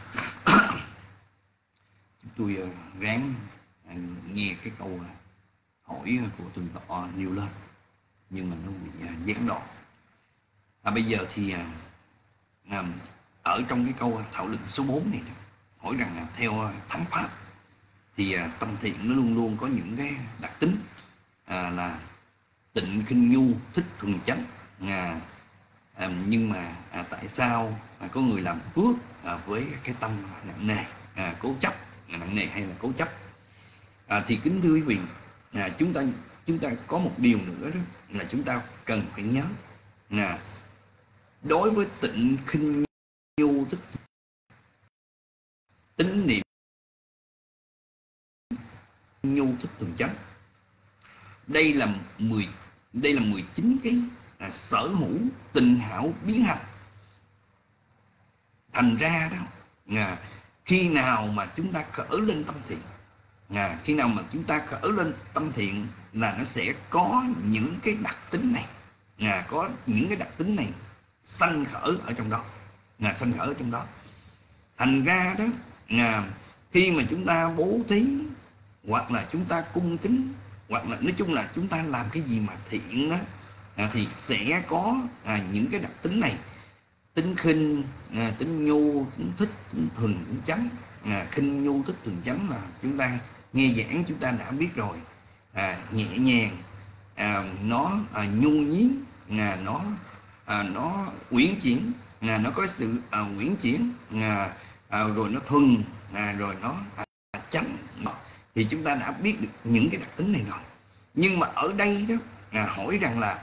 Chúng tôi à, ráng à, nghe cái câu à, hỏi của thượng tọa nhiều lên, nhưng mà nó bị à, gián đoạn. À, bây giờ thì à, à, ở trong cái câu thảo luận số bốn này hỏi rằng là theo thắng pháp thì à, tâm thiện nó luôn luôn có những cái đặc tính à, là tịnh, khinh, nhu, thích, thuần, chánh. À, à, nhưng mà à, tại sao à, có người làm phước à, với cái tâm nặng nề, à, cố chấp, nặng nề hay là cố chấp? À, thì kính thưa quý vị, à, chúng ta chúng ta có một điều nữa đó là chúng ta cần phải nhớ là đối với tịnh, khinh, nhu, thích, tín niệm, nhu, thích, thuần, chánh, đây là mười đây là mười chín cái à, sở hữu tình hảo biến hành. Thành ra đó à, khi nào mà chúng ta khởi lên tâm thiện, à, khi nào mà chúng ta khởi lên tâm thiện là nó sẽ có những cái đặc tính này, à, có những cái đặc tính này sanh khởi ở trong đó, à, sanh khởi ở trong đó. Thành ra đó à, khi mà chúng ta bố thí hoặc là chúng ta cung kính hoặc là nói chung là chúng ta làm cái gì mà thiện đó à, thì sẽ có à, những cái đặc tính này: tính khinh, à, tính nhu, tính thích, tính thuần, tính chánh. À, khinh, nhu, thích, thuần, chánh là chúng ta nghe giảng chúng ta đã biết rồi. À, nhẹ nhàng, à, nó à, nhu nhiếm, à, nó à, nó uyển chuyển, à, nó có sự à, uyển chuyển, à, à, rồi nó thuần, à, rồi nó à, chánh. Thì chúng ta đã biết được những cái đặc tính này rồi. Nhưng mà ở đây đó à, hỏi rằng là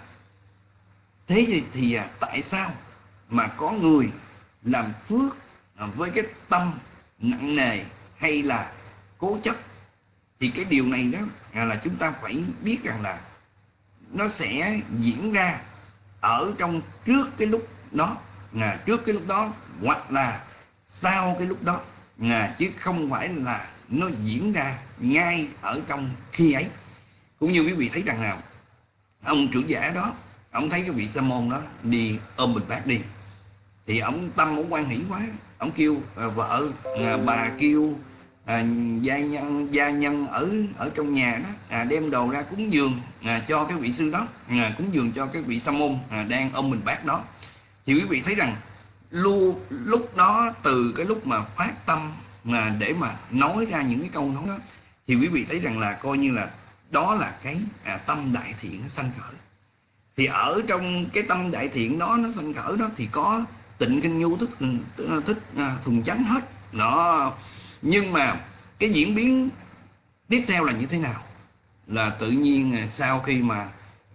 thế thì, thì à, tại sao mà có người làm phước à, với cái tâm nặng nề hay là cố chấp? Thì cái điều này đó à, là chúng ta phải biết rằng là nó sẽ diễn ra ở trong trước cái lúc đó, à, trước cái lúc đó hoặc là sau cái lúc đó, à, chứ không phải là nó diễn ra ngay ở trong khi ấy. Cũng như quý vị thấy rằng là ông trưởng giả đó, ông thấy cái vị sa môn đó đi ôm bình bát đi, thì ông tâm ông quan hỷ quá, ông kêu à, vợ à, bà kêu à, gia nhân gia nhân ở ở trong nhà đó à, đem đồ ra cúng dường à, cho cái vị sư đó, à, cúng dường cho cái vị sa môn à, đang ôm bình bát đó. Thì quý vị thấy rằng luôn lúc đó, từ cái lúc mà phát tâm mà để mà nói ra những cái câu nói đó, thì quý vị thấy rằng là coi như là đó là cái à, tâm đại thiện nó sanh khởi. Thì ở trong cái tâm đại thiện đó nó sanh khởi đó thì có tịnh, khinh, nhu, thích, thích à, thuần, chánh hết đó. Nhưng mà cái diễn biến tiếp theo là như thế nào? Là tự nhiên sau khi mà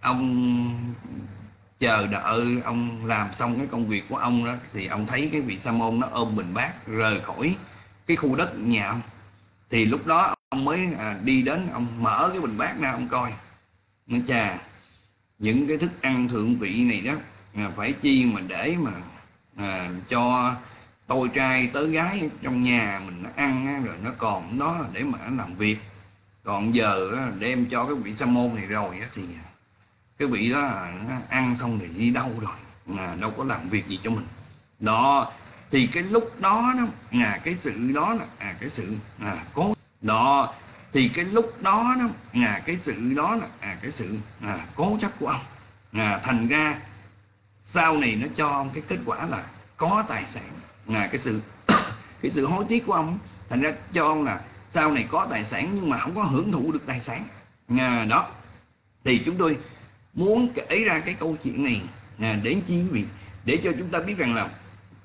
ông chờ đợi, ông làm xong cái công việc của ông đó, thì ông thấy cái vị sa môn nó ôm bình bát rời khỏi cái khu đất nhà ông. Thì lúc đó ông mới à, đi đến, ông mở cái bình bát ra, ông coi nó chà, những cái thức ăn thượng vị này đó à, phải chi mà để mà à, cho tôi trai tới gái trong nhà mình nó ăn á, rồi nó còn đó để mà làm việc. Còn giờ á, đem cho cái vị sa môn này rồi á, thì cái vị đó nó ăn xong thì đi đâu rồi, à, đâu có làm việc gì cho mình đó. Thì cái lúc đó đó à, cái sự đó là à, cái sự à, cố đó. Thì cái lúc đó đó à, cái sự đó là à, cái sự à, cố chấp của ông. À, thành ra sau này nó cho ông cái kết quả là có tài sản. À, cái sự cái sự hối tiếc của ông thành ra cho ông là sau này có tài sản nhưng mà không có hưởng thụ được tài sản. À, đó. Thì chúng tôi muốn kể ra cái câu chuyện này à, để chi quý vị, để cho chúng ta biết rằng là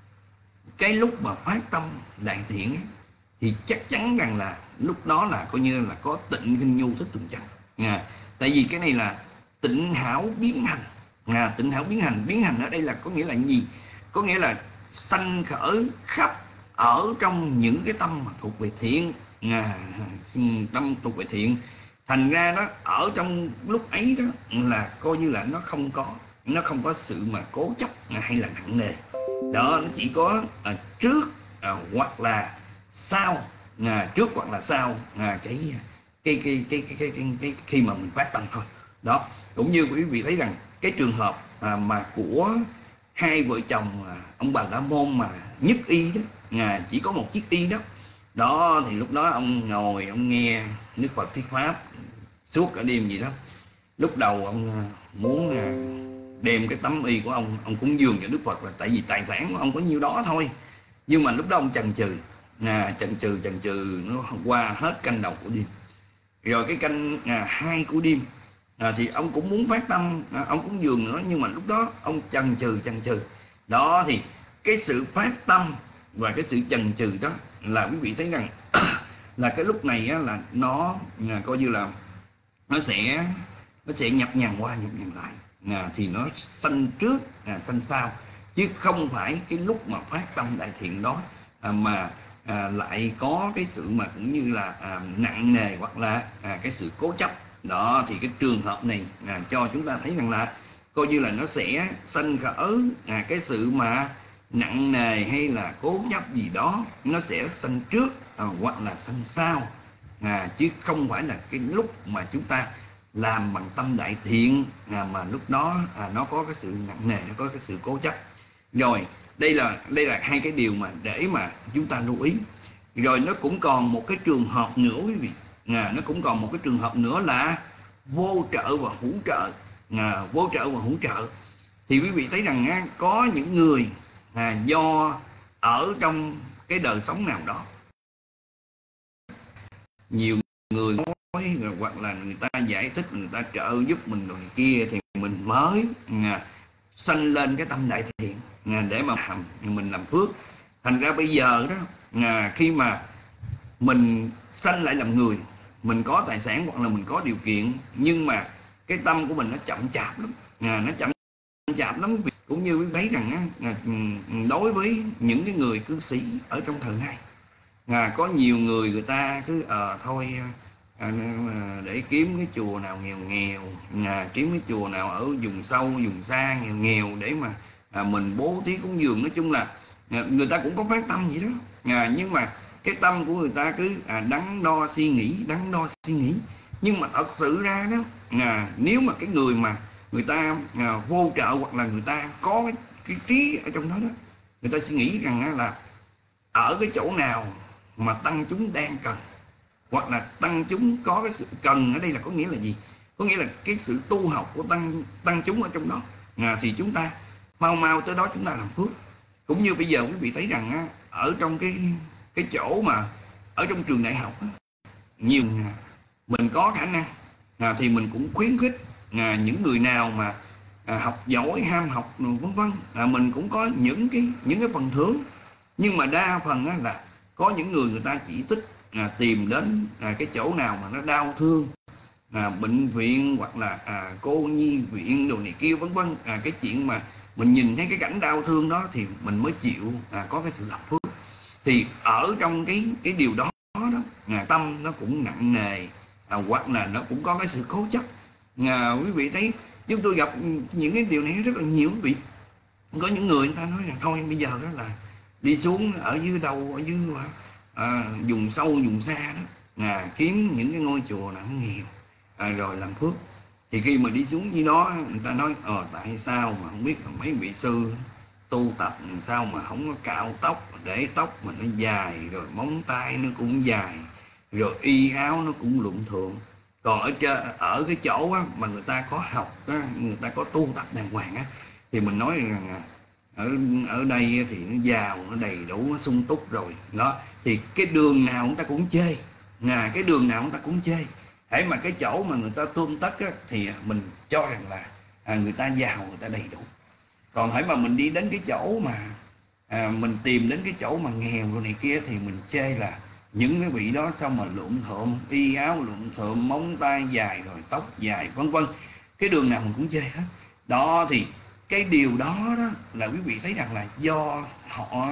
cái lúc mà phát tâm đại thiện ấy, thì chắc chắn rằng là lúc đó là coi như là có tịnh, khinh, nhu, thích, thuần, chánh. À, tại vì cái này là tịnh hảo biến hành. À, tịnh hảo biến hành, biến hành ở đây là có nghĩa là gì? Có nghĩa là sanh khởi khắp ở trong những cái tâm mà thuộc về thiện, à, tâm thuộc về thiện. Thành ra đó ở trong lúc ấy đó là coi như là nó không có nó không có sự mà cố chấp hay là nặng nề đó, nó chỉ có à, trước à, hoặc là sau à, trước hoặc là sau à, cái, cái, cái, cái, cái, cái, cái, cái khi mà mình phát tâm thôi đó. Cũng như quý vị thấy rằng cái trường hợp à, mà của hai vợ chồng à, ông Bà La Môn mà nhất y đó à, chỉ có một chiếc y đó đó, thì lúc đó ông ngồi ông nghe Đức Phật thuyết pháp suốt cả đêm gì đó. Lúc đầu ông muốn đem cái tấm y của ông ông cúng dường cho Đức Phật, là tại vì tài sản của ông có nhiêu đó thôi. Nhưng mà lúc đó ông chần chừ à, chần chừ chần chừ nó qua hết canh đầu của đêm. Rồi cái canh à, hai của đêm à, thì ông cũng muốn phát tâm à, ông cúng dường nữa, nhưng mà lúc đó ông chần chừ chần chừ đó. Thì cái sự phát tâm và cái sự chần chừ đó là quý vị thấy rằng là cái lúc này á, là nó à, coi như là nó sẽ nó sẽ nhập nhằng qua nhập nhằng lại à, thì nó sanh trước à, sanh sau, chứ không phải cái lúc mà phát tâm đại thiện đó à, mà à, lại có cái sự mà cũng như là à, nặng nề hoặc là à, cái sự cố chấp đó. Thì cái trường hợp này à, cho chúng ta thấy rằng là coi như là nó sẽ sanh khởi à, cái sự mà nặng nề hay là cố chấp gì đó, nó sẽ sanh trước à, hoặc là sanh sau à, chứ không phải là cái lúc mà chúng ta làm bằng tâm đại thiện à, mà lúc đó à, nó có cái sự nặng nề, nó có cái sự cố chấp. Rồi đây là đây là hai cái điều mà để mà chúng ta lưu ý. Rồi nó cũng còn một cái trường hợp nữa quý vị à, nó cũng còn một cái trường hợp nữa là vô trợ và hữu trợ à, vô trợ và hữu trợ. Thì quý vị thấy rằng á, có những người à, do ở trong cái đời sống nào đó, nhiều người nói hoặc là người ta giải thích, người ta trợ giúp mình rồi kia, thì mình mới à, sanh lên cái tâm đại thiện à, để mà mình làm phước. Thành ra bây giờ đó à, khi mà mình sanh lại làm người, mình có tài sản hoặc là mình có điều kiện, nhưng mà cái tâm của mình nó chậm chạp lắm à, nó chậm chạp lắm. Cũng như quý vị thấy rằng á, đối với những cái người cư sĩ ở trong thời nay à, có nhiều người người ta cứ ờ à, thôi à, để kiếm cái chùa nào nghèo nghèo à, kiếm cái chùa nào ở vùng sâu vùng xa nghèo nghèo để mà à, mình bố thí cúng dường. Nói chung là à, người ta cũng có phát tâm vậy đó à, nhưng mà cái tâm của người ta cứ à, đắn đo suy nghĩ đắn đo suy nghĩ nhưng mà thật sự ra đó à, nếu mà cái người mà người ta à, vô trợ hoặc là người ta có cái, cái trí ở trong đó đó, người ta suy nghĩ rằng là ở cái chỗ nào mà tăng chúng đang cần, hoặc là tăng chúng có cái sự cần ở đây là có nghĩa là gì? Có nghĩa là cái sự tu học của tăng tăng chúng ở trong đó à, thì chúng ta mau mau tới đó chúng ta làm phước. Cũng như bây giờ quý vị thấy rằng á, ở trong cái cái chỗ mà ở trong trường đại học á, nhiều mình có khả năng à, thì mình cũng khuyến khích à, những người nào mà à, học giỏi, ham học vân vân à, mình cũng có những cái những cái phần thưởng. Nhưng mà đa phần á, là có những người người ta chỉ thích à, tìm đến à, cái chỗ nào mà nó đau thương à, bệnh viện hoặc là à, cô nhi viện đồ này kia vân vân à, cái chuyện mà mình nhìn thấy cái cảnh đau thương đó thì mình mới chịu à, có cái sự lập phước. Thì ở trong cái cái điều đó đó à, tâm nó cũng nặng nề à, hoặc là nó cũng có cái sự cố chấp à, quý vị thấy chúng tôi gặp những cái điều này rất là nhiều. Quý vị có những người người ta nói rằng thôi bây giờ đó là đi xuống ở dưới đâu ở dưới à, vùng sâu vùng xa đó à, kiếm những cái ngôi chùa nào nghèo à, rồi làm phước. Thì khi mà đi xuống dưới đó người ta nói ờ tại sao mà không biết là mấy vị sư tu tập sao mà không có cạo tóc để tóc mà nó dài, rồi móng tay nó cũng dài, rồi y áo nó cũng luộm thuộm. Còn ở trên ở cái chỗ á, mà người ta có học á, người ta có tu tập đàng hoàng á, thì mình nói rằng ở ở đây thì nó giàu, nó đầy đủ, nó sung túc rồi đó. Thì cái đường nào người ta cũng chê à, cái đường nào người ta cũng chê. Hễ mà cái chỗ mà người ta tươm tất á, thì mình cho rằng là à, người ta giàu, người ta đầy đủ. Còn hễ mà mình đi đến cái chỗ mà à, mình tìm đến cái chỗ mà nghèo rồi này kia, thì mình chê là những cái vị đó sao mà lụm thộm, y áo lụm thộm, móng tay dài, rồi tóc dài vân vân. Cái đường nào mình cũng chê hết đó. Thì cái điều đó đó là quý vị thấy rằng là do họ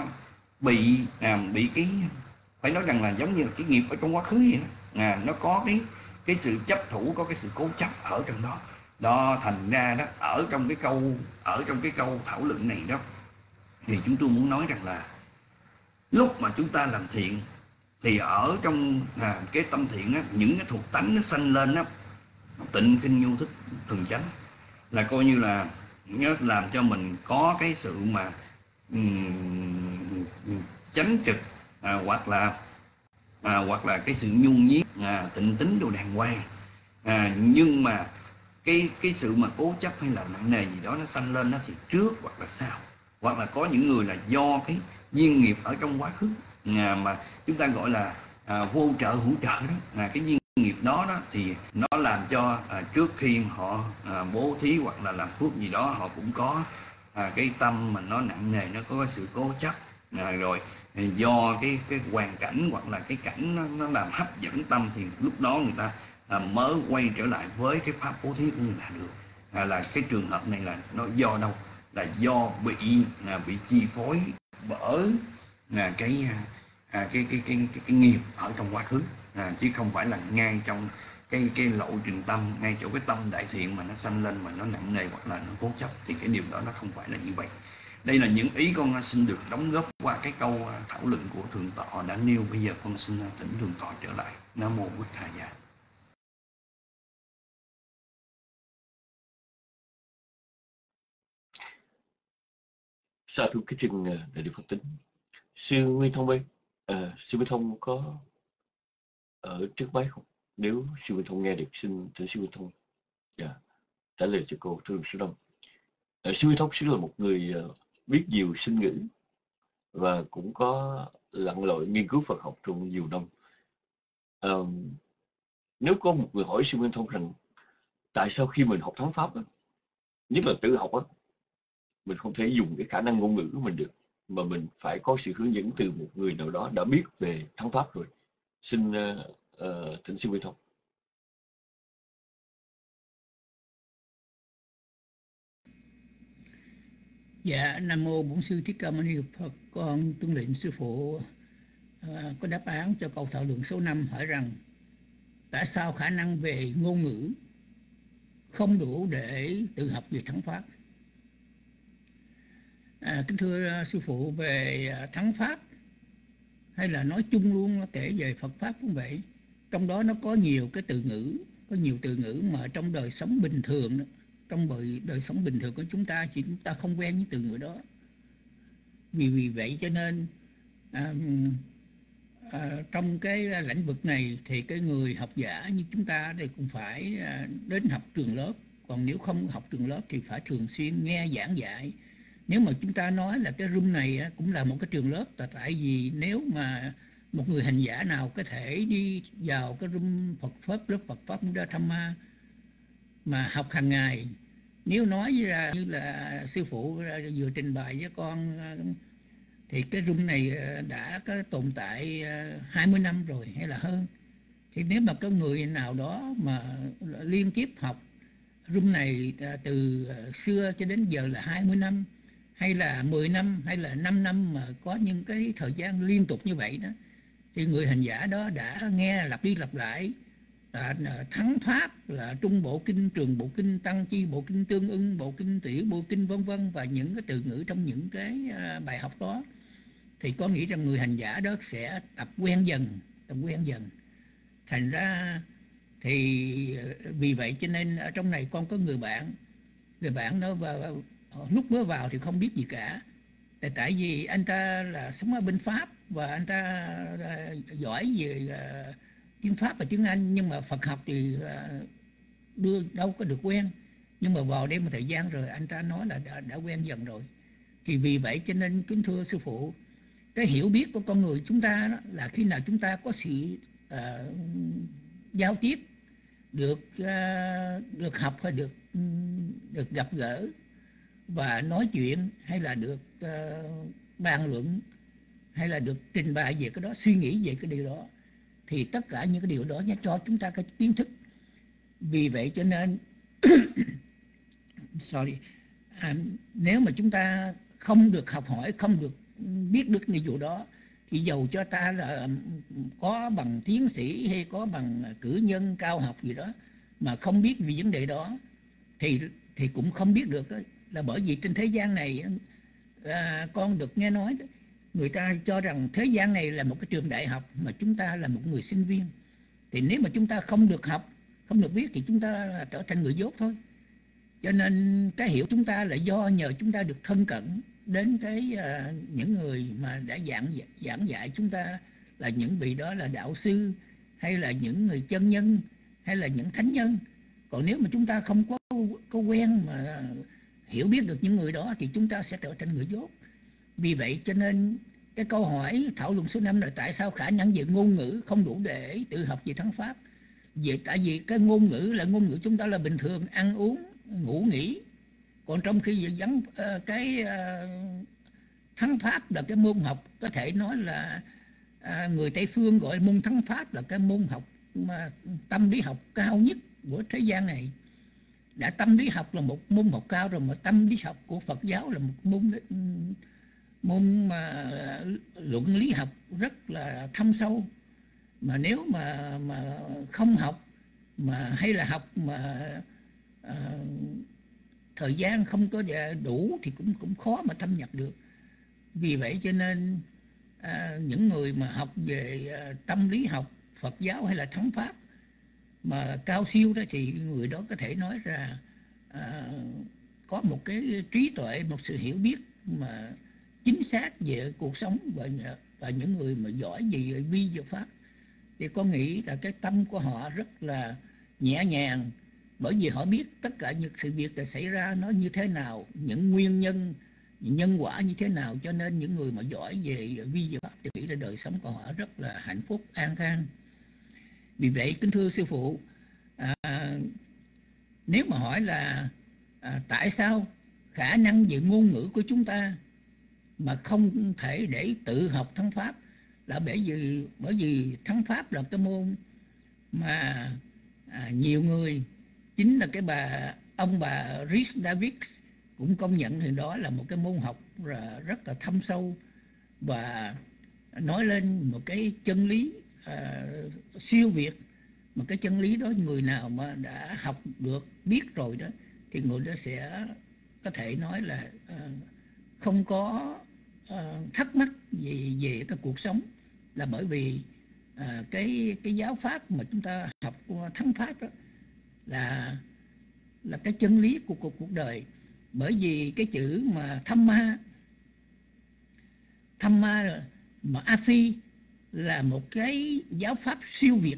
bị à, bị cái phải nói rằng là giống như là cái nghiệp ở trong quá khứ vậy đó à, nó có cái cái sự chấp thủ, có cái sự cố chấp ở trong đó. Đó, thành ra đó, ở trong cái câu ở trong cái câu thảo luận này đó, thì chúng tôi muốn nói rằng là lúc mà chúng ta làm thiện thì ở trong à, cái tâm thiện á, những cái thuộc tánh nó sanh lên á, tịnh kinh nhu thích thuần chánh, là coi như là nó làm cho mình có cái sự mà um, chánh trực, à, hoặc là à, hoặc là cái sự nhu nhiết, à, tịnh tính đồ đàng hoàng. À, nhưng mà cái cái sự mà cố chấp hay là nặng nề gì đó nó sanh lên đó thì trước hoặc là sau, hoặc là có những người là do cái duyên nghiệp ở trong quá khứ, à, mà chúng ta gọi là à, vô trợ hữu trợ đó, à, cái duyên nghiệp đó đó thì nó làm cho à, trước khi họ à, bố thí hoặc là làm phước gì đó, họ cũng có à, cái tâm mà nó nặng nề, nó có cái sự cố chấp, à, rồi do cái cái hoàn cảnh hoặc là cái cảnh nó, nó làm hấp dẫn tâm, thì lúc đó người ta à, mới quay trở lại với cái pháp bố thí của người ta được. À, là cái trường hợp này là nó do đâu? Là do bị à, bị chi phối bởi à, cái, à, cái, cái, cái, cái cái nghiệp ở trong quá khứ, à, chứ không phải là ngay trong cái cái lộ trình tâm, ngay chỗ cái tâm đại thiện mà nó sanh lên mà nó nặng nề hoặc là nó cố chấp, thì cái điều đó nó không phải là như vậy. Đây là những ý con xin được đóng góp qua cái câu thảo luận của Thượng Tọa đã nêu. Bây giờ con xin thỉnh Thượng Tọa trở lại. Nam mô Bụt Thầy Dạ. Sa thú kính trình đại đức Phật tính. Sư Nguyên Thông ơi, à, sư Nguyên Thông có ở trước máy không? Nếu sư Nguyên Thông nghe được, xin thỉnh sư Nguyên Thông dạ, trả lời cho cô. Thưa sư Đông, à, sư Nguyên Thông sư là một người uh, biết nhiều sinh ngữ và cũng có lặn lội nghiên cứu Phật học trong nhiều năm. Um, nếu có một người hỏi sư Nguyên Thông rằng tại sao khi mình học thắng pháp đó, nhất là tự học đó, mình không thể dùng cái khả năng ngôn ngữ của mình được, mà mình phải có sự hướng dẫn từ một người nào đó đã biết về thắng pháp rồi, xin uh, uh, thỉnh sư Nguyên Thông. Dạ, Nam mô Bổn Sư Thích Ca Mâu Ni Phật. Con tuân lệnh sư phụ à, có đáp án cho câu thảo luận số năm hỏi rằng tại sao khả năng về ngôn ngữ không đủ để tự học về thắng pháp. À, kính thưa sư phụ, về thắng pháp hay là nói chung luôn kể về Phật pháp cũng vậy, trong đó nó có nhiều cái từ ngữ, có nhiều từ ngữ mà trong đời sống bình thường đó, trong đời, đời sống bình thường của chúng ta thì chúng ta không quen với từ ngữ đó. Vì vì vậy cho nên à, à, trong cái lĩnh vực này thì cái người học giả như chúng ta thì cũng phải à, đến học trường lớp. Còn nếu không học trường lớp thì phải thường xuyên nghe giảng dạy. Nếu mà chúng ta nói là cái room này á, cũng là một cái trường lớp, là tại vì nếu mà một người hành giả nào có thể đi vào cái room Phật pháp, lớp Phật pháp Buddha Dhamma mà học hàng ngày, nếu nói ra như là sư phụ vừa trình bày với con, thì cái room này đã có tồn tại hai mươi năm rồi hay là hơn. Thì nếu mà có người nào đó mà liên tiếp học room này từ xưa cho đến giờ là hai mươi năm, hay là mười năm, hay là năm năm, mà có những cái thời gian liên tục như vậy đó, thì người hành giả đó đã nghe lặp đi lặp lại là thắng pháp, là trung bộ kinh, trường bộ kinh, tăng chi bộ kinh, tương ưng bộ kinh, tiểu bộ kinh, vân vân, và những cái từ ngữ trong những cái bài học đó, thì có nghĩ rằng người hành giả đó sẽ tập quen dần, tập quen dần. Thành ra thì vì vậy cho nên ở trong này con có người bạn, người bạn đó vào, lúc mới vào thì không biết gì cả, tại tại vì anh ta là sống ở bên Pháp và anh ta giỏi về uh, tiếng Pháp và tiếng Anh, nhưng mà Phật học thì uh, đưa đâu có được quen. Nhưng mà vào đây một thời gian rồi anh ta nói là đã, đã quen dần rồi. Thì vì vậy cho nên kính thưa sư phụ, cái hiểu biết của con người chúng ta đó là khi nào chúng ta có sự uh, giao tiếp, được uh, được học hay được được gặp gỡ và nói chuyện, hay là được uh, bàn luận, hay là được trình bày về cái đó, suy nghĩ về cái điều đó, thì tất cả những cái điều đó nó cho chúng ta cái kiến thức. Vì vậy cho nên sorry à, nếu mà chúng ta không được học hỏi, không được biết được cái vụ đó, thì dầu cho ta là có bằng tiến sĩ hay có bằng cử nhân cao học gì đó mà không biết về vấn đề đó thì thì cũng không biết được đó. Là bởi vì trên thế gian này à, con được nghe nói đó, người ta cho rằng thế gian này là một cái trường đại học mà chúng ta là một người sinh viên. Thì nếu mà chúng ta không được học, không được biết thì chúng ta là trở thành người dốt thôi. Cho nên cái hiểu chúng ta là do nhờ chúng ta được thân cận đến cái uh, những người mà đã giảng giảng dạy chúng ta, là những vị đó là đạo sư hay là những người chân nhân hay là những thánh nhân. Còn nếu mà chúng ta không có có quen mà hiểu biết được những người đó thì chúng ta sẽ trở thành người dốt. Vì vậy cho nên cái câu hỏi thảo luận số năm là tại sao khả năng về ngôn ngữ không đủ để tự học về thắng pháp. Vậy tại vì cái ngôn ngữ là ngôn ngữ chúng ta là bình thường, ăn uống, ngủ nghỉ. Còn trong khi vắng uh, cái uh, thắng pháp là cái môn học có thể nói là uh, người Tây phương gọi môn thắng pháp là cái môn học mà tâm lý học cao nhất của thế gian này. Đã tâm lý học là một môn học cao rồi, mà tâm lý học của Phật giáo là một môn môn mà luận lý học rất là thâm sâu. Mà nếu mà mà không học mà hay là học mà uh, thời gian không có đủ thì cũng cũng khó mà thâm nhập được. Vì vậy cho nên à, những người mà học về à, tâm lý học Phật giáo hay là thắng pháp mà cao siêu đó thì người đó có thể nói là à, có một cái trí tuệ, một sự hiểu biết mà chính xác về cuộc sống, và và những người mà giỏi về vi diệu pháp thì con nghĩ là cái tâm của họ rất là nhẹ nhàng, bởi vì họ biết tất cả những sự việc đã xảy ra nó như thế nào, những nguyên nhân, những nhân quả như thế nào. Cho nên những người mà giỏi về vi diệu pháp thì nghĩ là đời sống của họ rất là hạnh phúc, an khang. Vì vậy kính thưa sư phụ, à, nếu mà hỏi là à, tại sao khả năng về ngôn ngữ của chúng ta mà không thể để tự học thắng pháp, là bởi vì bởi vì thắng pháp là cái môn mà à, nhiều người, chính là cái bà ông bà Rhys Davids cũng công nhận thì đó là một cái môn học rất là thâm sâu, và nói lên một cái chân lý à, siêu việt. Mà cái chân lý đó người nào mà đã học được, biết rồi đó thì người đó sẽ có thể nói là à, không có à, thắc mắc về về cái cuộc sống, là bởi vì à, cái cái giáo pháp mà chúng ta học thắng pháp đó là là cái chân lý của cuộc cuộc đời. Bởi vì cái chữ mà Dhamma Dhamma mà A Phi là một cái giáo pháp siêu việt,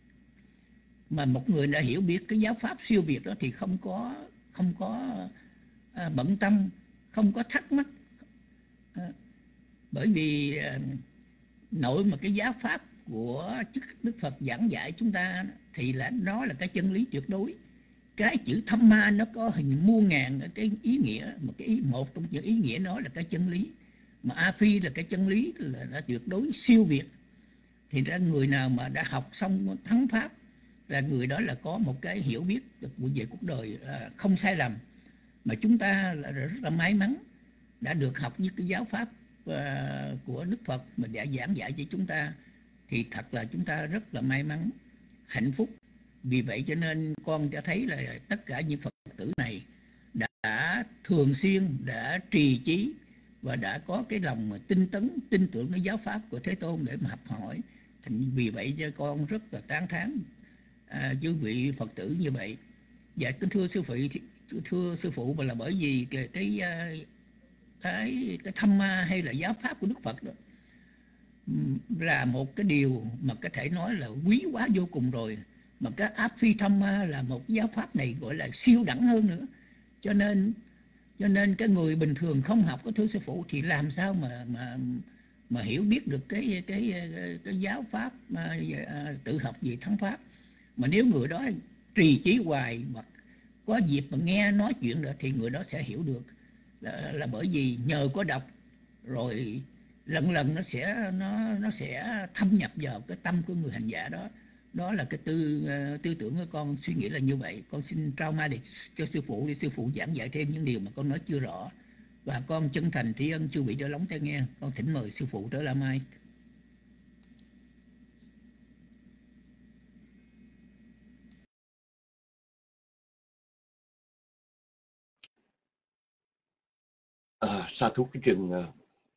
mà một người đã hiểu biết cái giáo pháp siêu việt đó thì không có không có à, bận tâm, không có thắc mắc. À, bởi vì à, nội mà cái giáo pháp của Đức Phật giảng dạy chúng ta thì là nó là cái chân lý tuyệt đối. Cái chữ Dhamma nó có hình muôn ngàn cái ý nghĩa, mà cái ý một trong những ý nghĩa nó là cái chân lý, mà A Phi là cái chân lý là, là tuyệt đối siêu việt. Thì ra người nào mà đã học xong thắng pháp là người đó là có một cái hiểu biết về cuộc đời là không sai lầm. Mà chúng ta là rất là may mắn đã được học với cái giáo pháp uh, của Đức Phật mà đã giảng dạy cho chúng ta, thì thật là chúng ta rất là may mắn, hạnh phúc. Vì vậy cho nên con đã thấy là tất cả những Phật tử này đã thường xuyên, đã trì chí và đã có cái lòng mà tinh tấn, tin tưởng cái giáo pháp của Thế Tôn để mà học hỏi. Vì vậy cho con rất là tán thán à, với vị Phật tử như vậy. Dạ kính thưa sư phụ, thưa sư phụ, mà là bởi vì cái cái cái cái Dhamma hay là giáo pháp của Đức Phật đó là một cái điều mà có thể nói là quý quá vô cùng rồi. Mà cái Abhidhamma là một giáo pháp này gọi là siêu đẳng hơn nữa. Cho nên cho nên cái người bình thường không học cái thưa sư phụ thì làm sao mà mà mà hiểu biết được cái cái cái, cái giáo pháp mà, uh, tự học về thắng pháp. Mà nếu người đó trì chí hoài hoặc có dịp mà nghe nói chuyện rồi thì người đó sẽ hiểu được, là, là bởi vì nhờ có đọc rồi lần lần nó sẽ nó nó sẽ thâm nhập vào cái tâm của người hành giả đó. Đó là cái tư uh, tư tưởng của con suy nghĩ là như vậy. Con xin trao mai để cho sư phụ, để sư phụ giảng dạy thêm những điều mà con nói chưa rõ. Và con chân thành tri ân chư vị đã lắng tai nghe. Con thỉnh mời sư phụ trở lại mai. sa thú cái trường uh,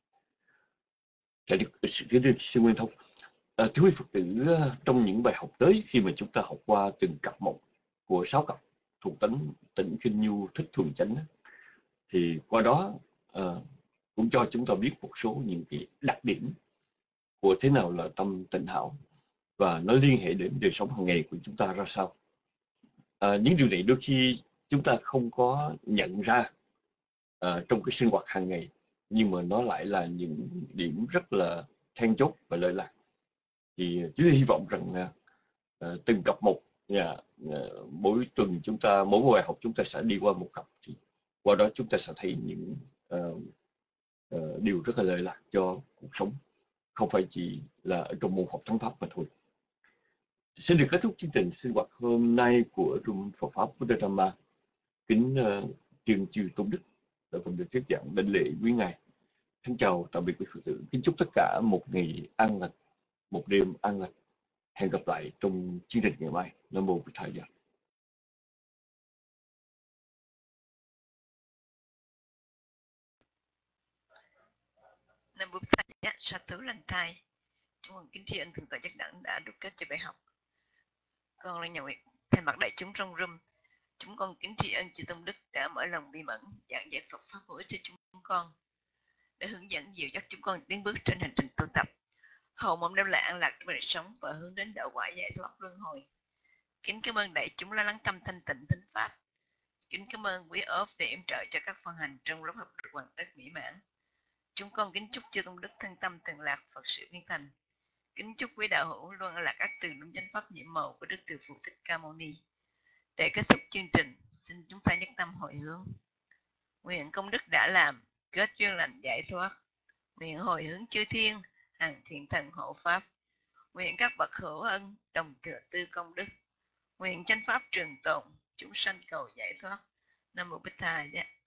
cái trường sư Nguyên Thông. À, thưa quý Phật tử, trong những bài học tới, khi mà chúng ta học qua từng cặp một của sáu cặp thuộc tánh Tịnh Kinh Nhu Thích Thuần Chánh, thì qua đó à, cũng cho chúng ta biết một số những cái đặc điểm của thế nào là tâm tịnh hảo, và nó liên hệ đến đời sống hàng ngày của chúng ta ra sao. À, những điều này đôi khi chúng ta không có nhận ra à, trong cái sinh hoạt hàng ngày, nhưng mà nó lại là những điểm rất là then chốt và lợi lạc. Thì chúng tôi hy vọng rằng uh, từng cặp một, yeah, uh, mỗi tuần chúng ta, mỗi bài học chúng ta sẽ đi qua một cặp, thì qua đó chúng ta sẽ thấy những uh, uh, điều rất là lợi lạc cho cuộc sống, không phải chỉ là ở trong môn học thắng pháp mà thôi. Xin được kết thúc chương trình sinh hoạt hôm nay của Trung Phật Pháp Buddha Dhamma. Kính uh, Trương Chư Tôn Đức đã cùng được thuyết giảng đảnh lễ quý ngài. Xin chào tạm biệt quý Phật tử. Kính chúc tất cả một ngày an lành, một đêm an lành. Hẹn gặp lại trong chương trình ngày mai. Nam mô Bổn Thầy. Nam mô Thầy, sa thú lành thai. Chúng con kính tri ân thượng tọa giác đẳng đã đúc kết cho bài học. Con là nhà nguyện thay mặt đại chúng trong room, chúng con kính tri ân chư Tôn Đức đã mở lòng bi mẫn giảng dạy Phật pháp hữu ích cho chúng con, để hướng dẫn dìu dắt chúng con tiến bước trên hành trình tu tập, hầu mong đem lại an lạc trong đời sống và hướng đến đạo quả giải thoát luân hồi. Kính cảm ơn đại chúng đã lắng tâm thanh tịnh thính pháp. Kính cảm ơn quý ốp để yểm trợ cho các phân hành trong lớp học được hoàn tất mỹ mãn. Chúng con kính chúc chư Tôn Đức thân tâm tường lạc, Phật sự viên thành. Kính chúc quý đạo hữu luôn là các từ đúng chánh pháp nhiệm màu của Đức Từ Phụ Thích Ca Mâu Ni. Để kết thúc chương trình, xin chúng ta nhất tâm hồi hướng. Nguyện công đức đã làm, kết duyên lành giải thoát. Nguyện hồi hướng chư thiên, hàng thiện thần hộ pháp. Nguyện các bậc hữu ân, đồng thừa tư công đức. Nguyện chánh pháp trường tồn, chúng sanh cầu giải thoát. Nam mô Bích Thầy.